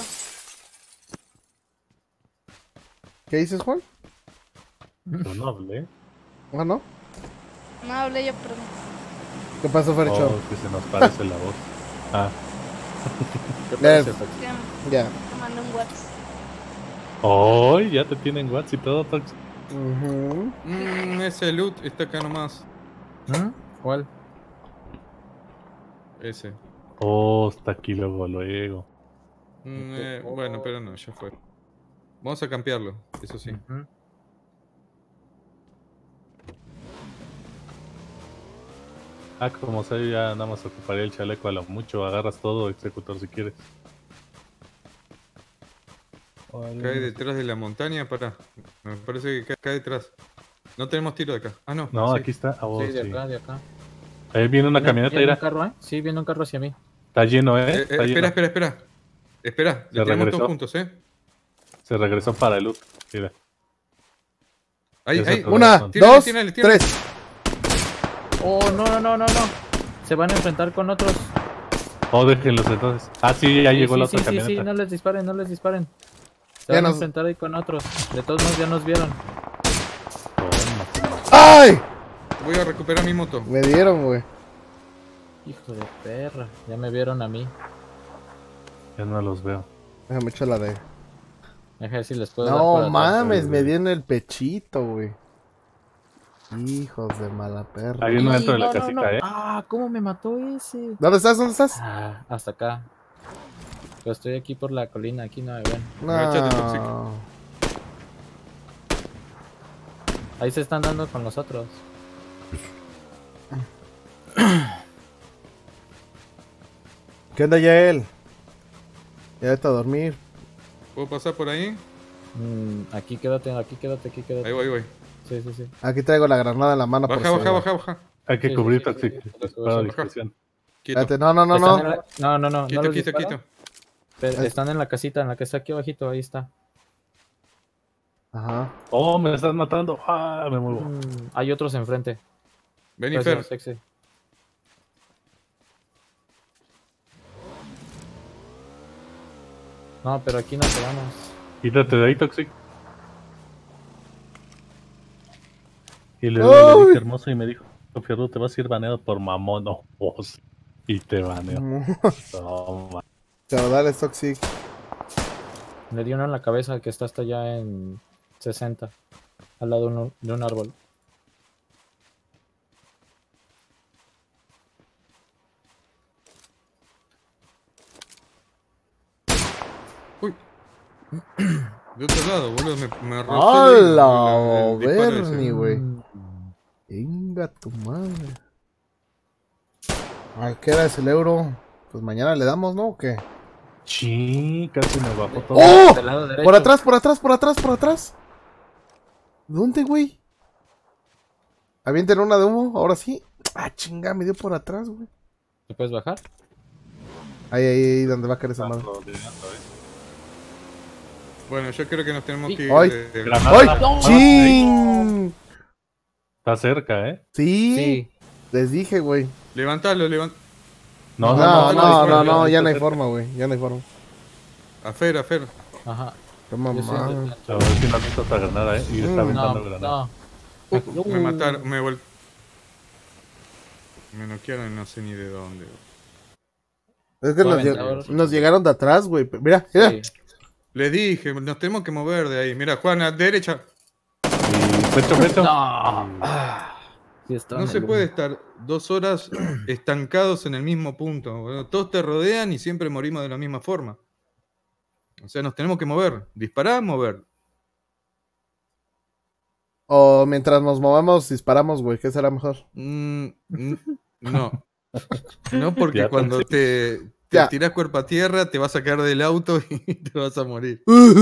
¿Qué dices, Juan? Pero no hablé. Ah, ¿no? No hablé yo, perdón. ¿Qué pasó, Fercho? Oh, que se nos parece la voz. Ah. ¿Qué Lev. parece, Tox? Que me Ya. me mandó un WhatsApp. Oh, ya te tienen WhatsApp y todo, Tox. Ujú. Mm, ese loot está acá nomás. ¿Mm? ¿Cuál? Ese. Oh, está aquí luego, luego. Mm, eh, bueno, pero no, ya fue. Vamos a campearlo, eso sí. Ujú. Ah, como sé, ya nada más ocuparía el chaleco a lo mucho. Agarras todo, Executor, si quieres. Cae detrás de la montaña, pará. Me parece que cae, cae detrás. No tenemos tiro de acá. Ah, no. No, sí. aquí está. Ah, oh, Sí, de sí. acá, de acá. Ahí viene una ¿Viene- camioneta, viene mira. un carro, eh? Sí, viene un carro hacia mí. Está lleno, Eh, ¿eh? eh, Está espera, lleno. espera, espera. Espera, le Se tiramos regresó. todos juntos, ¿eh? Se regresó para el loot. Mira. Ahí, Ese ahí. otro. Una, Tírale, dos, tírale, tírale. tres. Oh, no, no, no, no, no. Se van a enfrentar con otros. Oh, déjenlos entonces. Ah, sí, ya Sí, llegó sí, la sí, otra sí, sí, camioneta. no les disparen, no les disparen. Se Ya van a nos- enfrentar ahí con otros. De todos modos ya nos vieron. Toma. ¡Ay! Voy a recuperar mi moto. Me dieron, güey. Hijo de perra. Ya me vieron a mí. Ya no los veo. Déjame echar la de... Deja ver si les puedo dar por No atrás. mames, güey. me di en el pechito, güey. Hijos de mala perra. Hay uno Ay, dentro de la no, no, casita, no. ¿eh? Ah, ¿cómo me mató ese? ¿Dónde estás? ¿Dónde estás? Ah, hasta acá. Pero estoy aquí por la colina, aquí no me ven. Agachate, No. tóxico. Ahí se están dando con los otros. ¿Qué onda, Yael? Ya vete a dormir. ¿Puedo pasar por ahí? Mm, aquí quédate, aquí quédate, aquí quédate. Ahí voy, ahí voy. Sí, sí, sí. Aquí traigo la granada en la mano. por Baja, si- baja, baja, baja. Hay que Sí, cubrir sí, sí, Toxic. sí, sí, sí, Disparo a sí. discreción. Quieto, Espérate, no, no, no, Están no. en la- No, no, no. no quieto, los quieto, disparo. quieto. Pero Ahí- están en la casita, en la que está aquí abajito, ahí está. Ajá. Oh, me estás matando. Ah, me muevo. Mm, hay otros enfrente. Vení, Gracias, Fer. sexy. No, pero aquí no quedamos. Quítate de ahí, Toxic. Y luego le ¡Ay! dije hermoso y me dijo, Fierro, te vas a ir baneado por mamón. No, vos. Y te baneo. Toma. Chao, dale, Toxic. Le di uno en la cabeza que está hasta allá en sesenta. Al lado de un, de un árbol. Uy. De otro lado, boludo. Me, me rozó ¡Hala, el- el- el disparo ese. Bernie, güey! Mm, Venga tu madre. ¿A qué hora es el euro? Pues mañana le damos, ¿no? ¿O qué? Sí, casi me bajó todo. ¡Oh! del lado derecho. Por atrás, por atrás, por atrás, por atrás. ¿Dónde, güey? Avienten una de humo, ahora sí. Ah, chinga, me dio por atrás, güey. ¿Te puedes bajar? Ahí, ahí, ahí, donde va a caer esa Ah, madre. no, llegando, ¿eh? Bueno, yo creo que nos tenemos Sí. que ir. ¡Ay! de- de- Granada. ¡Ay! Ah, ¡Chin! Está cerca, ¿eh? Sí, Sí. les dije, güey. Levantalo, levant... No, no, no, no, no, no, no, ya no está hay cerca. forma, güey. Ya no hay forma. A Fer, a Fer. Ajá. Qué Yo mamá. sí, A ver si no meto otra granada, ¿eh? Y está Mm. aventando no, granada. no. Uh, me mataron, me vol... Me noquearon y no sé ni de dónde. Es que Fue nos, lleg- aventador. nos llegaron de atrás, güey. Mira, mira. Sí. Les dije, nos tenemos que mover de ahí. Mira, Juan, a derecha. Y pecho, pecho. No. Ah, sí está No en se el- puede estar dos horas estancados en el mismo punto. boludo. Todos te rodean y siempre morimos de la misma forma. O sea, nos tenemos que mover. Disparar, mover. O mientras nos movemos, disparamos, güey. ¿Qué será mejor? Mm, mm, no. No, porque Ya cuando pensé. te, te Ya. tirás cuerpo a tierra, te vas a sacar del auto y te vas a morir.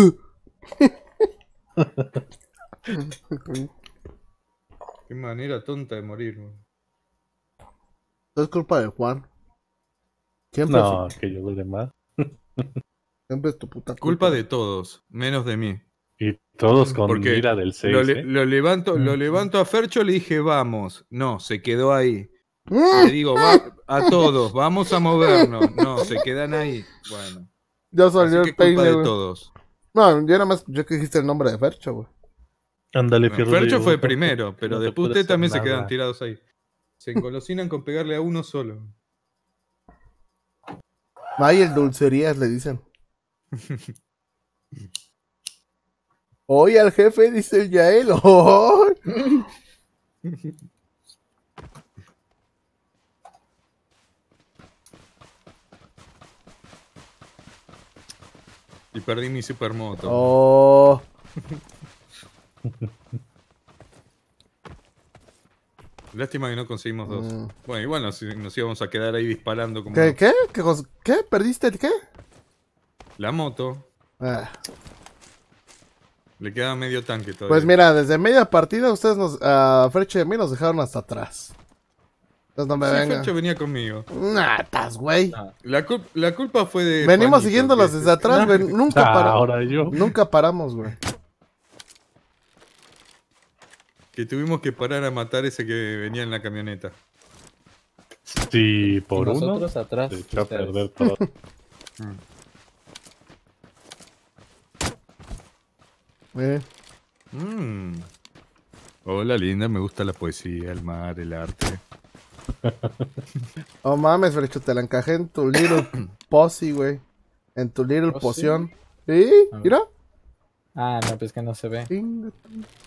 Qué manera tonta de morir, güey. Es culpa de Juan. Siempre, No, es, que yo duele más. siempre es tu puta culpa. Culpa de todos, menos de mí. Y todos con Porque mira del Lo, seis, le- ¿eh? lo levanto, lo levanto a Fercho, le dije, vamos. No, se quedó ahí. ¡Mm! Le digo, va a todos, vamos a movernos. No, se quedan ahí. Bueno, Ya así salió que el culpa peine, de güey. todos. No, yo nada más escuché que dijiste el nombre de Fercho, güey. Ándale, Bueno, Fierro. Fercho digo, fue no, primero, pero no te después puede ustedes hacer también se nada. quedan tirados ahí. Se engolosinan con pegarle a uno solo. Ay, el dulcerías le dicen. Oye, al jefe, dice el Yael. ¡Ay! Y perdí mi supermoto. Oh. Lástima que no conseguimos dos. Mm. Bueno, igual nos, nos íbamos a quedar ahí disparando como ¿Qué? ¿Qué? ¿Qué? cos- ¿Qué? ¿Perdiste el qué? la moto. Ah, Le queda medio tanque todavía. pues mira, desde media partida ustedes nos, a Fercho y a mí nos dejaron hasta atrás. Entonces no me Sí, vengan. Fercho venía conmigo. Natas, güey. Ah, La, cul- la culpa fue de. Venimos Juanito, siguiéndolos que- desde atrás, güey. Nunca Ah, paramos. ahora yo. Nunca paramos, güey. Que tuvimos que parar a matar ese que venía en la camioneta. Sí, y por uno. nosotros atrás. Se echó a ustedes. perder todo. Eh. Mm. Hola, linda. Me gusta la poesía, el mar, el arte. Oh mames, Fercho, te la encajé en tu little posse, güey. En tu little ¿Oh, sí? poción. ¿Sí? A ver. Mira. Ah, no, pues que no se ve. Chinga tu-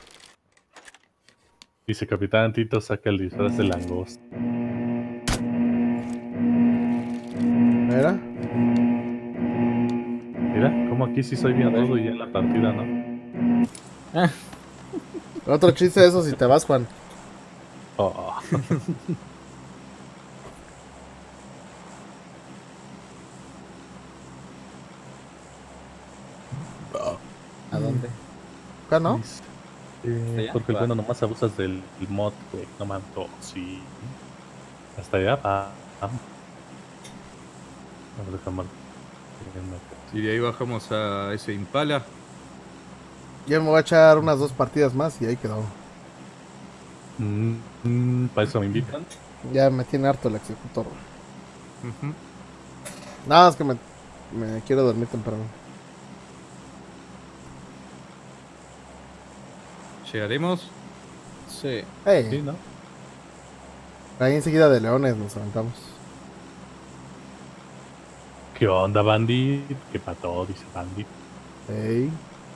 Dice Capitán Tito, saca el disfraz de langosta. Mira. Mira, como aquí sí soy bien rudo y ya en la partida no. Otro chiste de eso si te vas, Juan. Oh, ¿A dónde? Acá, ¿no? eh, allá? porque Va. bueno, nomás abusas del del mod, güey. No mames, oh, sí. Hasta allá, va. Vamos. Vamos a dejar mal. Y de ahí bajamos a ese Impala. Yo me voy a echar unas dos partidas más y ahí quedó. Mm, mm, ¿Para eso me invitan? Ya me tiene harto el executor. Ujú. Nada más que me, me quiero dormir temprano. ¿Llegaremos? Sí. Hey, Sí, ¿no? ahí enseguida de leones nos aventamos. ¿Qué onda, Bandit? ¿Qué pató? Dice Bandit. Hey.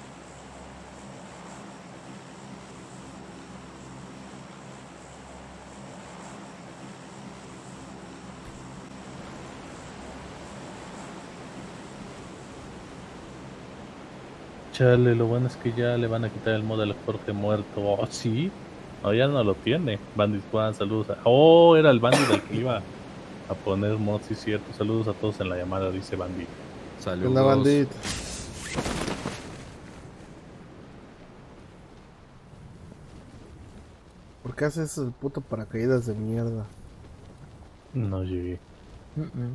Chale, lo bueno es que ya le van a quitar el mod al Jorge muerto. Oh, sí. No, ya no lo tiene. Bandit Juan, saludos. A... Oh, era el Bandit al que iba a poner mod, sí, cierto. Saludos a todos en la llamada, dice Bandit. ¿Qué Saludos. onda, bandit? ¿Por qué haces el puto paracaídas de mierda? No llegué. Mm, mm.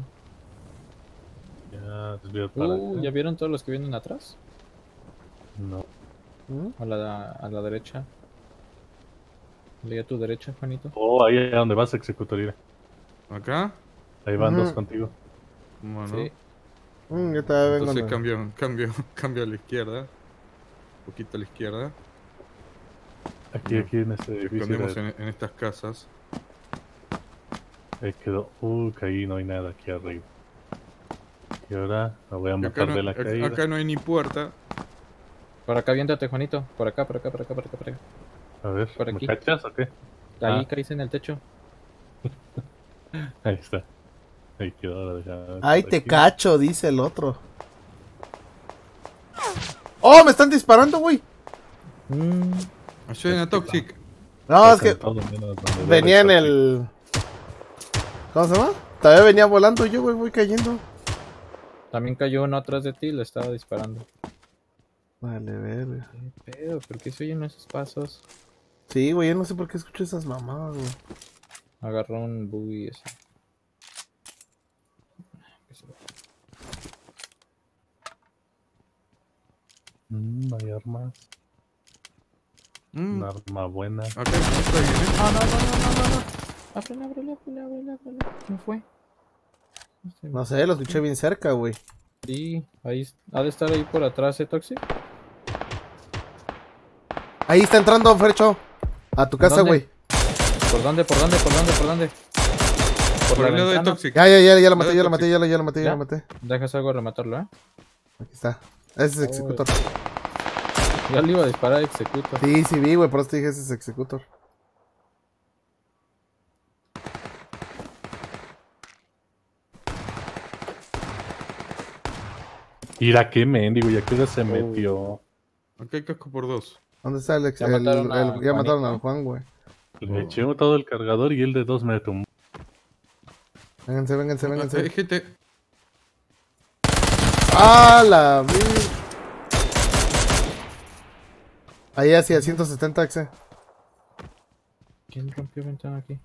Ya, desvío para Uh, acá. ¿ya vieron todos los que vienen atrás? No. ¿Mm? A la, a la derecha. Leí a tu derecha, Juanito. Oh, ahí es donde vas, ejecutoría. ¿Acá? Ahí van Ujú. dos contigo. Bueno. Sí. Mm, yo todavía vengo. Entonces de- cambio, cambio, cambio a la izquierda. Un poquito a la izquierda. Aquí, aquí en este edificio. Escondemos de- en, en estas casas. Ahí quedó. Uh, caí, no hay nada aquí arriba. Y ahora me voy a Y montar Acá no, de la acá- caída. acá no hay ni puerta. Por acá, viéntate, Juanito. Por acá, por acá, por acá, por acá, por acá. A ver, por ¿me aquí. cachas o qué? Ahí Ah. caíste en el techo. Ahí está. Ahí quedó ahora. déjame ver Ay, por te aquí. cacho, dice el otro. ¡Oh, me están disparando, güey! Mm, Ayuden a Toxic. No, es que Sentado menos donde venía en debe el... ¿Cómo se llama? Todavía venía volando yo, güey, voy cayendo. También cayó uno atrás de ti y le estaba disparando. Vale, verga. ¿Qué pedo? ¿Por qué se oyen esos pasos? Sí, güey, yo no sé por qué escucho esas mamadas, güey. Agarró un buggy ese. Mm, hay armas. Mm, Una arma buena. acá está bien, ¿eh? No, no, no, no, no, no. Ábrele, ábrele, ábrele, ábrele, ábrele. ¿Cómo fue? Este, No sé, lo escuché bien cerca, güey. Sí, ahí es- ha de estar ahí por atrás, ¿eh, Toxic? Ahí está entrando, Fercho. A tu casa, ¿Dónde? güey. ¿Por dónde, por dónde, por dónde, por dónde? Por la el lado de ventana. Toxic. Ya, ya, ya, ya lo maté, Nada ya lo tóxico. maté, ya lo, ya lo maté, ya ¿Ya? lo maté. Dejas algo a rematarlo, ¿eh? Aquí está. Ese es Oh, Executor. Ya le iba a disparar a Executor. Sí, sí vi, güey, por eso te dije ese es Executor. Mira qué mendigo, ya que se Oh. metió. Acá hay casco por dos. ¿Dónde está el ex? Ya el- mataron a el- ya mataron Juanito. al Juan, güey. Le eché todo el cargador y él de dos me tumbó. Vénganse, vénganse, Hay vénganse. gente. ¡Ah, la vi! Ahí hacia ciento setenta, Exe. ¿Quién rompió ventana aquí?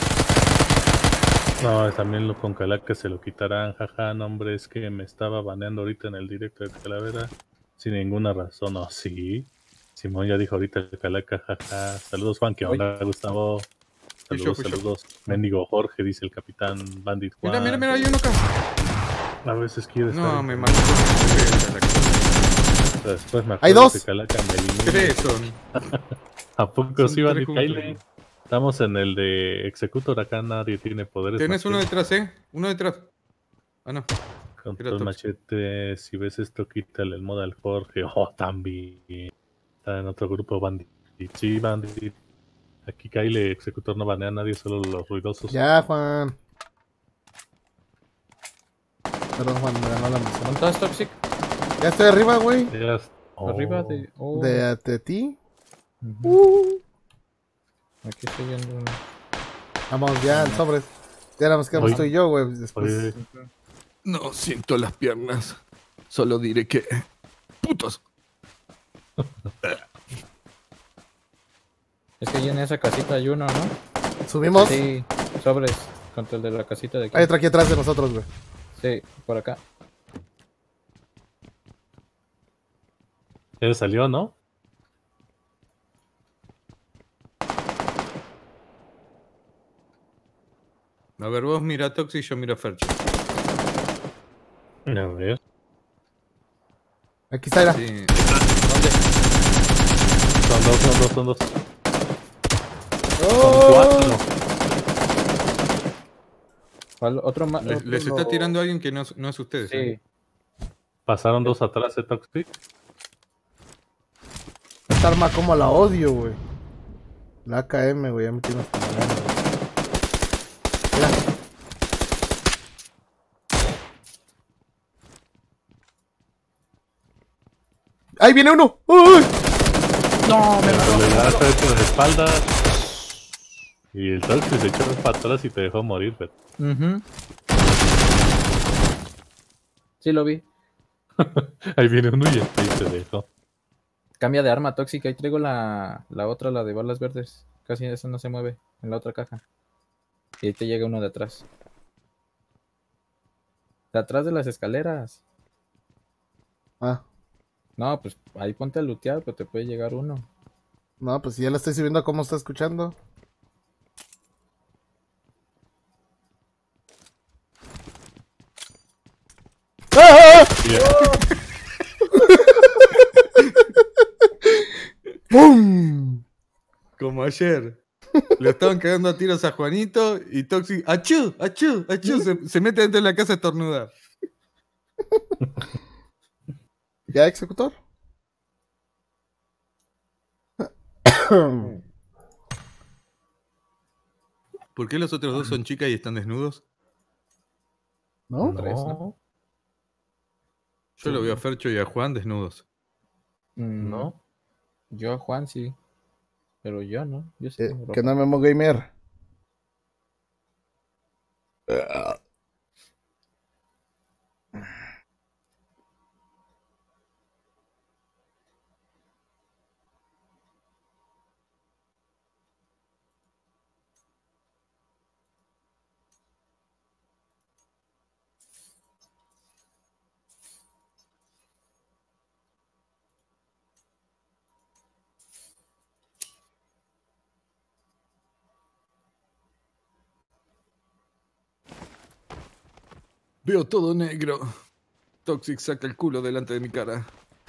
No, también lo con Calaca se lo quitarán. Jaja, no, hombre, es que me estaba baneando ahorita en el directo de Calavera. Sin ninguna razón, no, sí. Simón ya dijo ahorita el Calaca, jaja. Saludos, Juan, ¿qué onda, Gustavo? Fui yo, Saludos, fui yo. saludos. Mendigo Jorge, dice el capitán Bandit Juan. Mira, mira, mira, hay uno acá. A veces quiere estar. No, en- me mató. Después me Hay acuerdo dos. que Calaca me eliminó. Tres son. ¿A poco Son sí, Bandit tres juntos. Kyle? Estamos en el de Executor, acá nadie tiene poderes. Tenés más que- uno detrás, ¿eh? Uno detrás. Ah, no. Con Era todo el tóxico. machete, si ves esto, quítale el modo al Jorge. Oh, también. Está en otro grupo, Bandit. Sí, Bandit. Aquí Kyle, Executor no banea a nadie, solo los ruidosos. Ya, Juan. Perdón, Juan, me ganó la misión. ¿Dónde estás, Toxic? Ya estoy arriba, güey. Ya es- oh, Arriba de... Oh. De, de ti. Ujú. Uh. Aquí estoy viendo uno. Vamos, ya, el sobres. Ya nada más quedamos Oye. tú y yo, güey. Después. Oye, No siento las piernas. Solo diré que. ¡Putos! Es que ahí en esa casita hay uno, ¿no? Subimos. Sí, sobres. Contra el de la casita de aquí. Hay otro aquí atrás de nosotros, güey. Sí, por acá. ya salió, ¿no? A ver, vos mira a Toxic y yo miro a Fercho. A ver. Aquí está, era. Sí. Son dos, son dos, son dos. ¡Oh! Cuatro. ¿Cuál? Otro más. Les, les está tirando a alguien que no, es- no es ustedes. ¿eh? Sí. Pasaron dos atrás, ¿eh, Toxic? Esta arma como la odio, güey. La A K M, güey, ya me tiene hasta la gana, güey. Mira. ¡Ahí viene uno! ¡Uy! No, me Pero le das esto de espalda. Y el Toxic se echó para atrás y te dejó morir, pero. Ujú. Sí, lo vi. Ahí viene uno y ahí se dejó. Cambia de arma tóxica. Ahí traigo la, la otra, la de balas verdes. Casi esa no se mueve en la otra caja. Y ahí te llega uno de atrás. De atrás de las escaleras. Ah, No, pues ahí ponte a lootear, pero te puede llegar uno. no, pues si ya la estoy subiendo, ¿cómo está escuchando? ¡Ah! ¡Pum! Como ayer. Le estaban cagando a tiros a Juanito y Toxic. ¡Achú! ¡Achú! ¡Achú! Se, se mete dentro de la casa a estornudar. ¿Ya, Executor? ¿Por qué los otros dos son chicas y están desnudos? ¿No? Tres, ¿no? Yo lo veo a Fercho y a Juan desnudos. Mm, ¿No? Yo a Juan sí. Pero yo no. Yo sí Eh, tengo ¿Qué ropa. no, Memo Gamer? Veo todo negro. Toxic saca el culo delante de mi cara.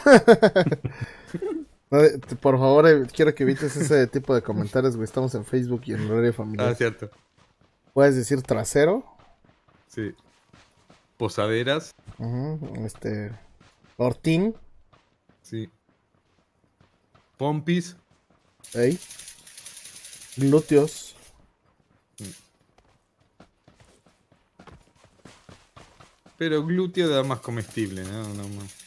No, te- por favor, eh, quiero que evites ese tipo de comentarios, güey. Estamos en Facebook y en horario familiar. Ah, cierto. Puedes decir trasero. Sí. Posaderas. Ujú, este. Ortín. Sí. Pompis. Ey. Glúteos. Pero glúteo da más comestible, ¿no? No más.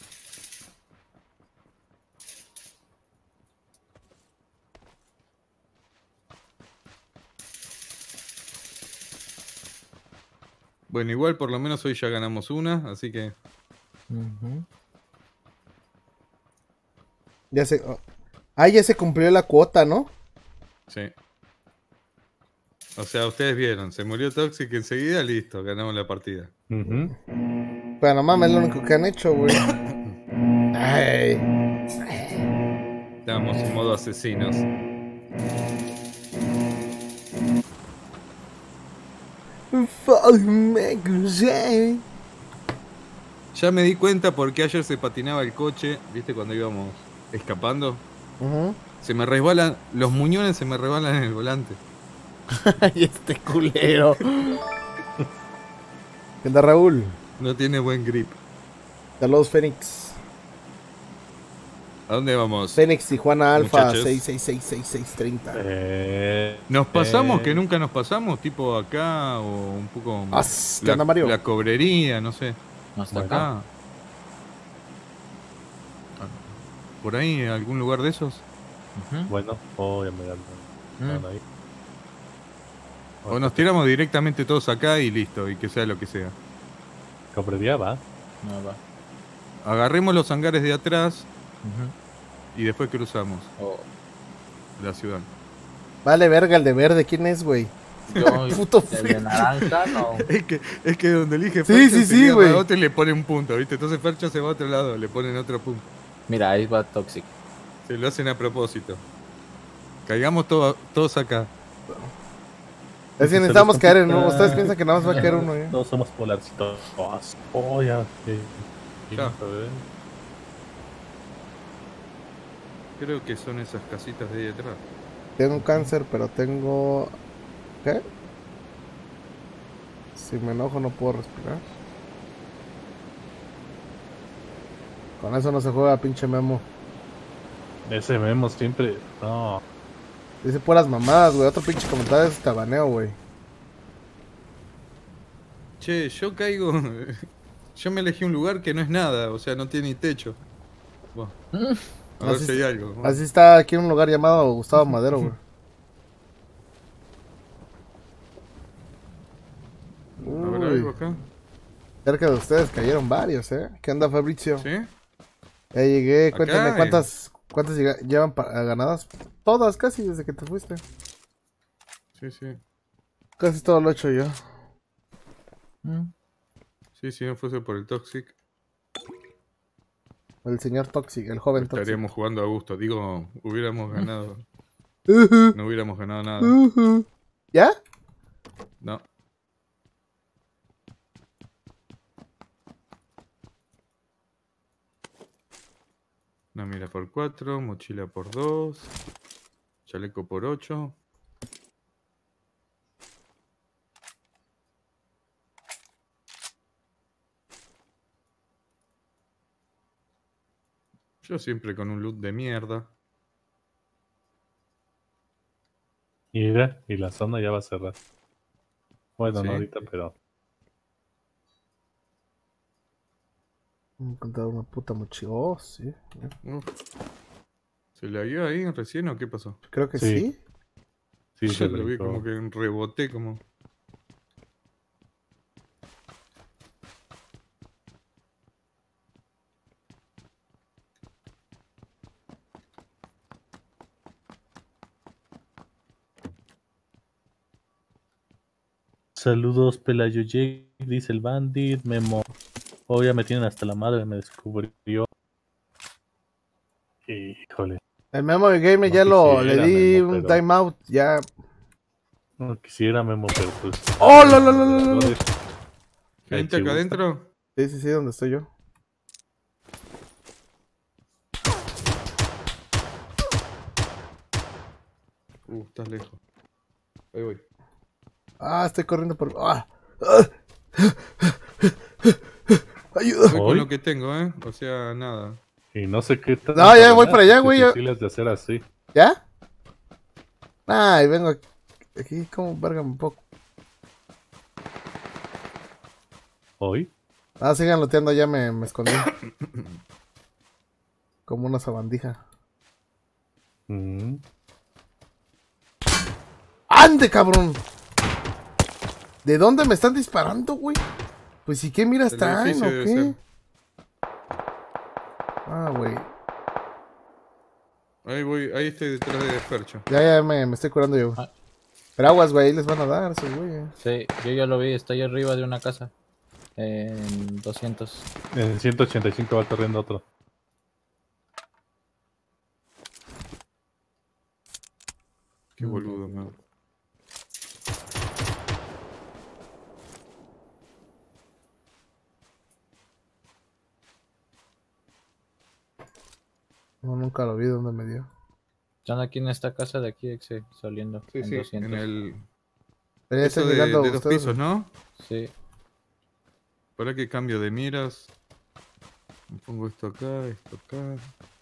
Bueno, igual por lo menos hoy ya ganamos una, así que... Ujú. Ya se. oh. Ah, ya se cumplió la cuota, ¿no? Sí. O sea, ustedes vieron, se murió Toxic enseguida, listo, ganamos la partida. Ujú. Pero no mames, es lo único que han hecho, güey. Ay. Estábamos en modo asesinos. Fuck me, crucé. Ya me di cuenta por qué ayer se patinaba el coche, ¿viste? Cuando íbamos escapando. Ujú. Se me resbalan, los muñones se me resbalan en el volante. Ay, este culero. ¿Qué onda, Raúl? No tiene buen grip. Saludos, Fénix. ¿A dónde vamos? Fénix Tijuana Alfa Muchachos. seis seis seis seis seis treinta. Eh, ¿Nos pasamos eh, que nunca nos pasamos? Tipo acá o un poco... Ah, ¿qué onda, Mario? La cobrería, no sé. Hasta Bueno. acá. Acá. ¿Por ahí, algún lugar de esos? Ujú. Bueno, oh, ya me dan. Mm. dan ahí. O nos tiramos directamente todos acá y listo, y que sea lo que sea. Cobrería va. No va. Agarremos los hangares de atrás Ujú. y después cruzamos Oh, la ciudad. Vale, verga, el de verde, ¿quién es, güey? yo, Puto el de naranja, no. Es que, es que donde elige Sí, Fercho sí, se sí, llama güey. a otro y le pone un punto, ¿viste? Entonces Fercho se va a otro lado, le ponen otro punto. Mira, ahí va Toxic. Se lo hacen a propósito. Caigamos todo- todos acá. Es que necesitamos caer en uno. Ustedes piensan que nada más va a caer uno, ¿eh? Todos somos polarcitos. Oh, ya. Sí. Sí, Ya. vamos a ver. Creo que son esas casitas de ahí detrás. Tengo cáncer, pero tengo. ¿Qué? Si me enojo, no puedo respirar. Con eso no se juega, pinche Memo. Ese Memo siempre. No. Dice puras mamadas, güey. Otro pinche comentario es tabaneo, güey. Che, yo caigo... Yo me elegí un lugar que no es nada, o sea, no tiene ni techo. Bueno, a ver Así si hay está- algo. Bueno. Así está aquí en un lugar llamado Gustavo Madero, güey. A ver, Uy, algo acá. cerca de ustedes cayeron varios, ¿eh? ¿Qué onda, Fabrizio? ¿Sí? Ya llegué, Acá cuéntame hay- cuántas cuántas llega- llevan pa- ganadas. Todas, casi desde que te fuiste. Sí, sí. Casi todo lo he hecho yo. Mm. Sí, si no fuese por el Toxic, El señor Toxic, el joven Toxic. estaríamos jugando a gusto. Digo, hubiéramos ganado. Ujú, No hubiéramos ganado nada. ujú. ¿Ya? No. Una mira por cuatro, mochila por dos, chaleco por ocho. Yo siempre con un loot de mierda. Mira, y la zona ya va a cerrar. Bueno, ¿Sí? no ahorita, pero. He encontrado una puta mochila. Oh, sí. Uf. ¿Se la guió ahí recién o qué pasó? Creo que Sí. sí. Sí, Yo se lo vi brincó. como que reboté como... Saludos, Pelayo Jake, dice el Bandit. Memo. Oh, ya me tienen hasta la madre, me descubrió. Híjole. El Memo de Game No ya lo quisiera, le di Memo, un pero- timeout. Ya. No quisiera, Memo, pero pues. ¡Oh, lo, lo, lo, lo, lo! Ay, Gente si acá gusta. adentro. Sí, sí, sí, donde estoy yo. Uh, estás lejos. Ahí voy. Ah, estoy corriendo por. ¡Ah! ¡Ah! ¡Ayuda! Voy ¿Hoy? con lo que tengo, ¿eh? O sea, nada. Y no sé qué tal. No, ya voy para allá, güey, ya. Difíciles de hacer así. ¿Ya? Ay, vengo aquí, aquí como verga un poco. ¿Hoy? Ah, sigan loteando, ya me, me escondí. Como una sabandija. Mm. ¡Ande, cabrón! ¿De dónde me están disparando, güey? Pues sí, ¿qué miras Del traen o edificio debe qué? ser. Ah, güey. Ahí voy, ahí estoy detrás de Fercho. Ya, ya me, me estoy curando yo. Ah. Pero aguas, güey, ahí les van a dar esos güey. Sí, yo ya lo vi, está ahí arriba de una casa. En doscientos. En ciento ochenta y cinco va corriendo otro. Qué boludo, man. No, nunca lo vi, ¿dónde me dio? Están aquí en esta casa de aquí, exe, saliendo. Sí, en sí, doscientos. en el... Pero ya Eso están de, llegando de dos ustedes. pisos, ¿no? Sí. ¿Para qué cambio de miras? Me pongo esto acá, esto acá.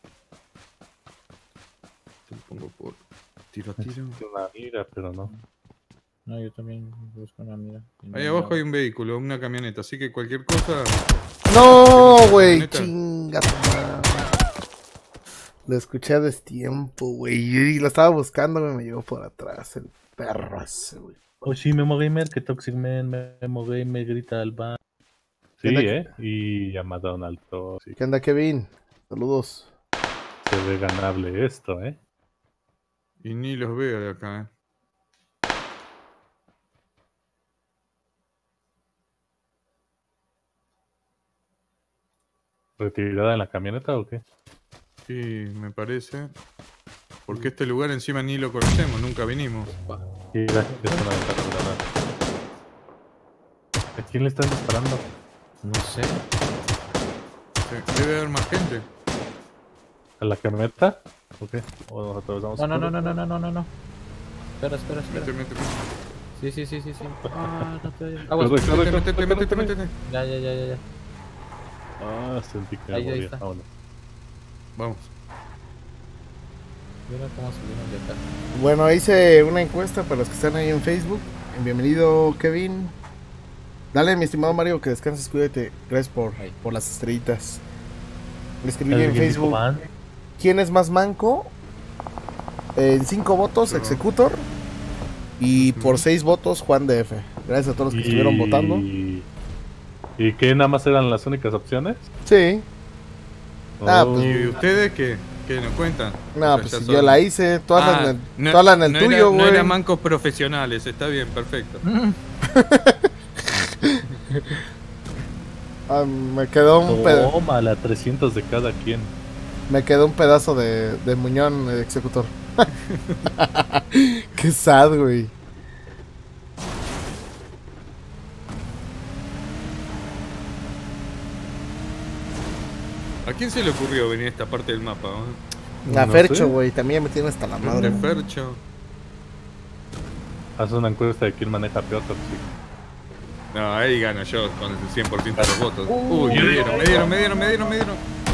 Te lo pongo por tiro a tiro. Existe una mira, pero no. No, yo también busco una mira. Y no Ahí hay abajo nada. hay un vehículo, una camioneta, así que cualquier cosa... No, güey, Neta. chinga tu madre. Lo escuché a destiempo, güey. Y lo estaba buscando, güey, me llegó por atrás el perro ese, güey. Oh, sí, Memo Gamer, que Toxic Man, Memo Gamer grita al ban. Sí, ¿Qué onda? ¿eh? Y a Madonna Toxic. ¿Qué onda, Kevin? Saludos. Se ve ganable esto, ¿eh? Y ni los veo de acá, eh. ¿Retirada en la camioneta o qué? Sí, me parece. Porque este lugar encima ni lo conocemos, nunca vinimos. Y la gente está levantando granada. ¿A quién le están disparando? No sé. Sí, debe haber más gente. ¿A la camioneta? ¿O qué? ¿O nosotros vamos No, no, a- no, no, no, no, no, no, no. Espera, espera, espera. Mete, mete, mete. Sí, sí, sí, sí, sí. Ah, no te vayas. Aguas. Corre, corre, Métete, corre, métete, corre, métete, corre. métete. Ya, ya, ya, ya, ya. Ah, sentí que me Ahí, ahí moría. está. Vámonos. Vamos. Mira cómo salimos de acá. Bueno, hice una encuesta para los que están ahí en Facebook. Bienvenido, Kevin. Dale, mi estimado Mario, que descanses, cuídate. Gracias por, Ahí. por las estrellitas. Le escribí en ¿Alguien dijo Facebook. ban? ¿Quién es más manco? En cinco votos, Yo. Executor. Y Ujú. por seis votos, Juan D F. Gracias a todos los que estuvieron votando. ¿Y qué nada más eran las únicas opciones? Sí. Ah, Oh, pues, ¿Y ustedes qué? ¿Qué nos cuentan? No, O sea, pues ya si son- yo la hice, todas Ah, las en el, no- todas las en el no tuyo, era- güey. No eran mancos profesionales, está bien, perfecto. Ah, me quedó un peda- Toma la trescientos de cada quien. me quedó un pedazo de, de muñón eh, Executor. Qué sad, güey. ¿A quién se le ocurrió venir a esta parte del mapa? eh? La No Fercho, sé. güey, también me tiene hasta la madre. De Fercho. Haz una encuesta de quién maneja peor Toxic. No, ahí gano yo con el cien por ciento de los votos. Uy, me dieron, me dieron, me dieron, me dieron, me dieron.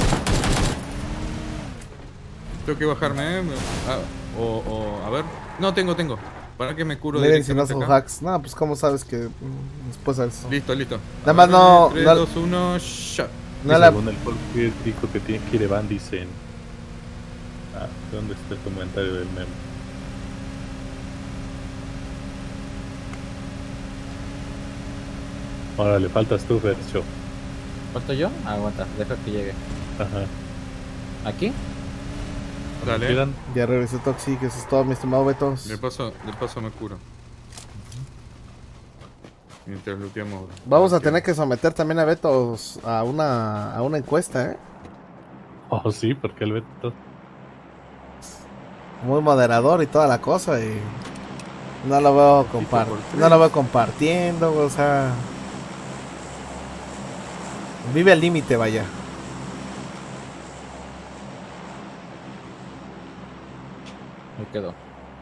Tengo que bajarme, eh. Ah, o, o, a ver. No, tengo, tengo. ¿Para qué me curo Miren si no directamente son acá? hacks. No, pues cómo sabes que mm, después sabes. Listo, listo. Nada más no- tres, no- dos, uno, ya. No Y la, según el folk dijo que tiene que ir Evan, dicen. Ah, ¿dónde está el comentario del meme? Ahora le faltas tú, Fercho. ¿Falto yo? Ah, aguanta, deja que llegue. Ajá. ¿Aquí? Dale. Quedan ya regresé Toxic, eso es todo, mi estimado Betos. De paso, de paso me curo. Mientras looteamos. Vamos a tener que someter también a Beto a una, a una encuesta, ¿eh? Oh, sí, porque el Beto. Muy moderador y toda la cosa y no lo veo compar por tres. no lo veo compartiendo, o sea, vive al límite, vaya. Me quedó.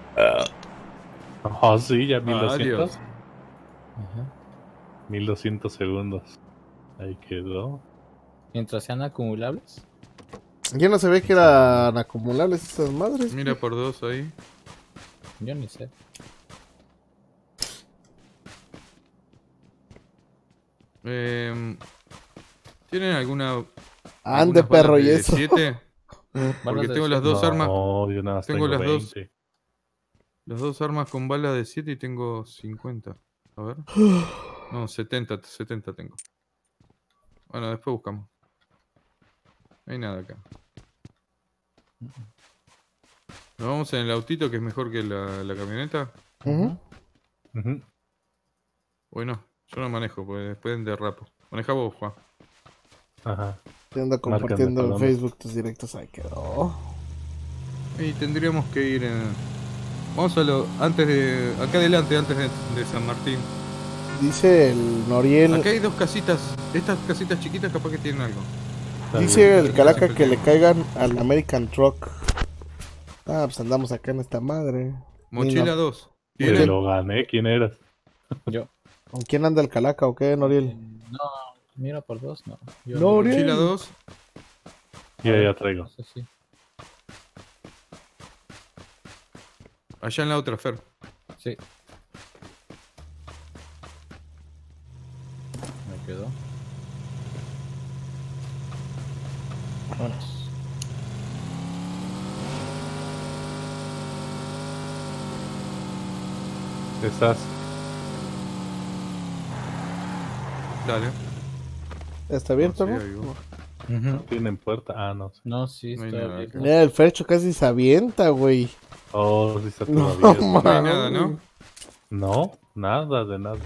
Oh, sí, ya mil Adiós. doscientos. Ajá. mil doscientos segundos. Ahí quedó. Mientras sean acumulables. Yo no sabía que eran acumulables esas madres. Mira por dos ahí. Yo ni sé. Eh, ¿Tienen alguna. Ande, algunas perro, balas y de eso. siete? Balas Porque de tengo las siete. dos armas. No, yo nada más Tengo tengo, las dos. veinte. Las dos armas con bala de siete y tengo cincuenta. A ver. No, setenta, setenta tengo. Bueno, después buscamos. No hay nada acá. Nos vamos en el autito que es mejor que la, la camioneta. Ujú. Ujú. Bueno, yo no manejo, porque después derrapo. Maneja vos, Juan. Ajá. Te ando compartiendo Márcame, en perdón. Facebook tus directos. Ahí quedó. Y tendríamos que ir en... Vamos a lo... Antes de... Acá adelante, antes de, de San Martín. Dice el Noriel. Acá hay dos casitas. Estas casitas chiquitas capaz que tienen algo. Está Dice bien. el Calaca que le caigan al American Truck. Ah, pues andamos acá en esta madre. Mochila Nino. dos. Te ¿Tienen? lo gané. ¿Quién eras? Yo. ¿Con quién anda el Calaca o qué, Noriel? No, mira por dos, no. Yo No, Uriel. Mochila dos. Ya, ya traigo. Eso sí. Allá en la otra, Fer. Sí. Me quedó. Vámonos. Estás. Dale. ¿Está abierto, Sí, no? ahí va. No tienen puerta. Ah, no. sí. No, sí, No hay está nada abierto. acá. Mira, el Fercho casi se avienta, güey. Oh, sí está No, todo abierto. ma- No hay nada, ¿no? No, nada de nada.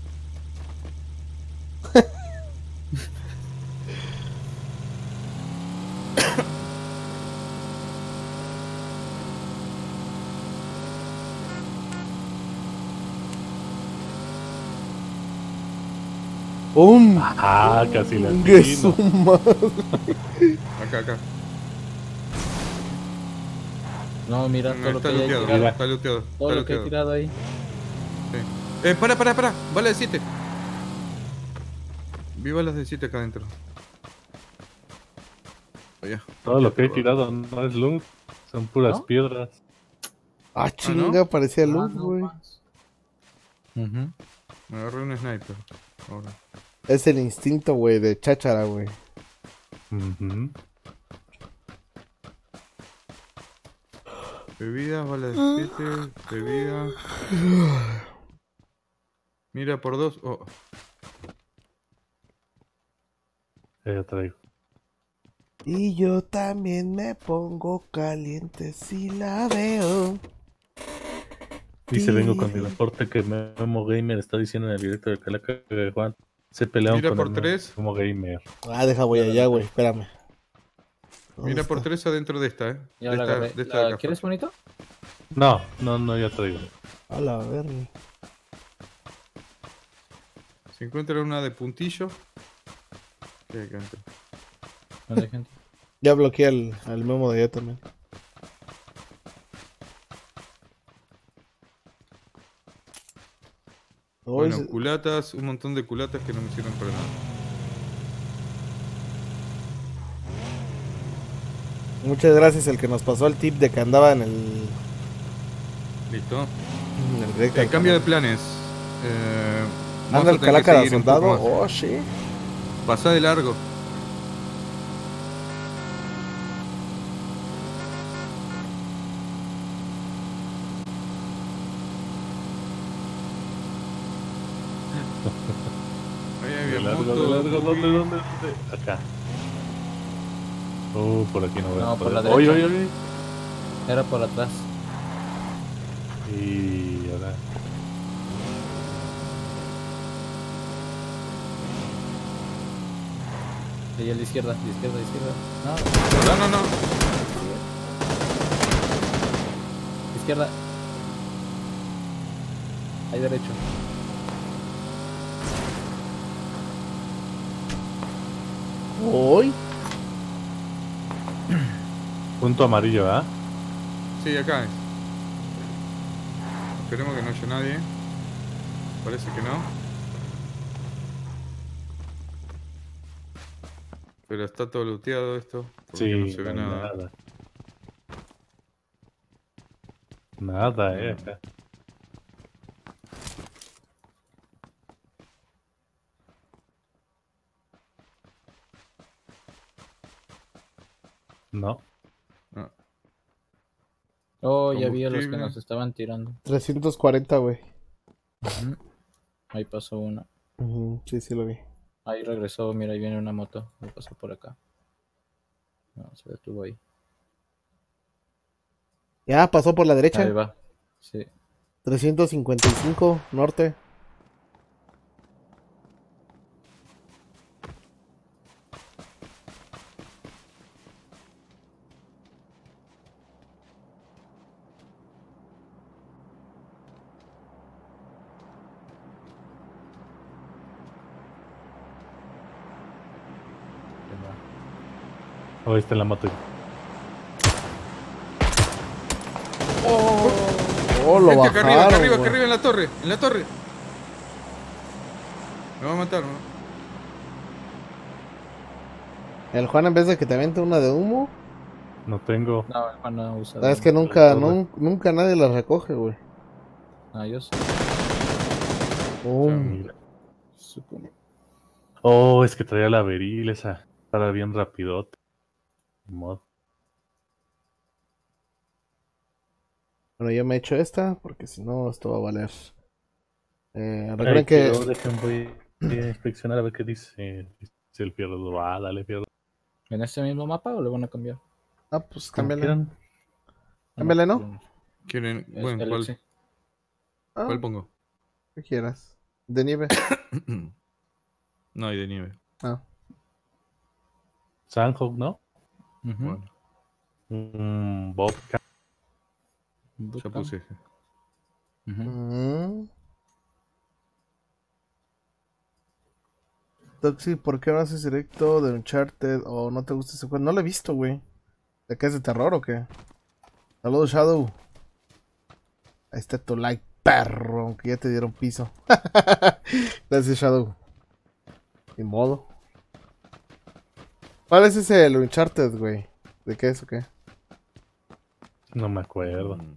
¡Um! Ah, casi la ¡Que atino. su madre! Acá, acá. No, mira No, todo lo que está hay looteado, tirado. está looteado. Todo Está lo que hay looteado. tirado ahí. Eh, para, para, para. Bala de siete. Vi balas de siete acá adentro. Oye. Todo lo que he tirado no es loot. Son puras ¿No? piedras. Ah, chinga, parecía luz, güey. Ujú. Me agarré un sniper. Ahora. Es el instinto, güey, de cháchara, güey. Ujú. Bebidas, bala de siete. Bebida. Mira por dos. Oh. Ya, ya traigo. Y yo también me pongo caliente si la veo. Dice, vengo con el aporte que Memo Gamer está diciendo en el directo de Calaca que Juan se pelearon Mira con por el tres. Memo Gamer. Ah, deja, voy allá, güey, espérame. ¿Dónde Mira por está? tres adentro de esta, eh. Ya de la esta, agarré. de esta ¿La de acá. ¿Quieres bonito? No, no, no, ya traigo. A la verga. Se encuentra una de puntillo. ¿Qué hay acá adentro? ¿Dónde hay gente? Ya bloqueé al, al Memo de allá también. Oh, Bueno, ese- culatas, un montón de culatas que no me sirven para nada. Muchas gracias el que nos pasó el tip de que andaba en el, Listo. en el directo. Eh, del cambio de canal. planes. Eh, vamos Anda a el tener que Calaca de seguir un poco soldado. más. Oh, sí. Pasá de largo. Ahí De había largo, moto, de largo, ¿dónde, Uy. dónde, dónde? Acá. Oh, por aquí no veo. No, por la Oye, derecha. oye, oye. Era por atrás. Y ahora. Ahí a la izquierda, de izquierda, de izquierda. No, No, no, no. izquierda. Ahí derecho. Hoy. Punto amarillo, ¿ah? Sí, acá es. Esperemos que no haya nadie. Parece que no. Pero está todo looteado esto. Porque Sí, no se ve no hay nada. nada. Nada, eh, acá. No. No. Oh, ya vi a los que Combustible. nos estaban tirando. trescientos cuarenta, güey. Ujú. Ahí pasó uno. Ujú, sí, sí lo vi. Ahí regresó, mira, ahí viene una moto. Ahí pasó por acá. No, se detuvo ahí. Ya, pasó por la Ahí derecha. va. Sí. trescientos cincuenta y cinco, norte. Ahí va. Oh, está en la moto. Oh, lo Gente acá arriba, acá bajaron, arriba, acá güey. arriba en la torre. En la torre. Me va a matar, ¿no? El Juan, en vez de que te aviente una de humo, No tengo. No, el Juan no usa. sabes de- que nunca, torre. nun- nunca nadie la recoge, güey. Ah, yo sí. Pum. Mira. Supongo. Oh, es que traía la beril esa. Para bien rapidote. Ni modo. Bueno, yo me echo esta, porque si no, esto va a valer. Eh, Ahí recuerden que. quedó, dejen, voy a inspeccionar a ver qué dice. Dice el fierro. Ah, dale, fierro. ¿En este mismo mapa o le van a cambiar? Ah, pues Como cámbiale. quieran. Cámbiale, ¿no? ¿Quieren? Es Bueno, el ¿cuál, X. Ah, ¿cuál pongo? ¿qué quieras? De nieve. No hay de nieve. Ah. Sandhawk, ¿no? Ujú. Bueno, Un Bobcat. ya Busca. puse ese. Ujú. Mm. Toxi, ¿por qué no haces directo de Uncharted o no te gusta ese juego? No lo he visto, güey. ¿De qué es de terror o qué? Saludos, Shadow. Ahí está tu like, perro, aunque ya te dieron piso. Gracias, Shadow. Ni modo. ¿Cuál es ese el Uncharted, güey? ¿De qué es o qué? No me acuerdo. Mm.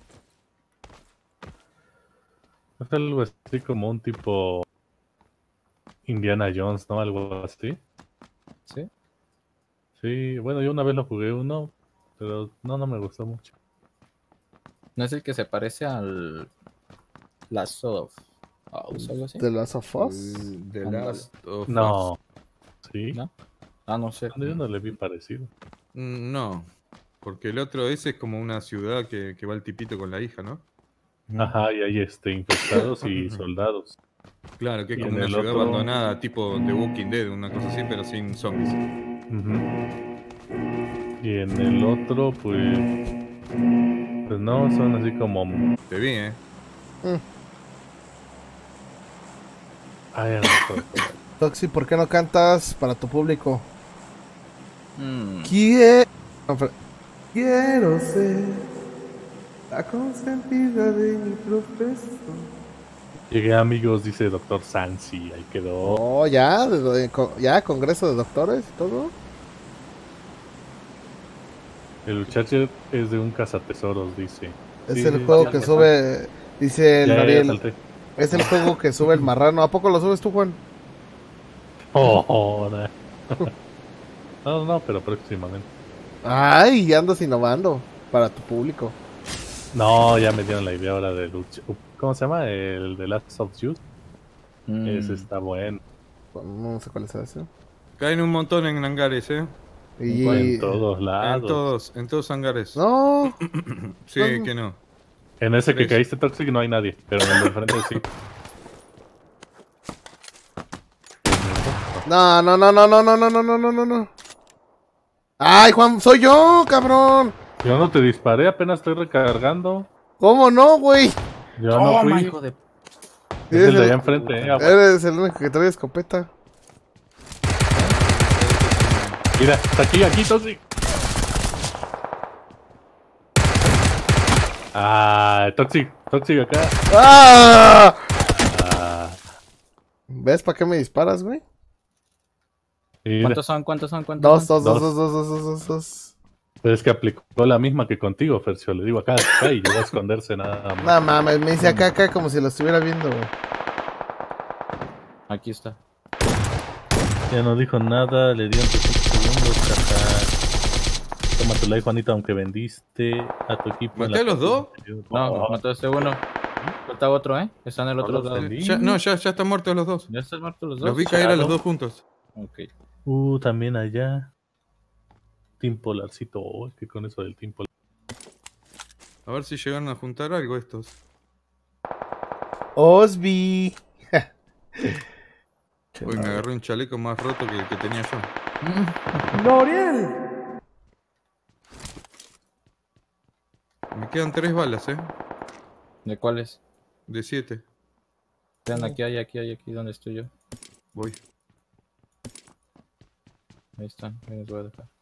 Es algo así como un tipo Indiana Jones, ¿no? Algo así. ¿Sí? Sí, bueno, yo una vez lo jugué uno, pero no, no me gustó mucho. ¿No es el que se parece al Last of Us o algo así? ¿The Last of Us? Mm, The Ándale. Last of Us. No. ¿Sí? ¿No? Ah, no sé. Yo no le vi parecido. Mm, No, porque el otro ese es como una ciudad que, que va el tipito con la hija, ¿no? Ajá, y hay este, infectados y soldados. Claro, que es Y como en una el ciudad otro- abandonada, tipo The Walking Dead, una cosa así, pero sin zombies. Ujú. Y en el otro, pues... Pues no, son así como... Te vi, ¿eh? Ay, no me acuerdo. Toxi, ¿por qué no cantas para tu público? Mm, Quiero, quiero ser la consentida de mi profesor. Llegué, amigos, dice Doctor Sansi. Ahí quedó. Oh, ya, de- de- co- ya, congreso de doctores y todo. El Uncharted es de un cazatesoros, dice. Es Sí, el sí, juego ya que lo sube, dice el Ya, ya Noriel, salté. es el juego que sube el marrano. ¿A poco lo subes tú, Juan? Oh, no. No, no, pero próximamente. Ay, ya andas innovando para tu público. No, ya me dieron la idea ahora de lucha. ¿Cómo se llama? El de Last of Us. mm. Ese está bueno. No sé cuál es ese. Caen un montón en hangares, ¿eh? Y... En todos lados. En todos, en todos hangares. No, Sí, no. que no. En ese que Tres. caíste Toxic no hay nadie, pero en el de frente sí. No, no, no, no, no, no, no, no, no, no, no, no. Ay, Juan, soy yo, cabrón. Yo no te disparé, apenas estoy recargando. ¿Cómo no, güey? Yo no Toma, fui. hijo de... Es el de allá enfrente, eh. aguanta. Eres el único que trae escopeta. Mira, está aquí, aquí, Toxic. Ah, Toxic, Toxic acá. ¡Ah! Ah, ¿Ves para qué me disparas, güey? mira. ¿Cuántos son? ¿Cuántos son? ¿Cuántos Dos, son? dos, dos, dos, dos, dos, dos, dos. Pero es que aplicó la misma que contigo, Fercio. Le digo acá, acá y llegó a esconderse nada más. No mames, me dice acá, acá como si lo estuviera viendo, güey. Aquí está. Ya no dijo nada, le dieron cinco segundos, caja. Toma tu like, Juanita, aunque vendiste a tu equipo. en ¿Maté a la los dos? No, Oh, mataste uno. Falta otro, ¿eh? Está en el otro los lado. vendí. Ya, no, ya, ya están muertos los dos. ¿Ya están muertos los dos? Los vi caer a los Claro. dos juntos. Ok. Uh, también allá. Team Polarcito. Oh, es que con eso del Team Polar. A ver si llegaron a juntar algo estos. Osby. Uy, me agarré un chaleco más roto que el que tenía yo. Me quedan tres balas, eh. ¿De cuáles? De siete. Vean, aquí hay, aquí hay, aquí donde estoy yo. Voy. Ahí están, ahí los voy a dejar.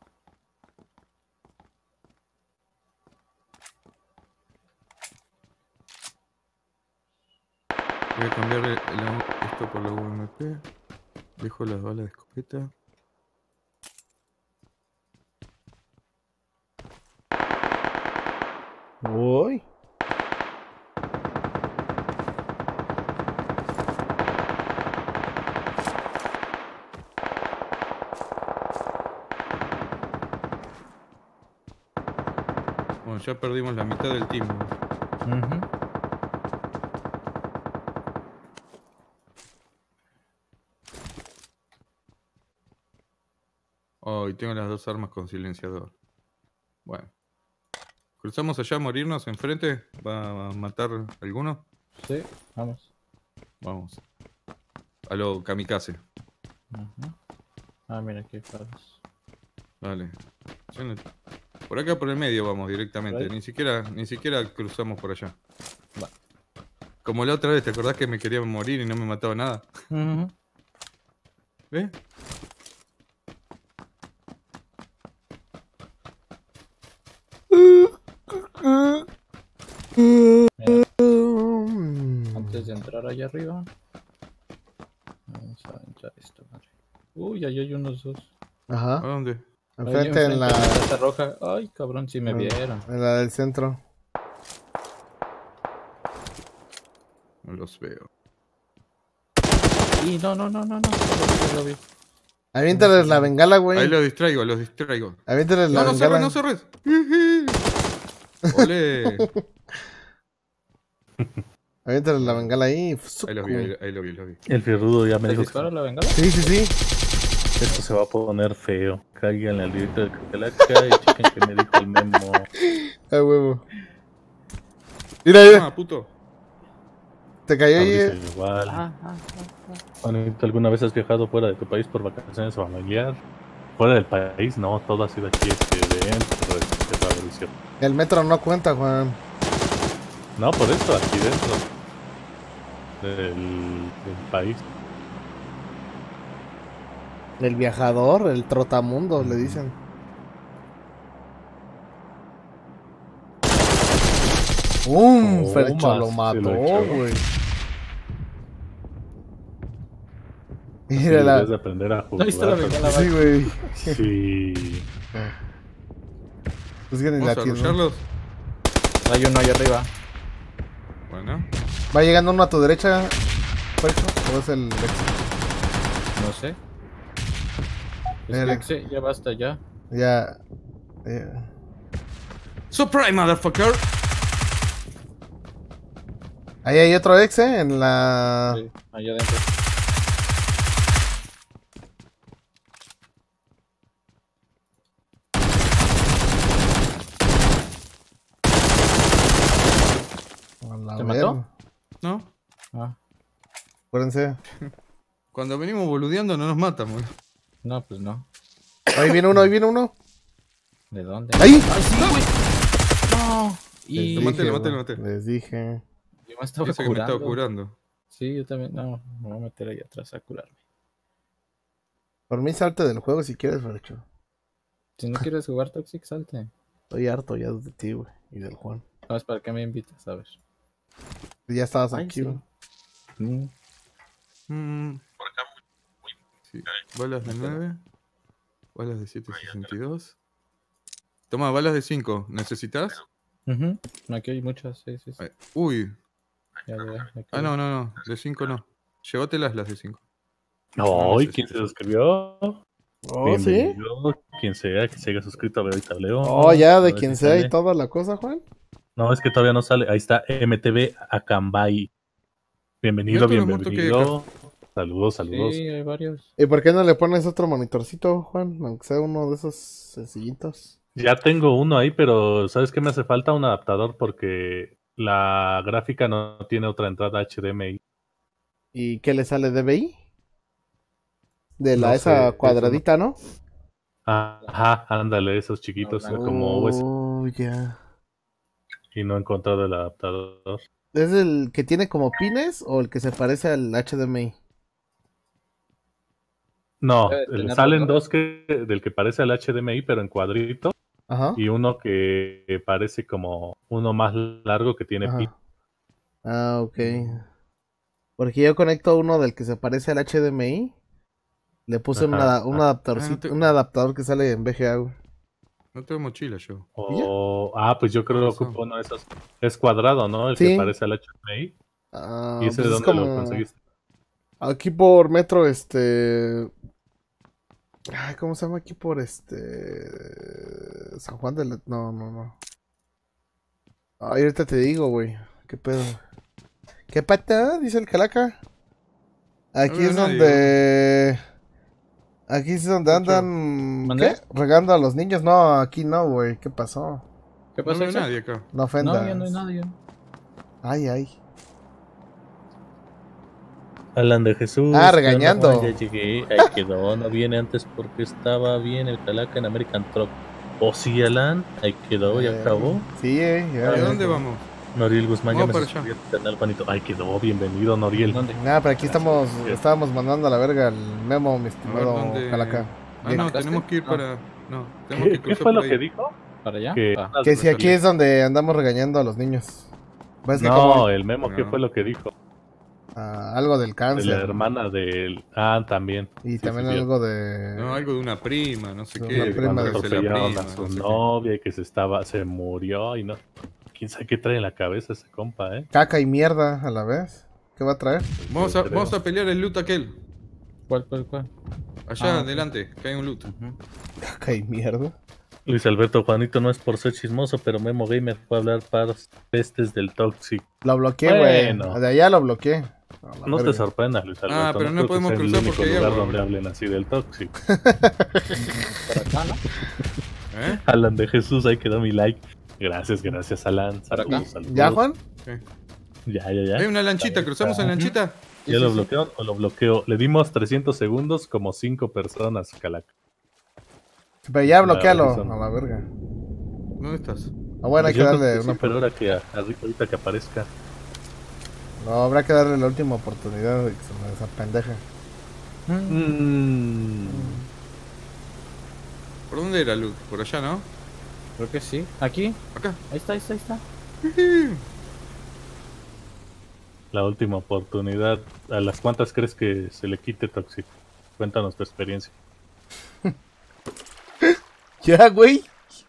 Voy a cambiar el- el- esto por la U M P. Dejo las balas de escopeta. Uy. Bueno, ya perdimos la mitad del team. Ujú. Oh, y tengo las dos armas con silenciador. Bueno. ¿Cruzamos allá a morirnos enfrente? ¿Va a matar alguno? Sí, vamos. Vamos. A lo kamikaze. Ujú. Ah, mira, aquí hay palos. Dale. Yo no- Por acá por el medio vamos directamente. Right. Ni siquiera, ni siquiera cruzamos por allá. Va. Como la otra vez, ¿te acordás que me quería morir y no me mataba nada? Ujú. ¿Ves? Mira, Mm. antes de entrar allá arriba. Vamos a entrar esto, madre. Uy, ahí hay unos dos. ¿A Ajá. dónde? Ahí Enfrente en la, de casa roja. Ay, cabrón, si me Ah. vieron. en la del centro. No los veo. Y no, no, no, no, no. Lo vi, lo vi. Aviéntales la bengala, Ahí güey. los distraigo, los distraigo. Aviéntales la No, no cerres, bengala. no cerres. Olé. Aviéntales la bengala ahí. Ahí los vi, ahí, ahí lo vi, lo vi. El Fierrudo ya me ¿Te dijo dispara que la bengala? Sí, sí, sí. esto se va a poner feo. Cáiganle al directo de Cacalaca y chequen que me dijo el memo. A huevo. Mira, mira. Ah, puto. Te cayó ahí. Fabricio eh. igual. Ah, ah, ah. Juanito, ¿alguna vez has viajado fuera de tu país por vacaciones familiar? Fuera del país, no, todo ha sido aquí este, dentro de, de Fabricio. El metro no cuenta, Juan. No, por eso, aquí dentro del, del país. El viajador, el trotamundo, le dicen. ¡Um! Tomas, Fercho lo se mató, lo echó. güey. Sí, Mira la. debes de aprender a ¿No jugar. viste la bengala? Sí, güey. Sí. Es que ni Vamos la a tiene. arrollarlos. Hay uno ahí arriba. Bueno. Va llegando uno a tu derecha, Fercho. ¿O es el ex? No sé. Es El que ex. sí, ya basta ya. Ya. ya. Surprise, motherfucker. Ahí hay otro ex, ¿eh? En la. Sí, allá adentro. A la ¿Te verga. mató? ¿No? Ah, Acuérdense. Cuando venimos boludeando no nos matan, boludo. No, pues no. Ahí viene uno, ahí viene uno. ¿De dónde? ¡Ahí! ¡Ay, sí, güey! No. Y Lo maté, lo güey, maté, lo maté. Les dije. yo me estaba Ese que me curando. estaba curando. Sí, yo también. No, me voy a meter ahí atrás a curarme. Por mí salte del juego si quieres, Fercho. Si no quieres jugar Toxic, salte. Estoy harto ya de ti, güey. Y del Juan. No, es para qué me invitas, a ver. Ya estabas Ay, aquí, sí. güey. Mm. Mm. Sí. Balas de nueve. Balas de siete sesenta y dos. Toma, balas de cinco. ¿Necesitas? Ujú. Aquí hay muchas, sí, sí, sí. Ay, Uy. Ya, ya, ya, aquí Ah, hay. no, no, no. De cinco no. Llévatelas las de cinco. Ay, necesito. ¿quién se suscribió? Oh, sí. Bienvenido. Quien sea que se haya suscrito a ver ahorita leo. Oh, ya, A de ver quien si sea y sale. toda la cosa, Juan. No, es que todavía no sale. Ahí está M T V Acambay. Bienvenido, Mira todos los muertos que hay bienvenido. Saludos, saludos. Sí, hay varios. ¿Y por qué no le pones otro monitorcito, Juan? Aunque sea uno de esos sencillitos. Ya tengo uno ahí, pero ¿sabes qué me hace falta? Un adaptador porque la gráfica no tiene otra entrada H D M I. ¿Y qué le sale D V I? De la No esa sé, cuadradita, ¿no? Ajá, ándale, esos chiquitos No, como U S B. Oh, ya. Y no he encontrado el adaptador. ¿Es el que tiene como pines o el que se parece al H D M I? No, Debe le tener salen los dos que del que parece al H D M I, pero en cuadrito, Ajá. y uno que parece como uno más largo que tiene pin. Ajá. Ah, ok. Porque yo conecto uno del que se parece al H D M I. Le puse un, Ajá. ada- un Ah, adaptadorcito, no te- un adaptador que sale en V G A, güey. No tengo mochila yo. O, ah, pues yo creo que Razón. ocupo uno de esos. Es cuadrado, ¿no? El Sí. que parece al H D M I. Ah, ¿Y ese pues de es dónde lo como- conseguiste? Aquí por metro, este. Ay, ¿cómo se llama aquí por este. San Juan de la... No, no, no. Ay, ahorita te digo, güey. ¿Qué pedo? ¿Qué pata? Dice el calaca. Aquí No veo es a nadie, donde. Aquí es donde Mucho. andan. ¿Mandé? ¿Qué? Regando a los niños. No, aquí no, güey. ¿Qué pasó? ¿Qué No pasó? veo Isaac? nadie acá. No ofendas. No, ya no hay nadie. Ay, ay. Alan de Jesús. Ah, ¿qué onda, regañando. Juan? Ya llegué. Ahí quedó. No viene antes porque estaba bien el Calaca en American Truck. ¿O sí, Alan? Ahí quedó, ya Eh, acabó. Sí, eh. ya, ¿Y a ya. dónde vamos? Noriel Guzmán ya Vamos me para suscribió al canal, Juanito. Ahí quedó, bienvenido, Noriel. ¿Dónde? Nada, pero aquí estamos. Gracias. Estábamos mandando a la verga el memo, mi A ver estimado dónde. calaca. Ah, no, ¿Marcaste? tenemos que ir No. para. No, tenemos ¿Qué, que qué cruzar fue por lo ahí. que dijo? ¿Para allá? Que- Ah. Que si aquí es donde andamos regañando a los niños. ¿Ves que No, como el memo, ¿qué No. fue lo que dijo? ah, algo del De cáncer? la hermana del... Ah, también. Y Sí, también sí, sí. algo de. No, algo de una prima, no sé De qué. una prima Cuando de- que se la atropellaron prima, a su no sé qué. novia y que se estaba, se murió y no. ¿Quién sabe qué trae en la cabeza ese compa, eh? Caca y mierda a la vez. ¿Qué va a traer? Vamos a, Creo. vamos a pelear el loot aquel. ¿Cuál, cuál, cuál? Allá Ah, adelante, que hay un loot. Caca y mierda. Luis Alberto Juanito no es por ser chismoso, pero Memo Gamer fue a hablar para pestes del Toxic. Lo bloqueé, güey. Bueno. De allá lo bloqueé. A la No te verga. sorprendas, Luis Alberto. Ah, pero no creo que podemos sea el cruzar único porque hay lugar agua. donde hablen así del Toxic. Para acá, ¿no? ¿Eh? Alan de Jesús, ahí quedó mi like. Gracias, gracias, Alan. ¿Para acá? Saludos, saludos. ¿Ya, Juan? Ya, ya, ya. Hay una lanchita, cruzamos en lanchita. ¿Ya lo bloqueó o lo bloqueó? Le dimos trescientos segundos como cinco personas, Calaca. Pero ya La bloquealo. razón. A la verga. ¿Dónde estás? Ah, bueno, hay que Yo creo darle que una. sí, pero ahora que a- a- ahorita que aparezca. No, habrá que darle la última oportunidad de que se me desapendeje. Mm, ¿Por dónde era loot? Por allá, ¿no? Creo que sí. ¿Aquí? Acá. Ahí está, ahí está, ahí está. la última oportunidad. ¿A las cuantas crees que se le quite Toxic? Cuéntanos tu experiencia. Ya, güey.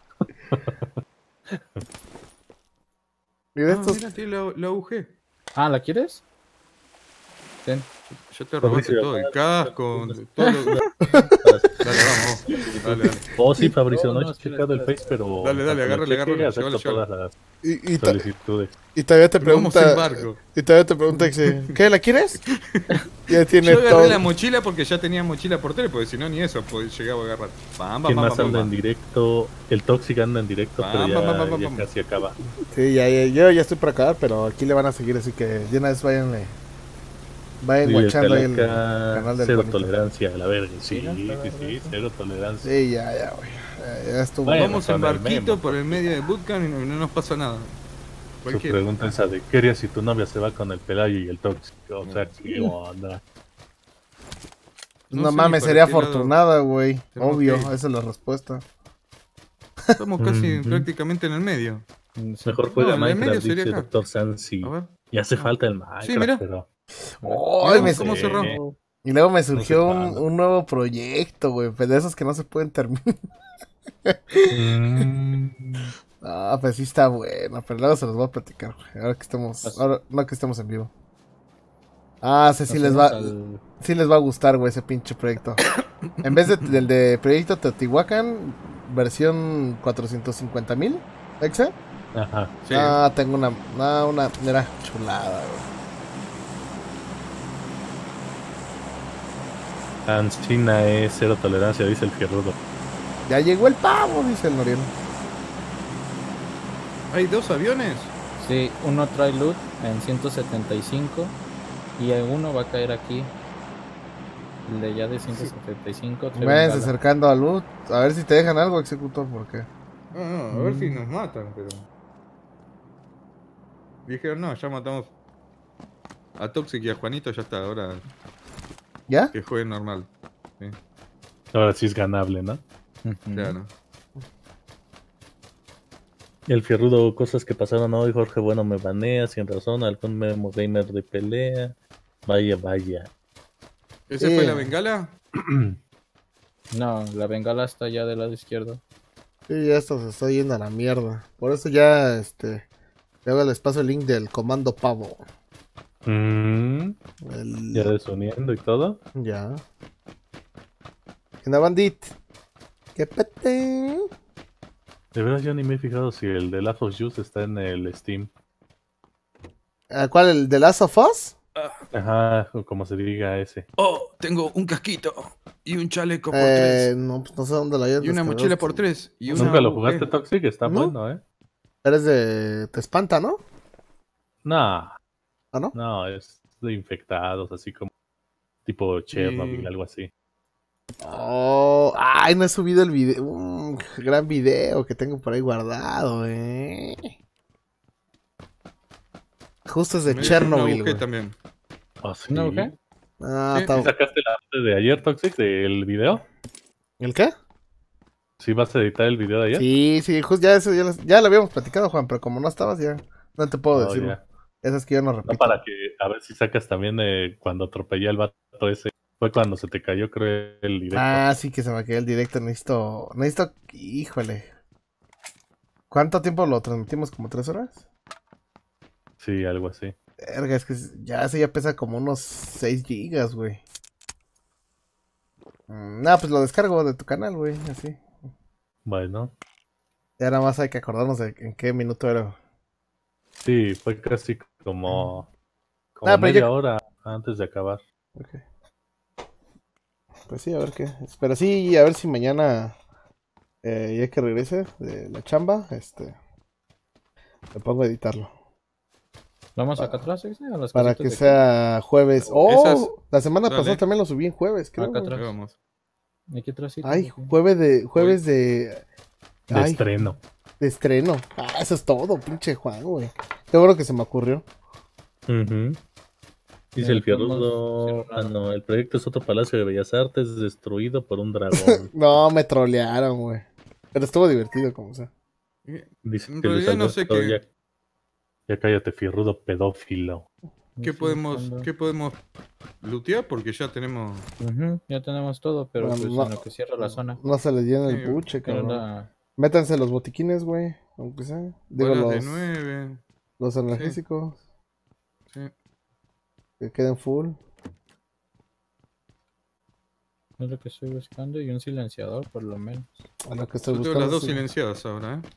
Mira Ah, estos. mira, tiene la, la U G. Ah, ¿la quieres? Ten. Ya te robaste Fabricio, todo, el casco, todo lo... Dale, vamos. Dale, dale. Oh, sí, Fabricio, No, no, no, he espera, checado el espera. Face, pero... Dale, dale, cuando agárrale, cheque, agárrale, acepto llévalo, todas las Y, y, ta- solicitudes. y todavía te Vamos en pregunta. barco. Y todavía te pregunta, dice, ¿qué? ¿La quieres? Ya tiene Yo agarré todo. la mochila porque ya tenía mochila por tele, porque si no ni eso pues, llegaba a agarrar. Pam, pam, ¿Quién pam, más pam, anda pam. en directo? El Toxic anda en directo, Pam, pero ya, pam, pam, pam, ya pam. casi acaba. Sí, ya, ya, yo ya estoy para acabar, pero aquí le van a seguir, así que de una vez váyanle Vayan Dile guachando ahí el Calaca, canal del cero Juanito. tolerancia a la verga. Sí, Sí, no, sí, está sí, verga. cero tolerancia. Sí, ya, ya, güey. Ya, ya estuvo. Bueno, Vamos en con el barquito memo, por el porque- medio de Bootcamp y no, no nos pasa nada. Su Cualquiera. pregunta esa de ¿qué harías si tu novia se va con el Pelayo y el tóxico? O sea, ¿qué onda? No, sé mames, ni para sería qué lado afortunada, güey. tenemos Obvio, que ir. esa es la respuesta. Estamos casi Ujú. prácticamente en el medio. Mm, sí. Mejor juega No, el de medio Minecraft, sería dice acá. Doctor Sansi. A ver. Y hace No. falta el Minecraft, Sí, mira. pero... Ay, Mirá me- cómo sé. cerró. Y luego me surgió un, cuándo. un nuevo proyecto, güey. Pues de esos que no se pueden terminar. Mm, Ah, pues sí está bueno. Pero luego se los voy a platicar, güey. Ahora que estamos. Pues- Ahora, no que estemos en vivo. Ah, sí, sí Nos les va. fuimos al- Sí les va a gustar, güey, ese pinche proyecto. En vez de, del de Proyecto Teotihuacán, versión cuatrocientos cincuenta mil, ¿exa? Ajá. Sí. Ah, tengo una, ah, una, mira, chulada, güey. Ancina es cero tolerancia, dice el Fierrudo. Ya llegó el pavo, dice el Noriel. ¿Hay dos aviones? Sí, uno trae loot en ciento setenta y cinco y uno va a caer aquí. El de allá de ciento setenta y cinco trae Váyanse bengala. acercando a Luz. A ver si te dejan algo, Executor, porque. No, no, a ver si nos matan, pero. Dijeron, no, ya matamos a Toxic y a Juanito, ya está, ahora ¿Ya? que jueguen normal. Sí, Ahora sí es ganable, ¿no? Ujú. claro. Y el Fierrudo, cosas que pasaron hoy, Jorge, bueno, me banea, sin razón, algún memo gamer de pelea. Vaya, vaya. ¿Esa Sí. fue la bengala? No, la bengala está allá del lado izquierdo. Sí, ya esto se está yendo a la mierda. Por eso ya, este. Luego les paso el link del comando pavo. Mm, El- ya desuniendo y todo. Ya. ¿Qué onda, bandit? ¿Qué pete? De verdad yo ni me he fijado si el de Last of Us está en el Steam. ¿A ¿Cuál? ¿El de Last of Us? Ajá, o como se diga ese. Oh, tengo un casquito y un chaleco por Eh, tres. no, pues no sé dónde lo hayas Y una descargado. mochila por tres. Y una ¿Nunca lo U G. jugaste, Toxic? Está ¿No? bueno, ¿eh? Eres de. Te espanta, ¿no? No, ¿Ah, no? no, es de infectados, así como tipo Chernobyl, algo así. Oh, ay, no he subido el video. Un gran video que tengo por ahí guardado, eh. Justo es de Me dieron una Chernobyl, U G güey. también. ¿Ah, sí? ¿No, qué? Ah, Sí. está- ¿Sí sacaste la parte de ayer, Toxic, del video? ¿El qué? ¿Sí vas a editar el video de ayer? Sí, sí, justo ya eso ya, lo- ya lo habíamos platicado, Juan, pero como no estabas ya no te puedo Oh, decirlo. ya. Eso es que yo no No, repito. para que, a ver si sacas también eh, cuando atropellé al vato ese. Fue cuando se te cayó, creo, el directo. Ah, sí que se me quedó el directo. Necesito, necesito, híjole. ¿Cuánto tiempo lo transmitimos? ¿Como tres horas? Sí, algo así. Verga, es que ya ese ya pesa como unos seis gigas, güey. Mm, Nah, pues lo descargo de tu canal, güey, así. Bueno, Ya nada más hay que acordarnos de en qué minuto era. sí, fue casi como, como Ah, pero media ya- hora antes de acabar. Ok. Pues sí, a ver qué. Pero sí, a ver si mañana, eh, ya que regrese de la chamba, este, me pongo a editarlo. Vamos acá atrás, ¿sí? A las Para casitas que de aquí. sea jueves. Oh, Esas- la semana Dale. pasada también lo subí en jueves, creo. Acá güey. atrás. Ahí vamos. Aquí atrás, sí, Ay, aquí. jueves de, jueves de, De ay, estreno. de estreno. Ah, eso es todo, pinche Juan, güey. Qué bueno que se me ocurrió. Ujú. Dice Eh, el Fierrudo. podemos Ah, cerrar. no, el proyecto es otro palacio de Bellas Artes destruido por un dragón. No, me trolearon, güey. Pero estuvo divertido, como sea. Dice En que Luis realidad no sé Alberto, qué- ya, ya cállate, Fierrudo pedófilo. ¿Qué Sí, podemos, cuando- ¿Qué podemos lootear? Porque ya tenemos. Ujú, ya tenemos todo, pero Bueno, pues no- en lo que cierra la zona. No se les llena Sí, el buche, Pero cabrón. la- Métanse los botiquines, güey. Aunque sea. Digo, Balas los, de nueve. los analgésicos. Sí. Que queden full. es lo que estoy buscando y un silenciador por lo menos. A lo que estoy Yo tengo buscando. las dos sí. silenciadas ahora, ¿eh?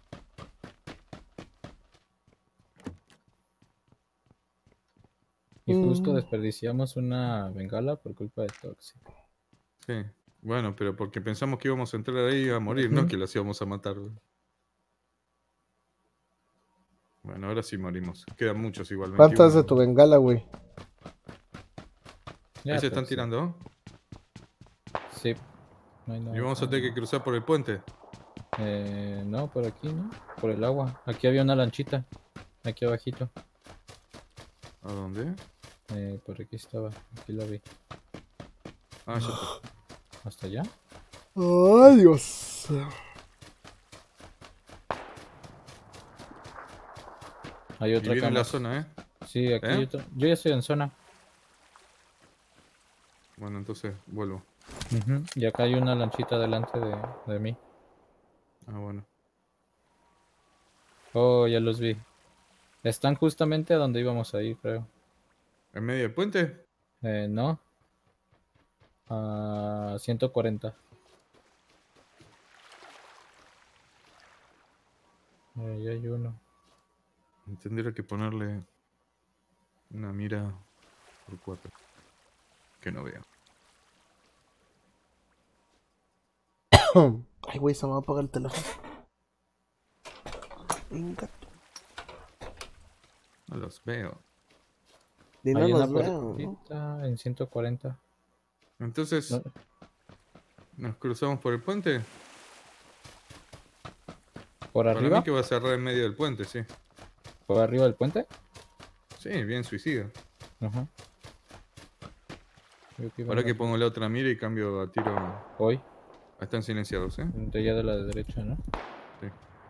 Y justo Mm. desperdiciamos una bengala por culpa de Toxic. Sí. Bueno, pero porque pensamos que íbamos a entrar ahí a morir, no Ujú. que las íbamos a matar. güey. Bueno, ahora sí morimos. Quedan muchos igual. ¿Cuánto es de veintiuno. tu bengala, güey? Ya, Ahí se están pues, sí. tirando. Sí. No hay nada. Y vamos a tener que cruzar por el puente. Eh, no, por aquí, ¿no? Por el agua. Aquí había una lanchita. Aquí abajito. ¿A dónde? Eh, por aquí estaba. Aquí la vi. Ah, ya está. ¿Hasta allá? Ay, Dios. Hay Y otra viene cama. la zona, ¿eh? Sí, aquí ¿Eh? hay otra. Yo ya estoy en zona. Bueno, entonces vuelvo. Ujú, y acá hay una lanchita delante de, de mí. Ah, bueno. Oh, ya los vi. Están justamente a donde íbamos a ir, creo. ¿En medio del puente? Eh, no. A ciento cuarenta. Eh, ya hay uno. Tendría que ponerle una mira por cuatro. Que no vea. Ay, güey, se me va a apagar el teléfono. Venga, No los veo. y no Hay una los veo, ¿no? puertita en ciento cuarenta. Entonces, No, ¿nos cruzamos por el puente? ¿Por Para arriba? mí que va a cerrar en medio del puente, sí. ¿Por arriba del puente? Sí, bien suicida. Ajá. Creo que iban Ahora que arriba. pongo la otra mira y cambio a tiro. Hoy, Ah, están silenciados, ¿eh? de allá de la derecha, ¿no? Sí.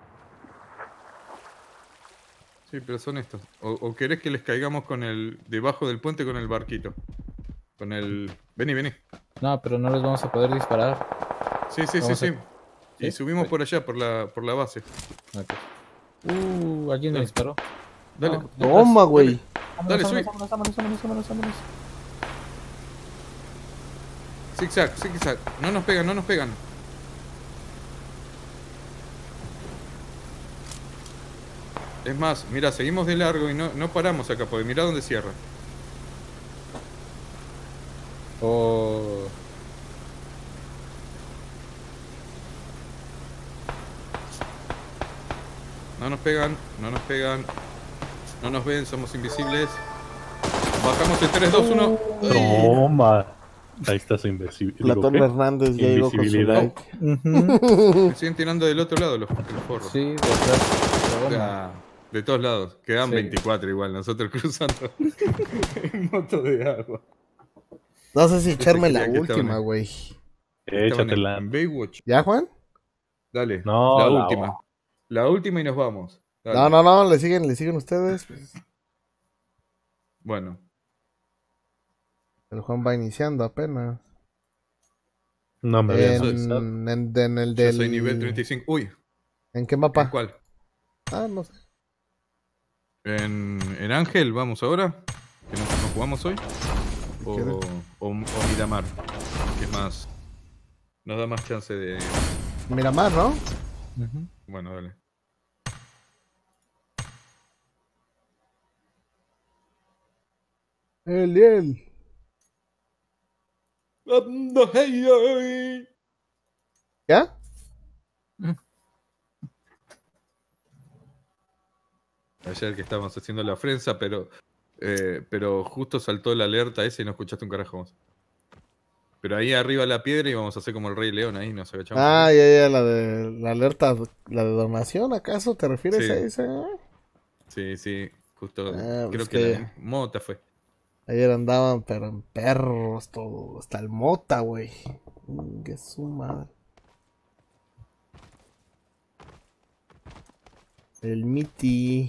Sí, pero son estos. O, o querés que les caigamos con el. Debajo del puente con el barquito. Con el. Vení, vení. No, pero no les vamos a poder disparar. Sí, sí, sí, Vamos a- sí. Y ¿Sí? subimos Sí. por allá, por la, por la base. Ok. Uh, alguien me Dale. disparó. Dale. No, Toma, güey. Dale, vámonos, subí. vámonos, vámonos, vámonos, vámonos, vámonos. Zigzag, zigzag. No nos pegan, no nos pegan. Es más, mira, seguimos de largo y no, no paramos acá, porque mira dónde cierra. Oh, No nos pegan, no nos pegan. No nos ven, somos invisibles. Bajamos el tres, dos, uno. Toma. Ahí está su invisibilidad. Platón Hernández ya llegó con su Invisibilidad. like. ujú. Me siguen tirando del otro lado los, los forros. Sí, de atrás. Toma. Ah, de todos lados. Quedan Sí. veinticuatro igual, nosotros cruzando en moto de agua. No sé si echarme la creía que estaban última, en- güey. Estaban Échatela. en Baywatch. ¿Ya, Juan? Dale, No, la la última. La última y nos vamos. Dale. No, no, no, le siguen, le siguen ustedes. Pues, Bueno, el Juan va iniciando apenas. No me habías En, avisado. en, en el yo del... soy nivel treinta y cinco. Uy, ¿En qué ¿en mapa? cuál? Ah, no sé. ¿En, en Ángel vamos ahora? ¿Que nos, nos jugamos hoy? O, quieres. o, o Miramar, que es más... Nos da más chance de... Miramar, ¿no? Ujú. Bueno, dale. El, el. ¿Ya? Ayer que estábamos haciendo la prensa, pero eh, pero justo saltó la alerta ese y no escuchaste un carajo más. Pero ahí arriba de la piedra íbamos a hacer como el Rey León ahí, nos agachamos. Ah, así. ya, ya, la de la alerta, la de donación, ¿acaso te refieres Sí. a esa? Sí, sí, justo. Ah, creo pues que, que- la mota fue. Ayer andaban, pero en perros, todo, hasta el mota, güey. Que su madre. El Miti.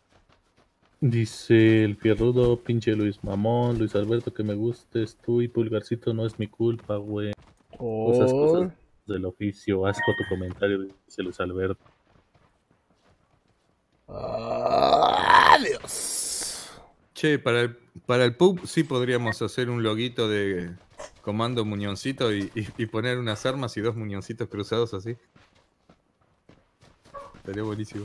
Dice el Fierrudo, pinche Luis Mamón, Luis Alberto, que me gustes tú y Pulgarcito no es mi culpa, güey. Cosas, Oh, cosas del oficio. Asco tu comentario, dice Luis Alberto. ah, Dios. Che, para el, para el pub sí podríamos hacer un loguito de comando muñoncito y, y- y poner unas armas y dos muñoncitos cruzados así. Estaría buenísimo.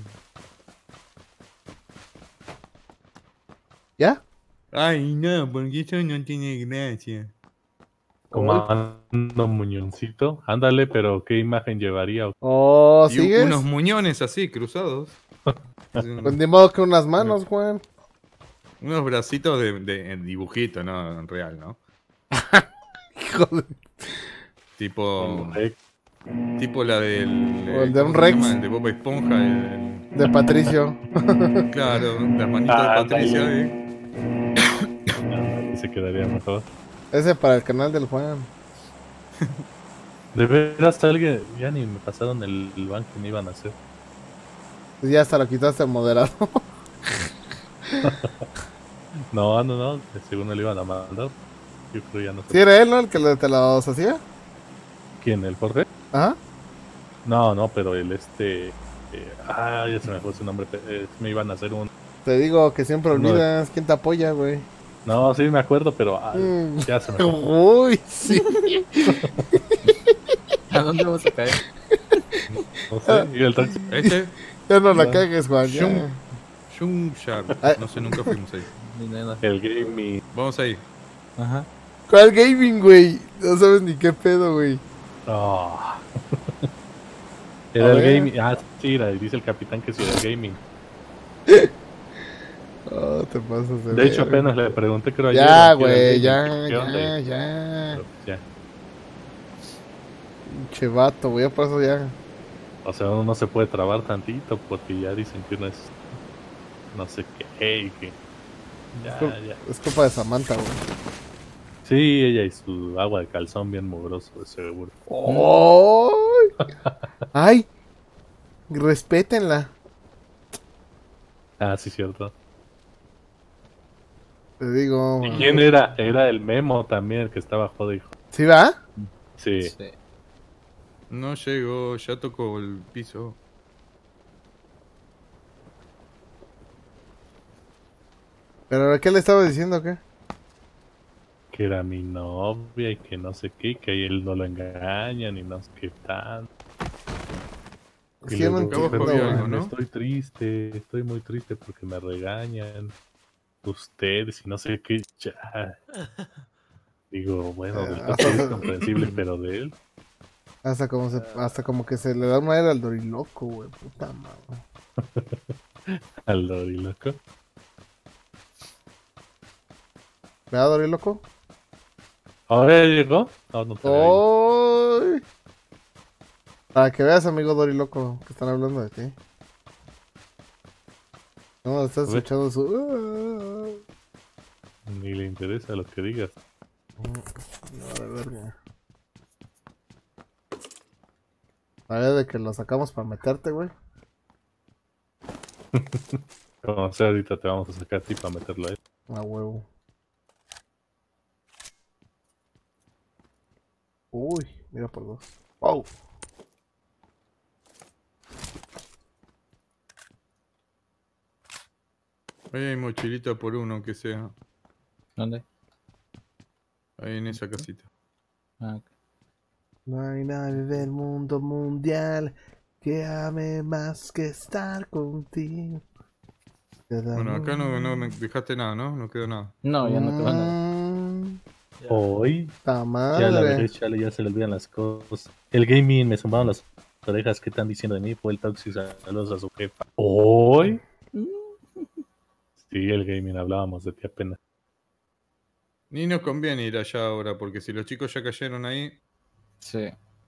¿Ya? Ay, no, porque eso no tiene gracia. Comando Muñoncito. Ándale, pero ¿qué imagen llevaría? Oh, Y u- ¿sigues? unos muñones así, cruzados. Así, unos- Pues ni modo que unas manos, Juan. Unos bracitos de, de en dibujito, no en real, ¿no? Hijo de... Tipo. Un Rex. Tipo la del. O el de ¿cómo un se Rex. llama? El de Bob Esponja. el- De Patricio. el- claro, las manitos de Ah, Patricia. ándale. ¿eh? Ándale, se quedaría mejor. Ese para el canal del Juan. De veras, alguien. Ya ni me pasaron el, el ban que me iban a hacer. Pues ya hasta lo quitaste el moderado. No, no, no. que Según me lo iban a mandar. Yo creo ya no sé. ¿Sí era él, no? El que le- te los hacía. ¿Quién? ¿El Jorge? Ajá. No, no, pero el este. eh, ah, ya se me fue su nombre. pe- eh, me iban a hacer un. Te digo que siempre No. olvidas quién te apoya, güey. No, sí me acuerdo, pero ah, Mm. ya se me fue. Uy, sí. ¿A dónde vamos a caer? No sé. ¿Y el taxi? Este. Ya no la No. cagues, Juan. ya. Shum. Shum Sharp. Ay. No sé, nunca fuimos ahí. Ni nada. El gaming. Vamos ahí. Ajá. ¿Cuál gaming, güey? No sabes ni qué pedo, güey. Ah. A Era el ver. gaming. Ah, sí, era- dice el capitán que sí era el gaming. Oh, te pasas de De hecho, verga. apenas le pregunté, creo ayer. Ya, a quién era güey, el ya, gaming, ¿qué onda? ya, Y- ya. pero, ya. Pinche vato, güey, ya por eso ya. O sea, uno no se puede trabar tantito porque ya dicen que uno es. No sé qué. y que- Ya, Cul- ya. Es culpa de Samantha, güey. Sí, ella y su agua de calzón bien mugroso, de seguro. ¡Ay! ¡Ay! Respétenla. Ah, sí, cierto. Te digo. ¿Y quién era? Era el Memo también, el que estaba jodido. ¿Sí va? Sí. Sí. No llegó, ya tocó el piso. ¿Pero qué le estaba diciendo, qué? Que era mi novia y que no sé qué, que a él no lo engañan y no sé qué tal. Es Y que yo no luego, Cabo entiendo, jodió güey. algo, ¿no? estoy triste, estoy muy triste porque me regañan ustedes y no sé qué. Ya. Digo, bueno, del Eh, taxi es comprensible, pero de él. Hasta como, se, hasta como que se le da una era al doriloco, güey. Puta madre. Al doriloco. ¿Verdad, doriloco? ¿Ahora ya llegó? No, no te veo. ¡Ay! Para que veas, amigo doriloco, que están hablando de ti. No, estás A ver. escuchando su... Ni le interesa lo que digas. No, de verga. A ver, de que lo sacamos para meterte, güey. Como sea, ahorita te vamos a sacar a ti para meterlo ahí. A huevo. Uy, mira por dos. ¡Wow! Ahí hay mochilita por uno, que sea. ¿Dónde? Ahí en esa casita. Ah, ok. No hay nadie del mundo mundial que ame más que estar contigo. Bueno, acá no, no me dejaste nada, ¿no? No quedó nada. No, ya no quedó nada. Mm, Hoy, ta ya la madre. vez, chale, ya se le olvidan las cosas. El gaming me zumbaron las orejas. ¿Qué están diciendo de mí? Fue el taxi, saludos a su jefa. Hoy. Sí, el gaming, hablábamos de ti apenas. Ni nos conviene ir allá ahora, porque si los chicos ya cayeron ahí. Sí.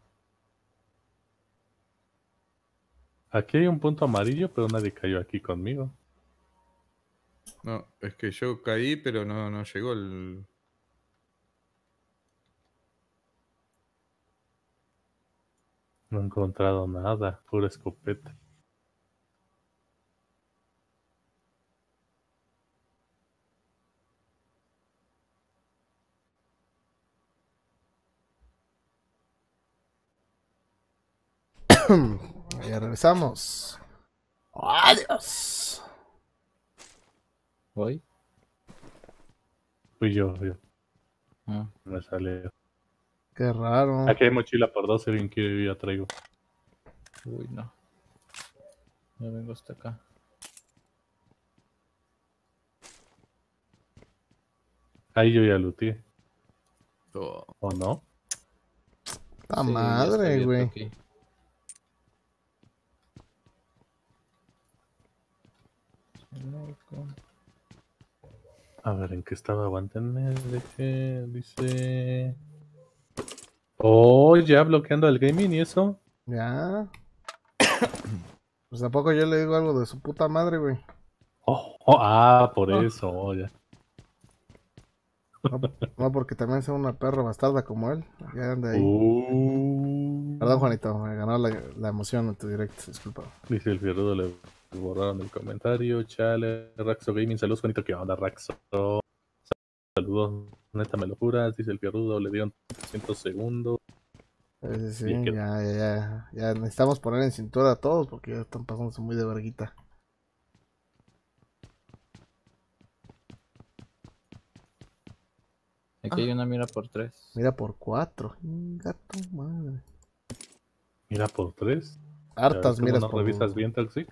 Aquí hay un punto amarillo, pero nadie cayó aquí conmigo. No, es que yo caí, pero no, no llegó el. No he encontrado nada, pura escopeta. Ya regresamos. Adiós. ¿Voy? Fui yo, yo. Ah. Me salió. Qué raro. Aquí hay mochila por dos, si alguien quiere, yo ya traigo. Uy, no. Ya vengo hasta acá. Ahí yo ya luteé, Oh, ¿o no? Ta Sí, ya está madre, abierto güey. aquí. A ver, ¿en qué estaba? Aguántenme. Deje, dice... Oh, ya bloqueando el gaming y eso. Ya. Pues tampoco yo le digo algo de su puta madre, güey. Oh, oh, ah, por Oh. eso, oh, ya. No, no, porque también es una perra bastarda como él. Ya anda ahí. Uh, Perdón, Juanito, me ganó la, la emoción en tu directo, disculpa. Dice el Fierrudo, le borraron el comentario. Chale, Raxo Gaming, saludos, Juanito. ¿Qué onda, Raxo? Saludos, neta, me lo juras. Dice el Fierrudo, le dieron trescientos segundos. Sí, sí, sí, Bien, ya, que- ya, ya, ya necesitamos poner en cintura a todos porque ya están pasándose muy de verguita. Aquí hay una mira por tres. Mira por cuatro. Gato madre. Mira por tres. Hartas ¿Cómo miras no por revisas bien, Toxic?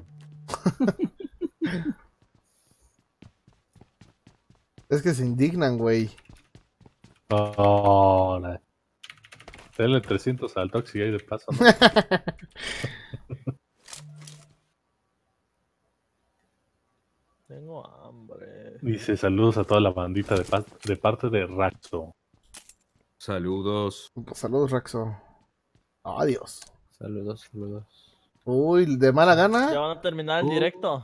Es que se indignan, güey. Oh, la... Dale trescientos al Toxic ahí de paso, ¿no? Tengo hambre. Dice saludos a toda la bandita de, pa- de parte de Raxo. Saludos. Pues, saludos, Raxo. Adiós. Saludos, saludos. Uy, de mala ¿Ya gana. van a terminar el Uh. directo?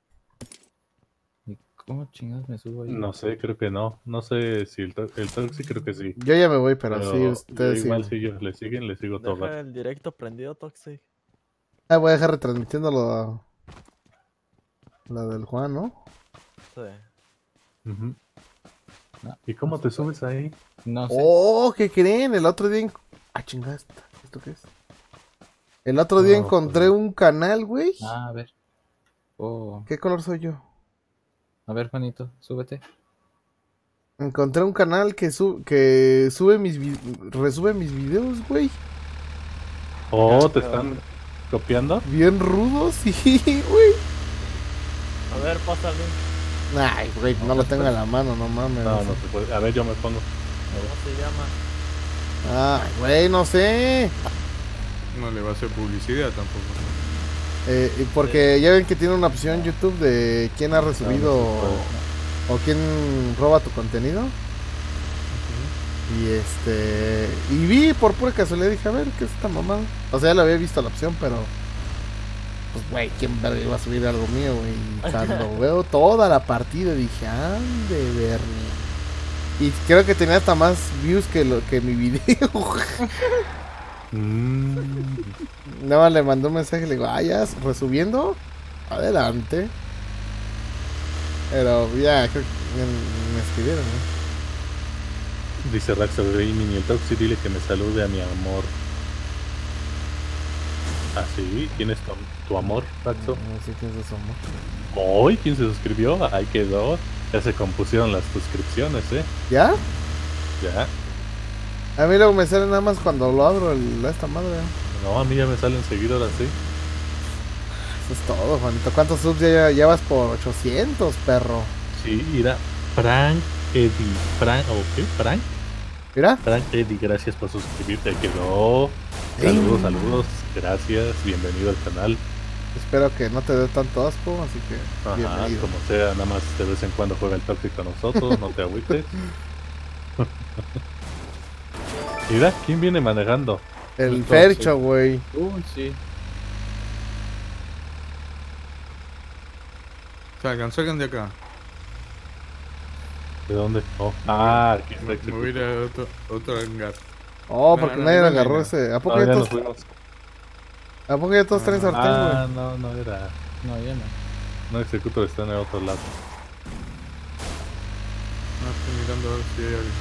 ¿Y cómo chingados me subo ahí? No sé, creo que no. No sé si el, to- el Toxic creo que sí. Yo ya me voy, pero, Pero sí, yo ustedes igual sí. si ellos le siguen, le sigo todo el Deja rato. el directo prendido, Toxic. Ah, voy a dejar retransmitiendo lo, lo del Juan, ¿no? Sí. Ujú. No, ¿Y cómo te subes ahí? No sé. Oh, ¿qué creen? El otro día... en- Ah, chingada, ¿esto qué es? El otro día No, encontré pues- un canal, güey. Ah, a ver. Oh. ¿Qué color soy yo? A ver, Juanito, súbete. Encontré un canal que, su que sube mis vi- resube mis videos, güey. Oh, te Ya, están copiando. Bien rudos, sí, güey. A ver, pasa el link. Ay, güey, no lo tengo en la mano, no mames. No, no se puede. A ver, yo me pongo. ¿Cómo se llama? Ay, güey, no sé. No le va a hacer publicidad tampoco. Eh, y porque ya ven que tiene una opción YouTube de quién ha resubido No, no se o quién roba tu contenido. Y este. Y vi por pura casualidad, dije, a ver, ¿qué es esta mamada? O sea, ya lo había visto la opción, pero. Pues, güey, ¿quién verga iba a subir algo mío, güey? Y cuando veo toda la partida, dije, ande, Bernie. Y creo que tenía hasta más views que, lo, que mi video. Mm, Nada más le mandó un mensaje y le digo, ah, ya, resubiendo. Adelante. Pero ya, creo que me, me escribieron, ¿no? dice Raxo Gaming y el Toxic, dile que me salude a mi amor. Ah, sí. ¿Quién es tu, tu amor, Raxo? No sé quién es su amor. Hoy, ¿quién se suscribió? Ahí quedó. Ya se compusieron las suscripciones, ¿eh? ¿Ya? Ya. A mí luego me sale nada más cuando lo abro el, esta madre. No, a mí ya me salen seguido ahora sí. Eso es todo, Juanito. ¿Cuántos subs ya llevas por ochocientos, perro? Sí, mira. Frank Eddie. Frank, ¿o qué? Frank. Mira. Frank Eddie, gracias por suscribirte. Quedó. Saludos, saludos. Gracias. Bienvenido al canal. Espero que no te dé tanto asco, así que Ajá, bienvenido. como sea, nada más de vez en cuando juega el Toxic con nosotros, no te agüites. Mira, ¿quién viene manejando? El El Fercho, güey. Uy, sí. Salgan, salgan de acá. ¿De dónde? Oh. Ah, aquí está. Me, me voy a ir a otro, otro hangar. Oh, No, porque no, nadie no, le no, agarró no. ese. ¿A poco, No, ya ya nos todos, fuimos. ¿A poco ya todos traen sartén, güey? Ah, no, no era. No, ya no. No, Executor está en el otro lado. No, estoy mirando a ver si hay alguien.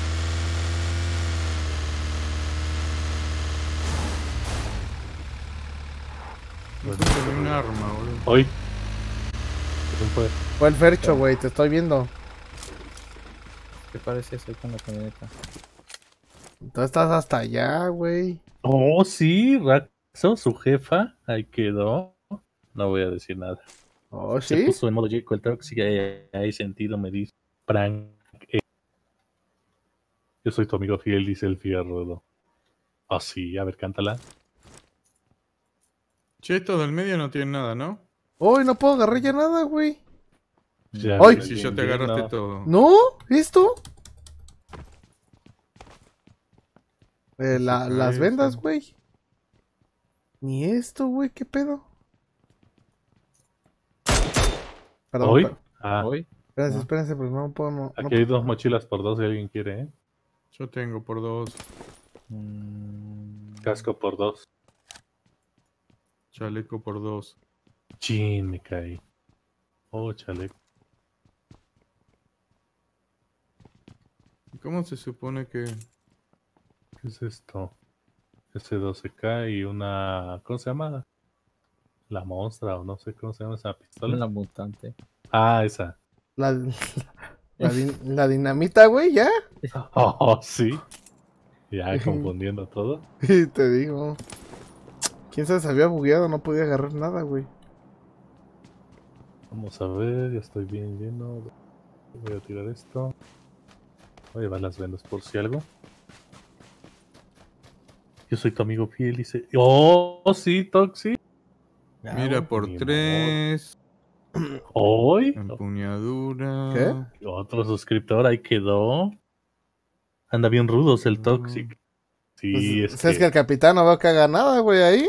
No encuentro ni un arma, boludo. Hoy. ¿Quién fue? Fue el Fercho, güey, te estoy viendo. ¿Qué parece eso con la camioneta? Tú estás hasta allá, güey. Oh, sí, Raxo, su jefa. Ahí quedó. No voy a decir nada. Oh, Se ¿sí? puso en modo Jaco el Toxic. Ahí, ahí sentido me dice. Frank. eh. Yo soy tu amigo fiel, dice el Fierro. Ah, sí, a ver, cántala. Che, estos del medio no tienen nada, ¿no? Uy, no puedo agarrar ya nada, güey. Ya, ¡Ay! bien, Si yo te bien, agarraste no. todo. ¿No? ¿Esto? Eh, No la- se las cae, vendas, sí. güey. Ni esto, güey, ¿qué pedo? Perdón, ¿Hoy? per- Ah, Hoy. espérense, No. espérense, pues no puedo. No, no aquí hay dos mochilas por dos si alguien quiere, ¿eh? Yo tengo por dos. Mm, Casco por dos. Chaleco por dos. Chin, me caí. Oh, chaleco. ¿Y cómo se supone que...? ¿Qué es esto? S doce K y una... ¿Cómo se llama? La Monstra o no sé cómo se llama esa pistola. la mutante. Ah, esa. La, la, din- la dinamita, güey, ya. Oh, sí. Ya confundiendo todo. Y te digo. ¿Quién sabe? Se había bugueado, no podía agarrar nada, güey. Vamos a ver, ya estoy bien lleno. Voy a tirar esto. Voy a llevar las vendas por si algo. Yo soy tu amigo fiel, dice. ¡Oh, sí, Toxi! Ya, Mira, güey. por ni tres. ¿Hoy? Empuñadura. ¿Qué? Otro suscriptor, ahí quedó. Anda bien rudos el Mm. Toxic. Sí, Pues, es, ¿sabes que... que el capitán no veo que haga nada, güey, ahí?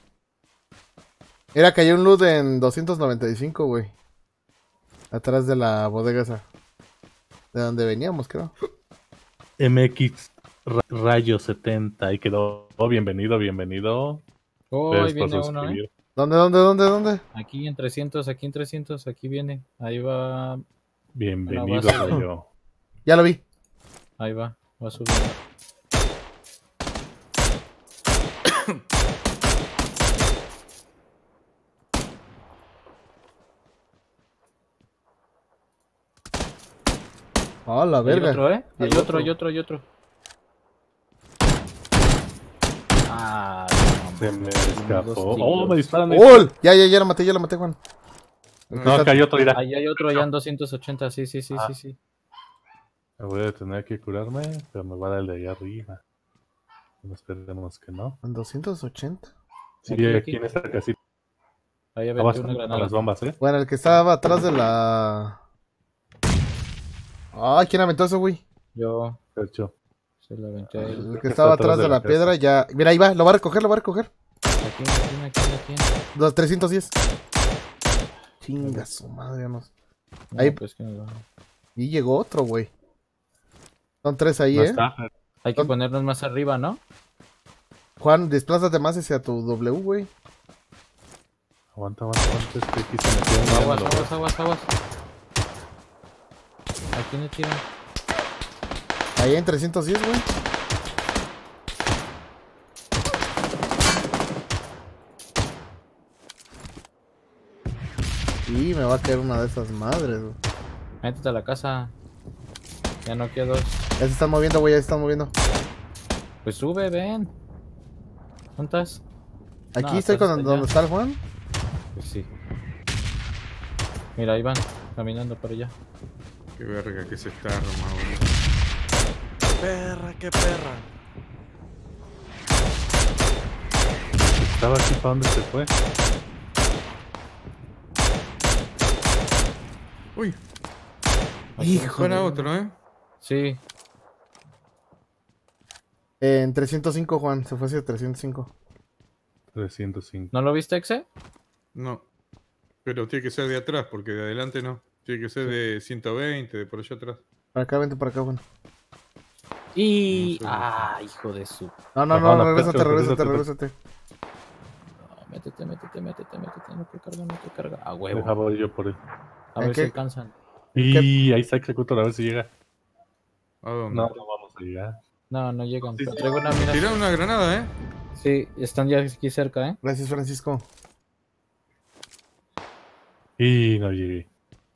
Era cayó un loot en doscientos noventa y cinco, güey. Atrás de la bodega esa. De donde veníamos, creo. M X Ra- Rayo setenta, ahí quedó. Oh, bienvenido, bienvenido. Oh, Gracias ahí por viene uno, ¿eh? suscribir. ¿Dónde, dónde, dónde, dónde? Aquí en trescientos, aquí en trescientos, aquí viene. Ahí va, Bienvenido, base. Rayo. Ya lo vi. ahí va, va subiendo. Ah, la Hay verga. otro, ¿eh? Y Hay el otro, otro. hay otro, hay otro. Ah, Se no, me dos escapó. tiros. Oh, me disparan. me ¡Oh! Ya, ya, ya lo maté, ya lo maté, Juan. disparan. No, acá hay otro, mira. Ahí hay otro, ya en doscientos ochenta, sí, sí, sí, Ah. sí, sí. Me voy a tener que curarme, pero me va a dar el de allá arriba. No esperemos que no. ¿En doscientos ochenta? Sí, Aquí, aquí, aquí. en esta casita. Ahí Aguas aventé con, una con granada. las bombas, ¿eh? Bueno, el que estaba atrás de la... Ay, ¿quién aventó eso, güey? Yo Percho. se lo aventé a él. El que estaba atrás de la casa. piedra ya... Mira, ahí va, lo va a recoger, lo va a recoger. Aquí, aquí, aquí, aquí. Los trescientos diez. Chinga su madre, no. No, Ahí- pues que nos va. Y llegó otro, güey. Son tres ahí, No ¿eh? está. Hay que ponernos más arriba, ¿no? Juan, desplázate más hacia tu W, güey. Aguanta, aguanta, aguanta. Es que aquí se metieron. ya Aguas, no lo aguas, aguas, aguas. ¿A quién le tiran? Ahí en trescientos diez, güey. Y me va a caer una de esas madres, güey. Métete a la casa. Ya no queda dos. Ya se están moviendo, güey, ya se están moviendo. Pues sube, ven. ¿Cuántas? Aquí No, estoy estás con allá. donde está el Juan. Pues sí. Mira, ahí van, caminando para allá. Qué verga que se está arma, boludo. Perra, qué perra. Estaba aquí, ¿para dónde se fue? Uy, Hijo para de- otro, ¿eh? Sí, En trescientos cinco, Juan. Se fue hacia trescientos cinco. trescientos cinco. ¿no lo viste, Exe? No. Pero tiene que ser de atrás, porque de adelante no. Tiene que ser de ciento veinte, de por allá atrás. Para acá, vente para acá, Juan. Y... No sé, Ah, hijo de su... No, no, Ajá, no, no, regrésate, Pecho, regrésate, regrésate. regrésate. No, métete, métete, métete, métete. No te carga, no te carga. A huevo. Deja voy yo por él. A ¿En ver qué? si alcanzan. Y ahí está Executor, a ver si llega. ¿A dónde? No, no vamos a llegar. No, no llegan. Sí, Pero sí. traigo una mira. Tiraron una granada, ¿eh? Sí, están ya aquí cerca, ¿eh? Gracias, Francisco. Y no llegué.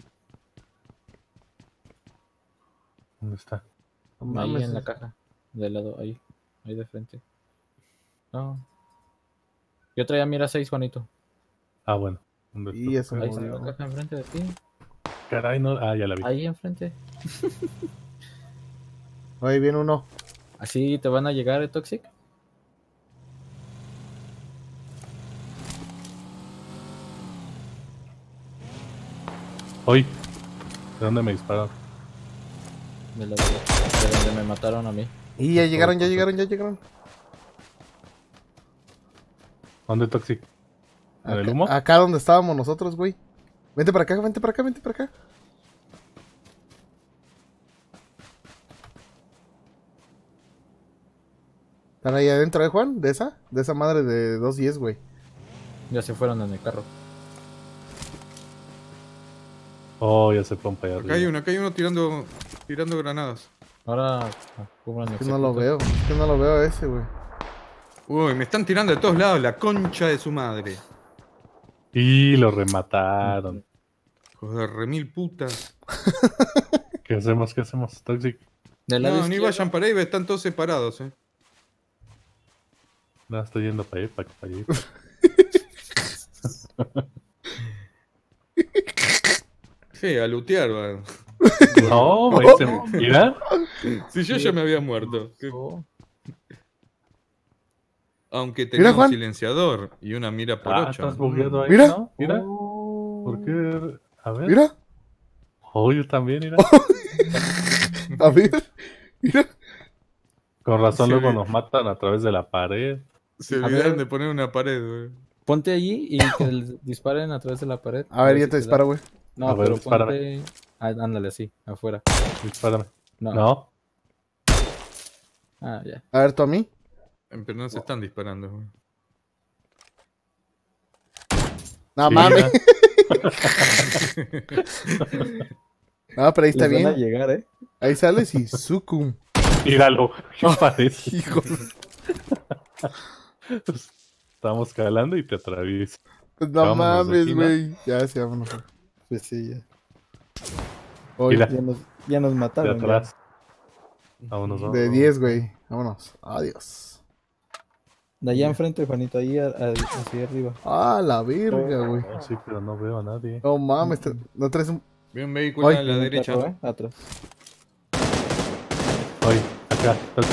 ¿Dónde está? No Ahí mames, en la es- caja. De lado, ahí. Ahí de frente. No. Yo traía mira seis, Juanito. Ah, bueno. ¿Dónde Y está? eso Ahí está murió. la caja enfrente de ti. Caray, no. Ah, ya la vi. Ahí enfrente. Ahí viene uno. ¿Así te van a llegar, eh, Toxic? Hoy. ¿De dónde me dispararon? De, la- de donde me mataron a mí. Y ya llegaron, ya llegaron, ya llegaron. ¿Dónde, Toxic? ¿En el Acá, humo? acá donde estábamos nosotros, güey. Vente para acá, vente para acá, vente para acá. ¿Están ahí adentro, eh, Juan? ¿De esa? De esa madre de dos diez, güey. Ya se fueron en el carro. Oh, ya se fueron para allá Acá hay arriba. uno, acá hay uno tirando, tirando granadas. Ahora ah, cubran el Es que no lo executor. veo, es que no lo veo a ese, güey. Uy, me están tirando de todos lados, la concha de su madre. Y lo remataron. Joder, remil putas. ¿Qué hacemos? ¿Qué hacemos, Toxic? Del lado No, ni izquierdo, vayan para ahí, están todos separados, eh. No, estoy yendo para allá, para para allá. Sí, a lootear, va. No, güey, se- mira. Si yo ya me había muerto. Que- oh, Aunque Mira, tenía un Juan. silenciador y una mira por Ah, ocho. estás bugueado ahí, Mira. ¿no? Mira. oh. ¿Por qué? A ver. Mira, Oh, yo también, mira. a ver. Mira. Con razón Sí, luego vi. nos matan a través de la pared. Se A olvidaron ver. de poner una pared, güey. Ponte allí y que les disparen a través de la pared. A ver, ya si te da. disparo, güey. No, A ver, pero dispárame. ponte. Ah, ándale así, afuera. Dispárame. No. No. Ah, ya. A ver, tú a mí. Pero no se están disparando, güey. No Sí, mames. mira. No, pero ahí está Les van a bien. llegar, ¿eh? Ahí sales y sucum. Míralo. ¿Qué parece? Hijo. Estamos calando y te atraviesa. No Vámonos de mames, aquí, ¿no? güey. Ya, sí, vámonos. güey. Pues sí, ya. Oye, Mira. Ya nos, ya nos De mataron. ya. atrás. Vámonos, vámonos. de diez, güey. Vámonos. Adiós. De allá enfrente, Juanito, ahí a- a- hacia arriba. Ah, la verga, güey. No, sí, pero no veo a nadie. No mames, te- no traes un. Ve un vehículo Ay, a la En un derecha. carro, ¿eh? Atrás. Ay, acá, Toxic.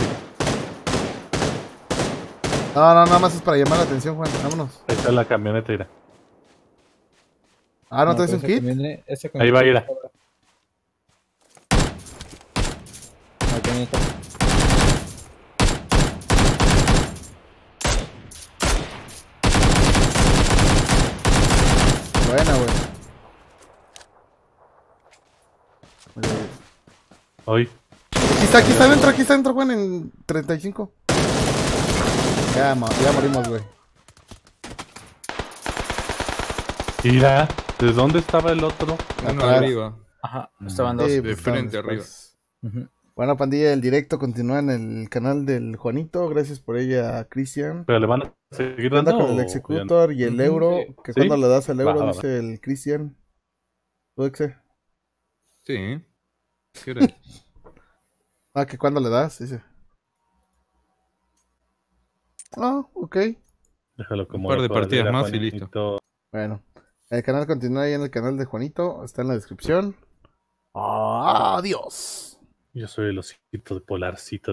No, no, nada más es para llamar la atención, Juan. Vámonos. Ahí está la camioneta, mira. Ah, ¿no, traes pero un ese kit? conviene- ese Ahí va, conviene- ira. La camioneta. Buena, güey. Ay, Aquí está, aquí está adentro, aquí está adentro, Juan, en treinta y cinco. Ya, ma- ya morimos, güey. mira. ¿De dónde estaba el otro? Uno Atrás. arriba. Ajá, estaban dos. Sí, de pues, frente estaban arriba. después. Ujú. Bueno, pandilla, el directo continúa en el canal del Juanito. Gracias por ella, Cristian. ¿Pero le van a seguir Anda dando? con el o Executor y el Ujú, euro. sí. Que ¿Sí? cuando le das el euro, Va, va, va. dice el Cristian. ¿Tú, Exe? Sí. ¿Qué hora es? Ah, que cuando le das, dice. Ah, ok. ya? Déjalo como Un par de la partidas cuadrera, más y Juanito. Bueno, el canal continúa ahí en el canal de Juanito. Está en la descripción. Adiós. Yo soy el osito de Polarcito.